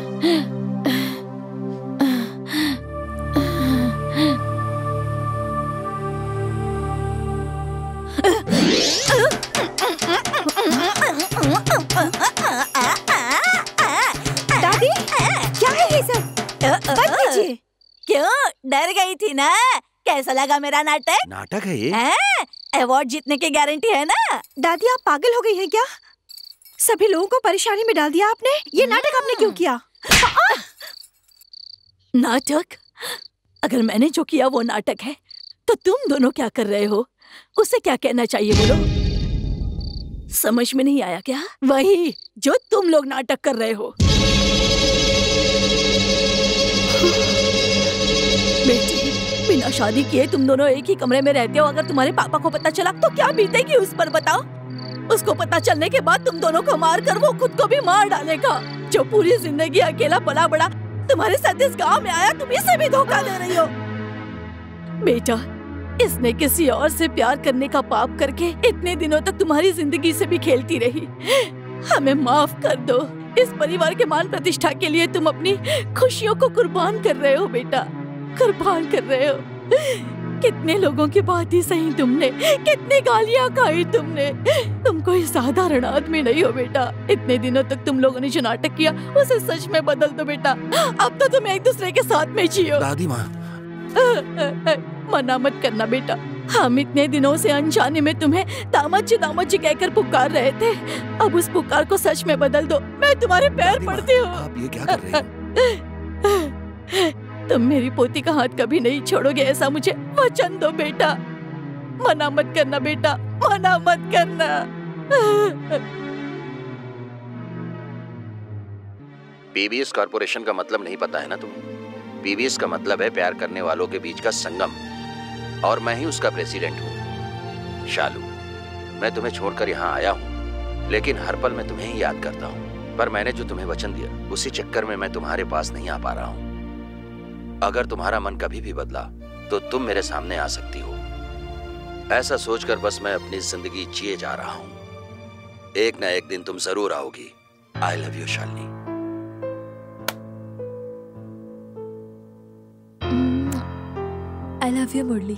दादी, क्या है ये सब? बंद कीजिए। क्यों, डर गई थी ना? कैसा लगा मेरा नाटक? नाटक है ये? अवार्ड जीतने की गारंटी है ना? दादी आप पागल हो गई हैं क्या? सभी लोगों को परेशानी में डाल दिया आपने। ये नाटक आपने क्यों किया? नाटक? अगर मैंने जो किया वो नाटक है तो तुम दोनों क्या कर रहे हो? उसे क्या कहना चाहिए बोलो? समझ में नहीं आया क्या? वही जो तुम लोग नाटक कर रहे हो। बेटी, बिना शादी किए तुम दोनों एक ही कमरे में रहते हो। अगर तुम्हारे पापा को पता चला तो क्या बीतेगी उस पर बताओ? उसको पता चलने के बाद तुम दोनों को मार कर वो खुद को भी मार डालेगा। जो पूरी जिंदगी अकेला पला बड़ा तुम्हारे साथ इस गांव में आया, तुम इसे भी धोखा दे रही हो। बेटा, इसने किसी और से प्यार करने का पाप करके इतने दिनों तक तुम्हारी जिंदगी से भी खेलती रही। हमें माफ कर दो। इस परिवार के मान प्रतिष्ठा के लिए तुम अपनी खुशियों को कुर्बान कर रहे हो बेटा, कुर्बान कर रहे हो। कितने लोगों की बात ही सही तुमने, कितनी गालियां खाई तुमने। तुम कोई साधारण आदमी नहीं हो बेटा। इतने दिनों तक तुम लोगों ने जो नाटक किया उसे सच में बदल दो बेटा। अब तो तुम एक दूसरे के साथ में जियो। दादी माँ, मना मत करना बेटा। हम इतने दिनों से अनजाने में तुम्हें दामाद जी कहकर पुकार रहे थे। अब उस पुकार को सच में बदल दो। मैं तुम्हारे पैर पड़ती हूँ। आप ये क्या कर रहे हो? तुम मेरी पोती का हाथ कभी नहीं छोड़ोगे, ऐसा मुझे वचन दो बेटा। मना मत करना बेटा, मना मत करना। पीवीएस कॉर्पोरेशन का मतलब नहीं पता है ना तुम्हें? पीवीएस का मतलब है प्यार करने वालों के बीच का संगम, और मैं ही उसका प्रेसिडेंट हूँ। शालू, मैं तुम्हें छोड़कर यहाँ आया हूँ, लेकिन हर पल मैं तुम्हें ही याद करता हूँ। पर मैंने जो तुम्हें वचन दिया, उसी चक्कर में मैं तुम्हारे पास नहीं आ पा रहा हूँ। अगर तुम्हारा मन कभी भी बदला तो तुम मेरे सामने आ सकती हो। ऐसा सोचकर बस मैं अपनी जिंदगी जिए जा रहा हूँ। एक ना एक दिन तुम जरूर आओगी। I love you Shalini. I love you, Murali.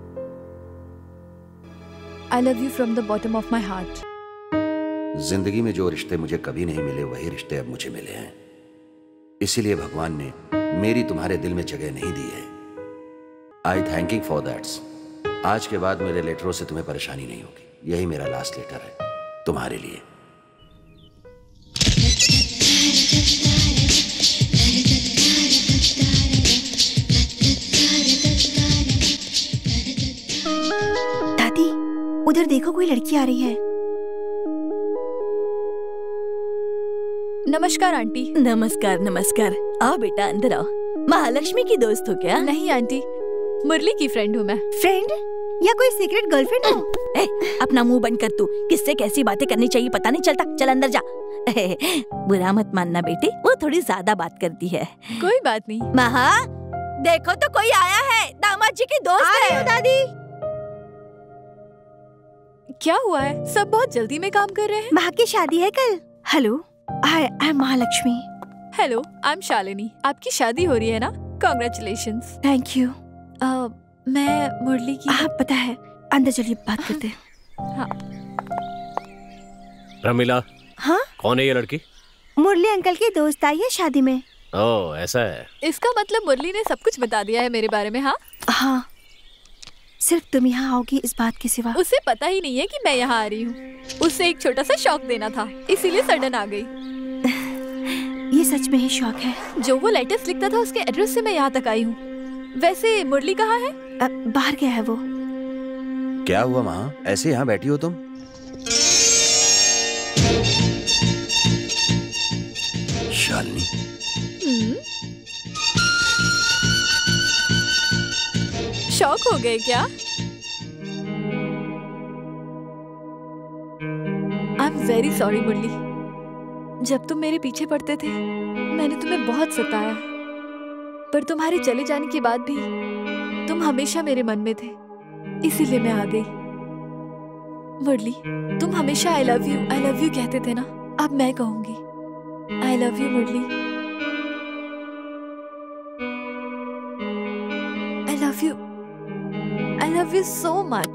I love you from the bottom of my heart. जिंदगी में जो रिश्ते मुझे कभी नहीं मिले, वही रिश्ते अब मुझे मिले हैं। इसीलिए भगवान ने मेरी तुम्हारे दिल में जगह नहीं दी है। I thanking for that's. आज के बाद मेरे लेटरों से तुम्हें परेशानी नहीं होगी। यही मेरा लास्ट लेटर है तुम्हारे लिए। दादी, उधर देखो, कोई लड़की आ रही है। नमस्कार आंटी। नमस्कार नमस्कार। आओ बेटा, अंदर आओ। महालक्ष्मी की दोस्त हो क्या? नहीं आंटी, मुरली की फ्रेंड हूँ मैं। फ्रेंड या कोई सीक्रेट गर्लफ्रेंड हो? अपना मुंह बंद कर तू। किससे कैसी बातें करनी चाहिए पता नहीं चलता। चल अंदर जा। बुरा मत मानना बेटे, वो थोड़ी ज्यादा बात करती है। कोई बात नहीं। महा, देखो तो कोई आया है। दामाद जी की दोस्त है। दादी, क्या हुआ है? सब बहुत जल्दी में काम कर रहे हैं। माँ की शादी है कल। Hello, I am Mahalakshmi. Hello, I am Shalini. आपकी शादी हो रही है ना? कांग्रेचुलेशंस। Thank you. मैं मुरली की। हाँ पता है, अंदर चलिए बात करते हैं। हाँ। रमीला। हाँ? कौन है ये लड़की? मुरली अंकल की दोस्त आई है शादी में। ओह, ऐसा है। इसका मतलब मुरली ने सब कुछ बता दिया है मेरे बारे में। हाँ हाँ, सिर्फ तुम यहाँ आओगी इस बात के सिवा। उसे पता ही नहीं है कि मैं यहाँ आ रही हूँ। उसे एक छोटा सा शौक देना था, इसीलिए सडन आ गई। ये सच में ही शौक है। जो वो लेटर्स लिखता था उसके एड्रेस से मैं यहाँ तक आई हूँ। वैसे मुरली कहाँ है? बाहर गया है वो। क्या हुआ माँ, ऐसे यहाँ बैठी हो तुम? शालिनी, शौक हो गए क्या? I am very sorry Murali. जब तुम मेरे पीछे पड़ते थे मैंने तुम्हें बहुत सताया, पर तुम्हारे चले जाने के बाद भी तुम हमेशा मेरे मन में थे, इसीलिए मैं आ गई। मुरली, तुम हमेशा आई लव यू कहते थे ना, अब मैं कहूंगी I love you Murali. I love you so much.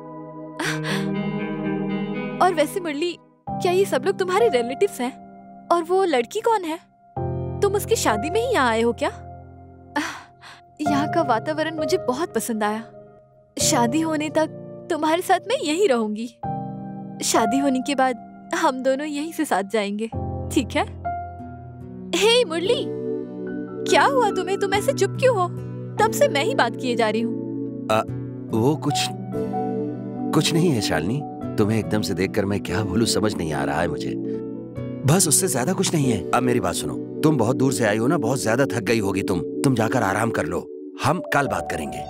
और वैसे मुरली, क्या ये सब लोग तुम्हारे रिलेटिव्स हैं? और वो लड़की कौन है? तुम उसकी शादी में ही यहाँ आए हो क्या? यहाँ का वातावरण मुझे बहुत पसंद आया। शादी होने तक तुम्हारे साथ मैं यहीं रहूंगी। शादी होने के बाद हम दोनों यहीं से साथ जाएंगे, ठीक है? हे मुरली, क्या हुआ तुम्हें? तुम ऐसे चुप क्यों हो? तब से मैं ही बात किए जा रही हूँ। वो कुछ नहीं है शालिनी। तुम्हें एकदम से देखकर मैं क्या बोलूं समझ नहीं आ रहा है मुझे। बस उससे ज्यादा कुछ नहीं है। अब मेरी बात सुनो, तुम बहुत दूर से आई हो ना, बहुत ज्यादा थक गई होगी तुम जाकर आराम कर लो। हम कल बात करेंगे।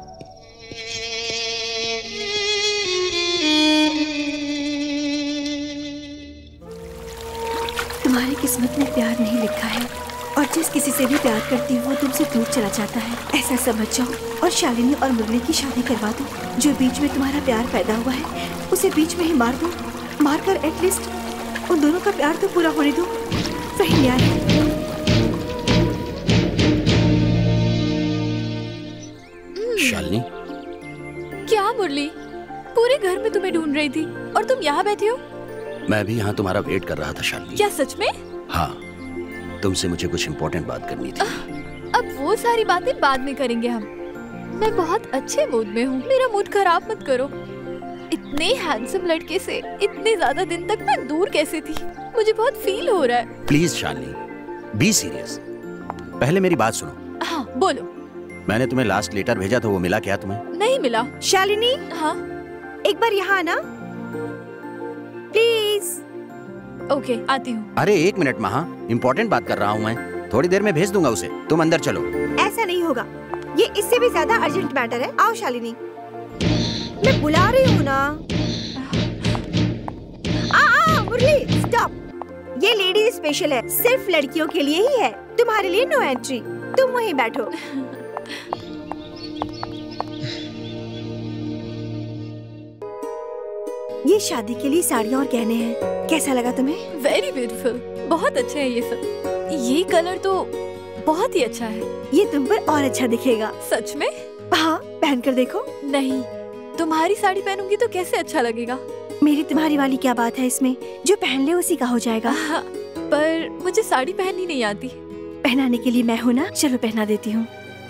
तुम्हारी किस्मत में प्यार नहीं लिखा है, और जिस किसी से भी प्यार करती हो वो तुमसे दूर चला जाता है, ऐसा समझ जाओ। और शालिनी और मुरली की शादी करवा दो। जो बीच में तुम्हारा प्यार पैदा हुआ है उसे बीच में ही मार दो। मारकर एटलीस्ट उन दोनों का प्यार तो पूरा होने दो। सही यार। शालिनी, क्या मुरली, पूरे घर में तुम्हें ढूंढ रही थी और तुम यहाँ बैठे हो? मैं भी यहाँ तुम्हारा वेट कर रहा था शालिनी। क्या सच में? हाँ, तुमसे मुझे कुछ इम्पोर्टेंट बात करनी थी। अब वो सारी बातें बाद में करेंगे हम। मैं बहुत अच्छे मूड में हूँ, मेरा मूड खराब मत करो। इतने हैंडसम लड़के से इतने ज्यादा दिन तक मैं दूर कैसे थी? मुझे बहुत फील हो रहा है। Please Shalini, be serious. पहले मेरी बात सुनो। हाँ बोलो। मैंने तुम्हें लास्ट लेटर भेजा था, वो मिला क्या तुम्हें? नहीं मिला। शालिनी, हाँ एक बार यहाँ आना प्लीज। ओके, आती हूँ। अरे एक मिनट महा, इम्पोर्टेंट बात कर रहा हूँ मैं। थोड़ी देर में भेज दूंगा उसे, तुम अंदर चलो। ऐसा नहीं होगा, ये इससे भी ज्यादा अर्जेंट मैटर है। आओ शालिनी, मैं बुला रही हूँ ना। मुरली स्टॉप। ये लेडीज स्पेशल है, सिर्फ लड़कियों के लिए ही है। तुम्हारे लिए नो एंट्री। तुम वहीं बैठो। ये शादी के लिए साड़ियाँ और गहने हैं। कैसा लगा तुम्हें? वेरी ब्यूटीफुल, बहुत अच्छा है ये सब। ये कलर तो बहुत ही अच्छा है। ये तुम पर और अच्छा दिखेगा। सच में? हाँ, पहन कर देखो। नहीं, तुम्हारी साड़ी पहनूंगी तो कैसे अच्छा लगेगा? मेरी तुम्हारी वाली क्या बात है इसमें? जो पहन ले उसी का हो जाएगा। हाँ, पर मुझे साड़ी पहननी नहीं आती। पहनाने के लिए मैं हूँ ना, चलो पहना देती हूँ।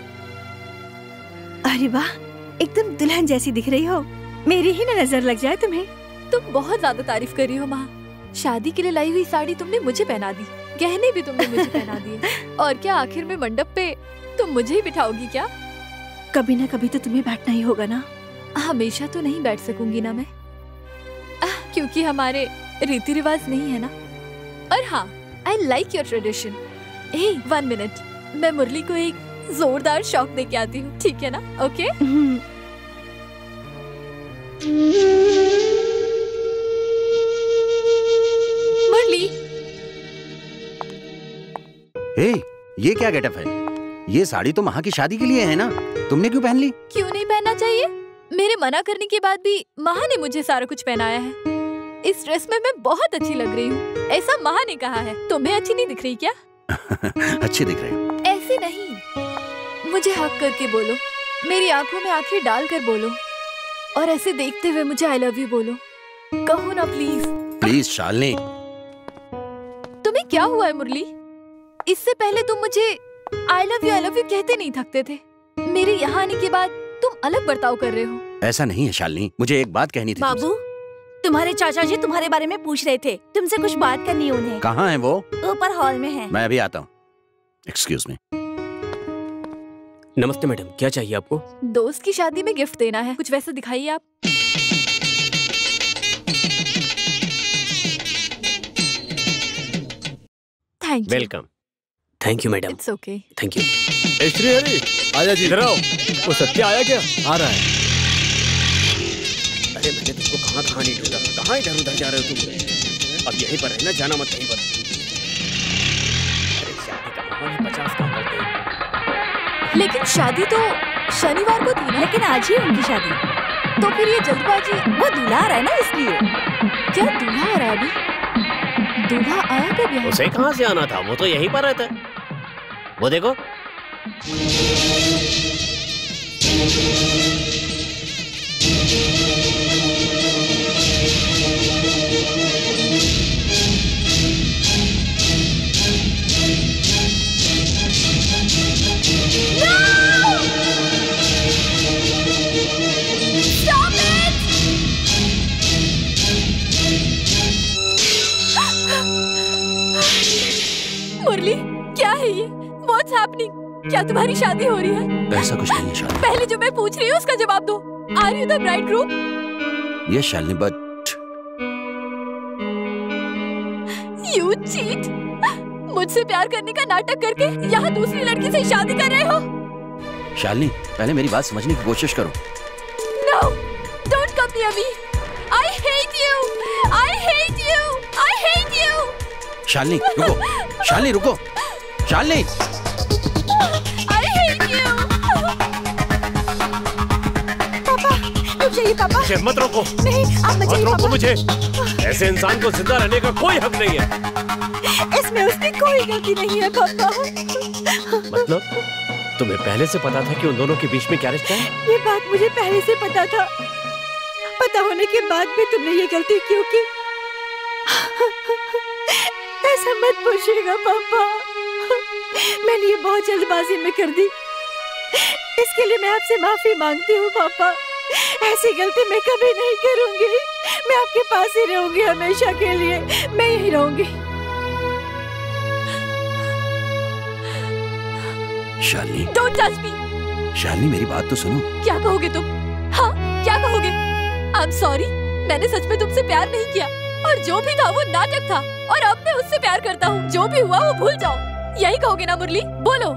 अरे वाह, एकदम दुल्हन जैसी दिख रही हो। मेरी ही ना नजर लग जाए तुम्हें। तुम बहुत ज्यादा तारीफ कर रही हो माँ। शादी के लिए लाई हुई साड़ी तुमने मुझे पहना दी, गहने भी तुमने मुझे पहना दिए, और क्या आखिर में मंडप पे तुम मुझे ही बिठाओगी क्या? कभी ना कभी तो तुम्हें बैठना ही होगा ना। हमेशा तो नहीं बैठ सकूंगी ना मैं, क्योंकि हमारे रीति रिवाज नहीं है ना। और हाँ, I like your tradition. Hey 1 minute, मैं मुरली को एक जोरदार शॉक दे के आती हूँ, ठीक है ना? ओके? मुरली, हे, ये क्या गेटअप है? ये साड़ी तो महा की शादी के लिए है ना, तुमने क्यों पहन ली? क्यों नहीं पहनना चाहिए? मेरे मना करने के बाद भी महा ने मुझे सारा कुछ पहनाया है। इस ड्रेस में मैं बहुत अच्छी लग रही हूँ, ऐसा महा ने कहा है। तुम्हें अच्छी नहीं दिख रही क्या? अच्छी दिख रही हो। ऐसे नहीं, मुझे हक करके बोलो, मेरी आंखों में आंखें डाल कर बोलो, और ऐसे देखते हुए मुझे आई लव यू बोलो। कहो ना प्लीज। प्लीज शालिनी। तुम्हें क्या हुआ है मुरली? इससे पहले तुम मुझे आई लव यू कहते नहीं थकते थे। मेरे यहाँ आने के बाद तुम अलग बर्ताव कर रहे हो। ऐसा नहीं है शालिनी, मुझे एक बात कहनी थी। बाबू, तुम्हारे चाचा जी तुम्हारे बारे में पूछ रहे थे, तुमसे कुछ बात करनी है उन्हें। कहाँ है वो? ऊपर हॉल में है। मैं अभी आता हूँ। Excuse me. नमस्ते मैडम, क्या चाहिए आपको? दोस्त की शादी में गिफ्ट देना है, कुछ वैसा दिखाइए आप। Thank you. Welcome. Thank you madam. It's okay. Thank you. Shri Hari, आजा जी। इधर आओ। वो सत्य आया क्या? आ रहा है। अरे मैंने तुमको कहाँ नहीं ढूंढा, कहाँ इधर उधर जा रहे हो तुम? अब यहीं पर रहना, जाना मत कहीं पर। अरे शादी का माहौल 50 काम करते हैं। लेकिन शादी तो शनिवार को थी ना? लेकिन आज ही उनकी शादी। तो फिर ये जल्दबाजी? वो दूल्हा आ रहा है ना, इसलिए। क्या दूल्हा आ रहा है अभी? दूल्हा आया कब यहाँ? उसे कहाँ से आना था, वो तो यहीं पर रहता है। वो देखो। मुरली, क्या है ये? What's happening? क्या तुम्हारी शादी हो रही है? ऐसा कुछ नहीं है शालिनी। पहले जो मैं पूछ रही हूँ उसका जवाब दो। Are you the bridegroom? ये शालिनी, बट You cheat! मुझसे प्यार करने का नाटक करके यहाँ दूसरी लड़की से शादी कर रहे हो? शालिनी, पहले मेरी बात समझने की कोशिश करो। No! Don't come near me! I hate you! I hate you! I hate you! Shalini रुको, शालिनी रुको, शालिनी। I hate you! पापा, रुक जाइए पापा। मुझे मत रोको। नहीं, आप मत बचाइए रोको पापा। मुझे। ऐसे इंसान को जिंदा रहने का कोई हक नहीं है। इसमें इसमें उसकी कोई गलती नहीं है पापा। मतलब तुम्हें पहले से पता था कि उन दोनों के बीच में क्या रिश्ता है? ये बात मुझे पहले से पता था। पता होने के बाद भी तुमने ये गलती क्यों की? ऐसा मत पूछिएगा पापा, मैंने ये बहुत जल्दबाजी में कर दी। इसके लिए मैं आपसे माफी मांगती हूँ पापा। ऐसी गलती मैं कभी नहीं करूंगी। मैं आपके पास ही रहूंगी हमेशा के लिए। मैं यही रहूंगी। Shalini, don't touch me. Shalini मेरी बात तो सुनो। क्या कहोगे तुम? हाँ क्या कहोगे? आई एम सॉरी, मैंने सच में तुमसे प्यार नहीं किया और जो भी था वो नाटक था और अब मैं उससे प्यार करता हूँ। जो भी हुआ वो भूल जाओ, यही कहोगे ना मुरली? बोलो।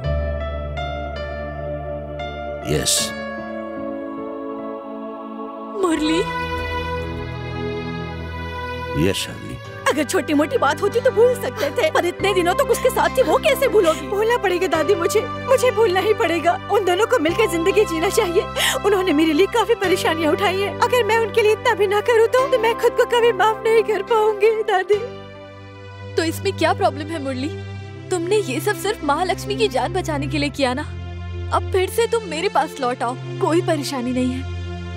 यस मुरली। यस शालिनी। अगर छोटी मोटी बात होती तो भूल सकते थे, पर इतने दिनों तक उसके साथ थी, वो कैसे भूलोगी? भूलना पड़ेगा दादी, मुझे भूलना ही पड़ेगा। उन दोनों को मिलकर जिंदगी जीना चाहिए। उन्होंने मेरे लिए काफी परेशानियां उठाई हैं। अगर मैं उनके लिए इतना भी ना करूँ तो मैं खुद को कभी माफ नहीं कर पाऊंगी दादी। तो इसमें क्या प्रॉब्लम है मुरली? तुमने ये सब सिर्फ महालक्ष्मी की जान बचाने के लिए किया ना। अब फिर से तुम मेरे पास लौट आओ, कोई परेशानी नहीं है।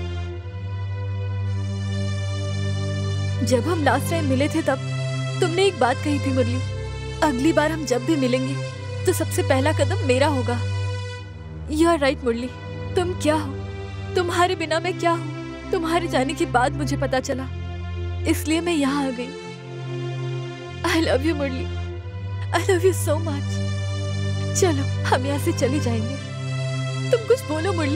जब हम लास्ट टाइम मिले थे तब तुमने एक बात कही थी मुरली, अगली बार हम जब भी मिलेंगे तो सबसे पहला कदम मेरा होगा। You are right Murali. तुम क्या हो, तुम्हारे बिना मैं क्या हूँ, तुम्हारे जाने के बाद मुझे पता चला, इसलिए मैं यहाँ आ गई। I love you Murali, I love you so much. चलो हम यहाँ से चले जाएंगे। तुम कुछ बोलो मुरली,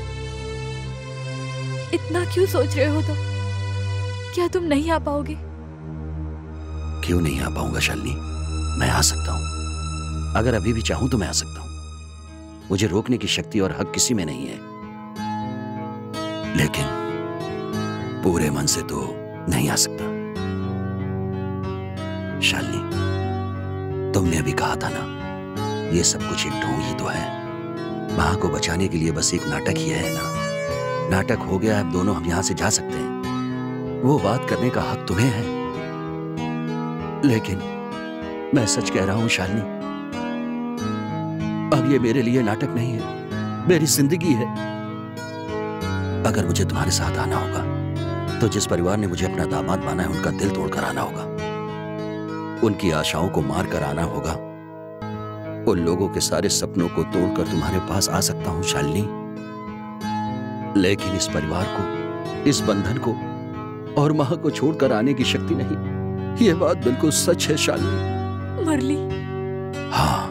इतना क्यों सोच रहे हो? तुम क्या तुम नहीं आ पाओगे? क्यों नहीं आ पाऊंगा शालिनी? मैं आ सकता हूं। अगर अभी भी चाहूं तो मैं आ सकता हूं। मुझे रोकने की शक्ति और हक किसी में नहीं है, लेकिन पूरे मन से तो नहीं आ सकता। शालिनी, तुमने अभी कहा था ना, ये सब कुछ एक ढोंग ही तो है। मां को बचाने के लिए बस एक नाटक ही है ना। नाटक हो गया, अब दोनों हम यहां से जा सकते हैं। वो बात करने का हक तुम्हें है, लेकिन मैं सच कह रहा हूं शालिनी, अब ये मेरे लिए नाटक नहीं है, मेरी जिंदगी है। अगर मुझे तुम्हारे साथ आना होगा तो जिस परिवार ने मुझे अपना दामाद माना है उनका दिल तोड़कर आना होगा, उनकी आशाओं को मार कर आना होगा। उन लोगों के सारे सपनों को तोड़कर तुम्हारे पास आ सकता हूं शालिनी, लेकिन इस परिवार को, इस बंधन को और मां को छोड़कर आने की शक्ति नहीं। यह बात बिल्कुल सच है शालिनी। मुरली। हाँ,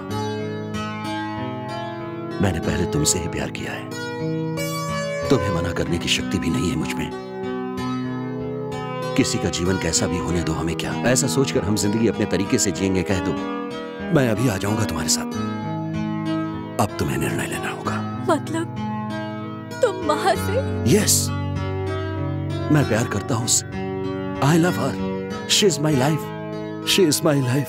मैंने पहले तुमसे ही प्यार किया है। तुम्हें मना करने की शक्ति भी नहीं है मुझ में। किसी का जीवन कैसा भी होने दो, हमें क्या। ऐसा सोचकर हम जिंदगी अपने तरीके से जिएंगे कह दो, मैं अभी आ जाऊंगा तुम्हारे साथ। अब तुम्हें निर्णय लेना होगा। मतलब तुम वहां से? यस, मैं प्यार करता हूं उससे। I love her, she is my life, she is my life.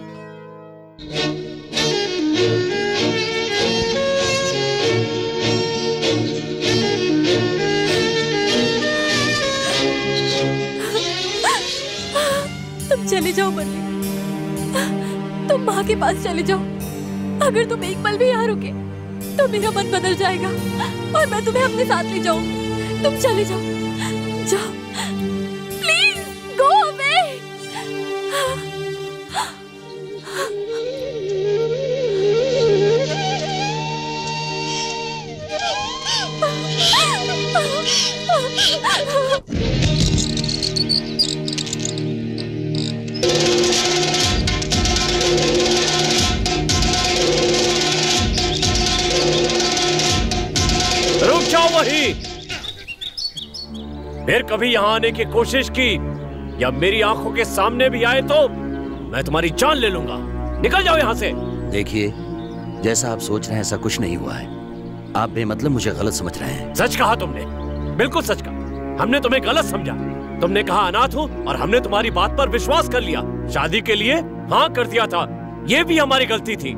तुम चले जाओ मुरली, तुम माँ के पास चले जाओ। अगर तुम एक पल भी यहाँ रुके तो मेरा मन बदल जाएगा और मैं तुम्हें अपने साथ ले जाऊं। तुम चले जाओ, जाओ, प्लीज गो अवे। रुक जाओ वहीं। फिर कभी यहाँ आने की कोशिश की या मेरी आंखों के सामने भी आए तो मैं तुम्हारी जान ले लूंगा। निकल जाओ यहाँ से। देखिए, जैसा आप सोच रहे हैं ऐसा कुछ नहीं हुआ है। आप बेमतलब मुझे गलत समझ रहे हैं। सच कहा तुमने, बिल्कुल सच कहा। हमने तुम्हें गलत समझा। तुमने कहा अनाथ हूँ और हमने तुम्हारी बात पर विश्वास कर लिया। शादी के लिए हाँ कर दिया था, ये भी हमारी गलती थी।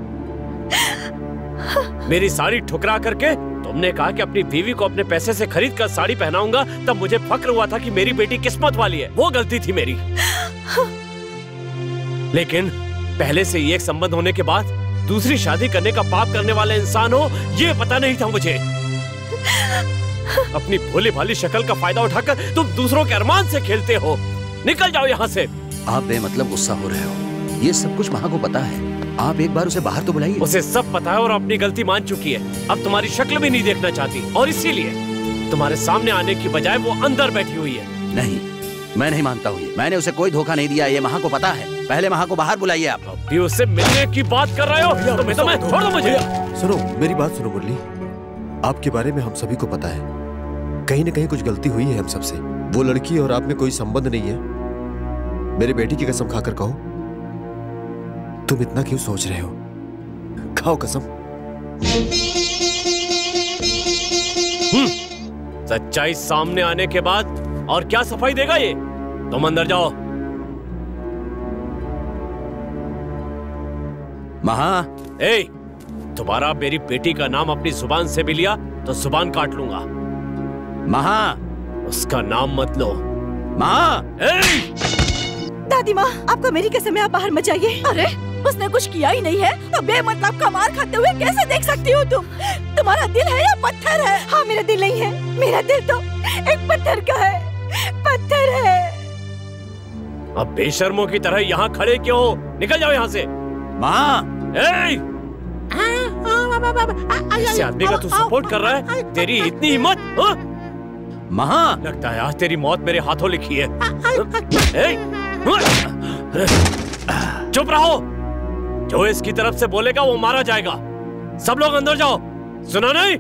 मेरी साड़ी ठुकरा करके तुमने कहा कि अपनी बीवी को अपने पैसे से खरीद कर साड़ी पहनाऊंगा, तब मुझे फक्र हुआ था कि मेरी बेटी किस्मत वाली है। वो गलती थी मेरी। लेकिन पहले से ही एक संबंध होने के बाद दूसरी शादी करने का पाप करने वाला इंसान हो, ये पता नहीं था मुझे। अपनी भोली भाली शक्ल का फायदा उठाकर तुम दूसरों के अरमान से खेलते हो। निकल जाओ यहाँ से। आप बेमतलब गुस्सा हो रहे हो। ये सब कुछ माँ को पता है। आप एक बार उसे बाहर तो बुलाइए। उसे सब पता है और अपनी गलती मान चुकी है। अब तुम्हारी शक्ल भी नहीं देखना चाहती और इसीलिए तुम्हारे सामने आने की बजाय वो अंदर बैठी हुई है। नहीं, मैं नहीं मानता हूँ। मैंने उसे कोई धोखा नहीं दिया, ये माँ को पता है। पहले माँ को बाहर बुलाइए। आप भी उससे मिलने की बात कर रहे हो? तुम्हें छोड़ दो मुझे। सुनो मेरी बात सुनो मुरली, आपके बारे में हम सभी को पता है कहीं न कहीं कुछ गलती हुई है हम सबसे। वो लड़की और आप में कोई संबंध नहीं है। मेरी बेटी की कसम खाकर कहो, तुम इतना क्यों सोच रहे हो? खाओ कसम। सच्चाई सामने आने के बाद और क्या सफाई देगा ये? तुम अंदर जाओ। महा, दोबारा मेरी बेटी का नाम अपनी जुबान से भी लिया तो जुबान काट लूंगा। महा, उसका नाम मत लो। महा, दादी माँ, आपको मेरी कसम है, आप बाहर मत जाइए। अरे उसने कुछ किया ही नहीं है तो बेमतलब का मार खाते हुए कैसे देख सकती हो तुम? तुम्हारा दिल है या पत्थर है? हाँ, मेरा दिल नहीं है। मेरा दिल तो एक पत्थर का है। पत्थर है। अब बेशर्मों की तरह यहाँ खड़े क्यों हो? निकल जाओ यहाँ से। माँ, इस आदमी का तू सपोर्ट कर रहा है? तेरी इतनी हिम्मत? माँ, लगता है आज तेरी मौत मेरे हाथों लिखी है। चुप रहो। जो इसकी तरफ से बोलेगा वो मारा जाएगा। सब लोग अंदर जाओ। सुना नहीं?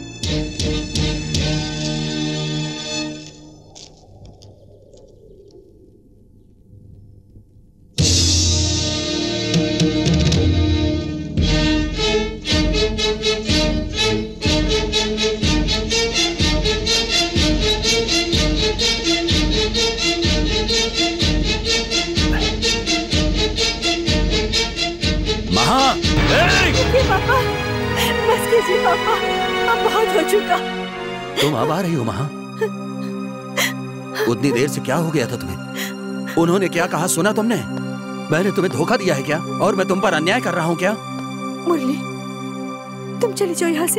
पापा, बस कीजिए पापा, अब बहुत हो चुका। तुम अब आ रही हो महा? उतनी देर से क्या हो गया था तुम्हें? उन्होंने क्या कहा सुना तुमने? मैंने तुम्हें धोखा दिया है क्या? और मैं तुम पर अन्याय कर रहा हूँ क्या? मुरली, तुम चली जाओ यहाँ से।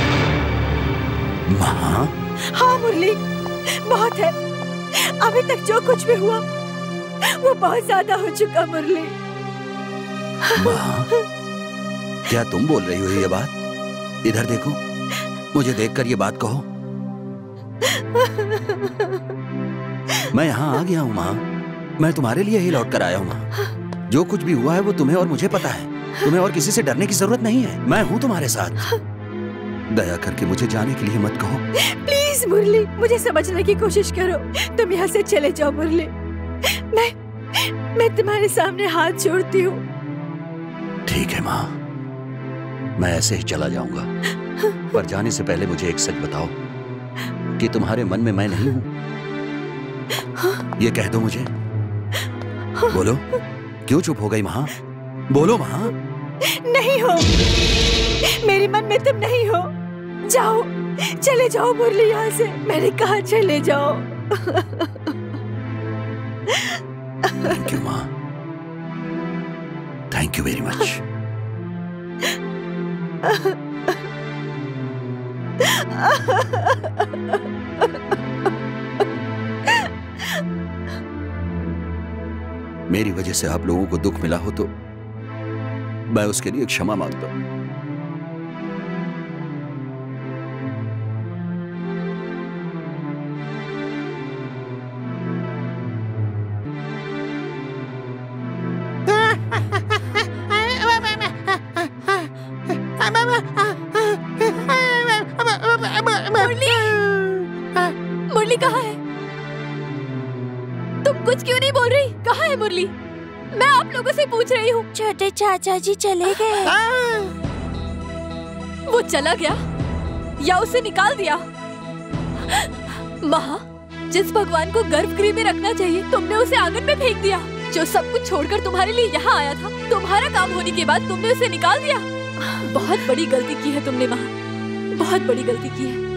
महा? हाँ मुरली, बहुत है। अभी तक जो कुछ भी हुआ वो बहुत ज्यादा हो चुका मुरली। महा, क्या तुम बोल रही हो ये बात? इधर देखो, मुझे देखकर ये बात कहो। मैं यहाँ आ गया हूँ माँ। मैं तुम्हारे लिए ही लौट कर आया हूँ माँ। जो कुछ भी हुआ है वो तुम्हें और मुझे पता है। तुम्हें और किसी से डरने की जरूरत नहीं है। मैं हूँ तुम्हारे साथ। दया करके मुझे जाने के लिए मत कहो। प्लीज मुरली, मुझे समझने की कोशिश करो। तुम यहाँ से चले जाओ मुरली। मैं तुम्हारे सामने हाथ जोड़ती हूँ। ठीक है माँ, मैं ऐसे ही चला जाऊंगा। पर जाने से पहले मुझे एक सच बताओ कि तुम्हारे मन में मैं नहीं हूं। ये कह दो मुझे। बोलो, क्यों चुप हो गई महा? बोलो महा। नहीं हो, मेरे मन में तुम नहीं हो। जाओ, चले जाओ मुरली यहाँ से। मैंने कहा चले जाओ। Thank you maa, thank you very much. मेरी वजह से आप लोगों को दुख मिला हो तो मैं उसके लिए क्षमा मांगता हूं। मुरली कहाँ है? तुम कुछ क्यों नहीं बोल रही? कहाँ है मुरली? मैं आप लोगों से पूछ रही हूँ। छोटे चाचा जी चले गए। वो चला गया या उसे निकाल दिया? महा, जिस भगवान को गर्भगृह में रखना चाहिए तुमने उसे आंगन में फेंक दिया। जो सब कुछ छोड़कर तुम्हारे लिए यहाँ आया था, तुम्हारा काम होने के बाद तुमने उसे निकाल दिया। बहुत बड़ी गलती की है तुमने महा, बहुत बड़ी गलती की है।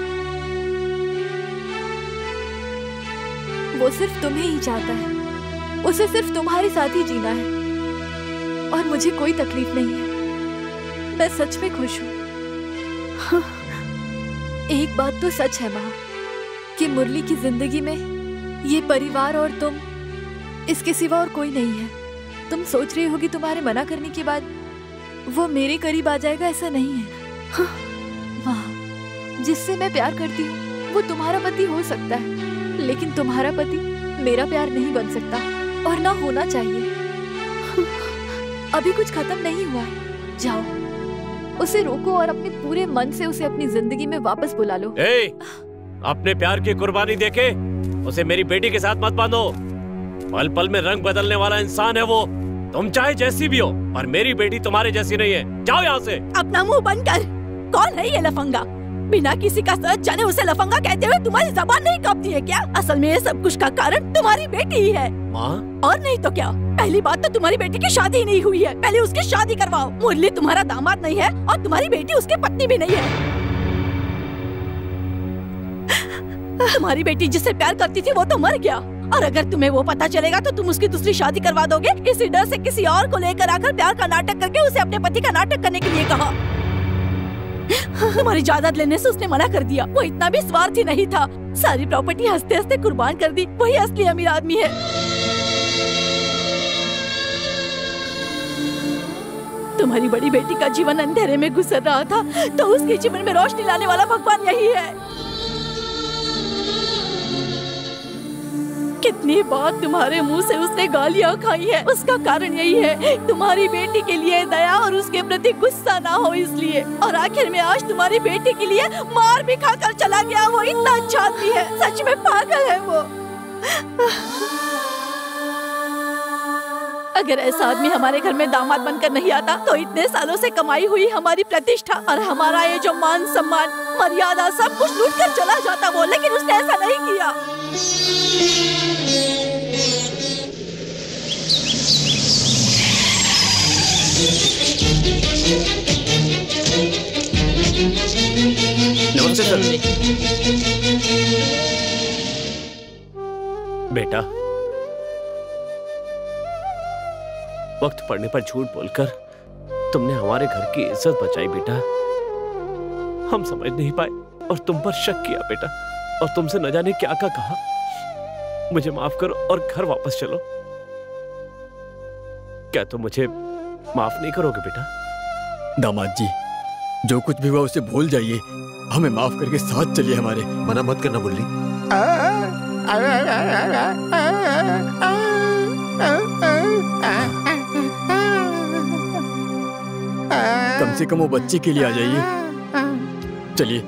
वो सिर्फ तुम्हें ही चाहता है। उसे सिर्फ तुम्हारे साथ ही जीना है और मुझे कोई तकलीफ नहीं है। मैं सच में खुश हूँ। एक बात तो सच है माँ कि मुरली की जिंदगी में ये परिवार और तुम, इसके सिवा और कोई नहीं है। तुम सोच रही होगी तुम्हारे मना करने के बाद वो मेरे करीब आ जाएगा, ऐसा नहीं है। माँ, जिससे मैं प्यार करती हूँ वो तुम्हारा पति हो सकता है, लेकिन तुम्हारा पति मेरा प्यार नहीं बन सकता और ना होना चाहिए। अभी कुछ खत्म नहीं हुआ है। जाओ, उसे रोको और अपने पूरे मन से उसे अपनी जिंदगी में वापस बुला लो। अपने प्यार की कुर्बानी देके उसे मेरी बेटी के साथ मत बांधो। पल पल में रंग बदलने वाला इंसान है वो। तुम चाहे जैसी भी हो, पर मेरी बेटी तुम्हारे जैसी नहीं है। जाओ यहाँ से। अपना मुंह बंद कर। कौन है ये लफंगा? बिना किसी का सच जाने उसे लफंगा कहते हुए तुम्हारी जबान नहीं कांपती है क्या? असल में ये सब कुछ का कारण तुम्हारी बेटी ही है। माँ? और नहीं तो क्या। पहली बात तो तुम्हारी बेटी की शादी नहीं हुई है, पहले उसकी शादी करवाओ। मुरली तुम्हारा दामाद नहीं है और तुम्हारी बेटी उसकी पत्नी भी नहीं है। तुम्हारी बेटी जिससे प्यार करती थी वो तो मर गया, और अगर तुम्हें वो पता चलेगा तो तुम उसकी दूसरी शादी करवा दोगे। इसी डर से किसी और को लेकर आकर प्यार का नाटक करके उसे अपने पति का नाटक करने के लिए कहा। तुम्हारी जायदाद लेने से उसने मना कर दिया। वो इतना भी स्वार्थी नहीं था, सारी प्रॉपर्टी हंसते हंसते कुर्बान कर दी। वही असली अमीर आदमी है। तुम्हारी बड़ी बेटी का जीवन अंधेरे में गुजर रहा था, तो उसके जीवन में रोशनी लाने वाला भगवान यही है। कितनी बार तुम्हारे मुंह से उसने गालियां खाई है, उसका कारण यही है तुम्हारी बेटी के लिए दया और उसके प्रति गुस्सा ना हो इसलिए। और आखिर में आज तुम्हारी बेटी के लिए मार भी खाकर चला गया। वो इतना अच्छा आदमी है, सच में पागल है वो। अगर ऐसा आदमी हमारे घर में दामाद बनकर नहीं आता तो इतने सालों से कमाई हुई हमारी प्रतिष्ठा और हमारा ये जो मान सम्मान मर्यादा सब कुछ लूट कर चला जाता वो, लेकिन उसने ऐसा नहीं किया। नमस्ते सर। बेटा, वक्त पड़ने पर झूठ बोलकर तुमने हमारे घर की इज्जत बचाई बेटा। हम समझ नहीं पाए और तुम पर शक किया बेटा, और तुमसे न जाने क्या कहा। मुझे माफ करो और घर वापस चलो। क्या तुम मुझे माफ नहीं करोगे बेटा? दामाद जी, जो कुछ भी हुआ उसे भूल जाइए। हमें माफ करके साथ चलिए हमारे। मना मत करना मुरली। कम से कम वो बच्चे के लिए आ जाइए। चलिए।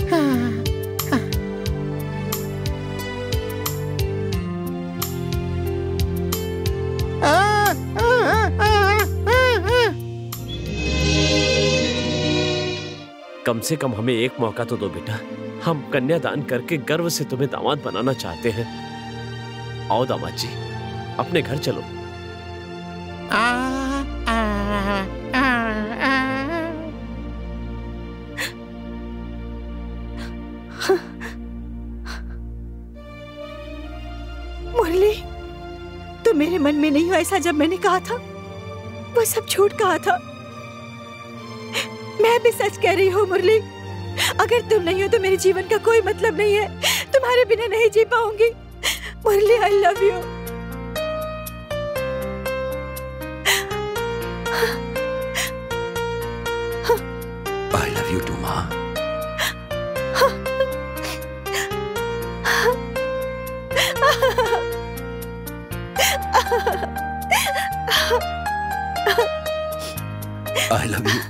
कम से कम हमें एक मौका तो दो बेटा। हम कन्यादान करके गर्व से तुम्हें दामाद बनाना चाहते हैं। आओ दामाद जी, अपने घर चलो। मुरली, तो मेरे मन में नहीं हो ऐसा जब मैंने कहा था? वो सब झूठ कहा था। मैं भी सच कह रही हूँ मुरली। अगर तुम नहीं हो तो मेरे जीवन का कोई मतलब नहीं है। तुम्हारे बिना नहीं जी पाऊंगी। Murali, I love you. I love you too maa. I love you.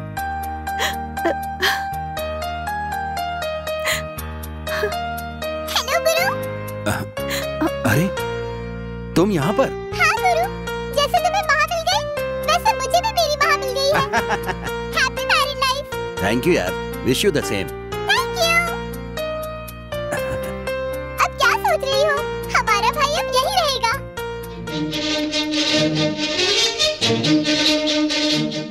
Hello गुरु। अरे, तुम यहाँ पर? हाँ गुरु, जैसे तुम्हें माँ मिल गई वैसे मुझे भी मेरी माँ मिल गई है। Happy married life. Thank you यार, wish you the same. Thank you. अब क्या सोच रही हो? हमारा भाई अब यही रहेगा।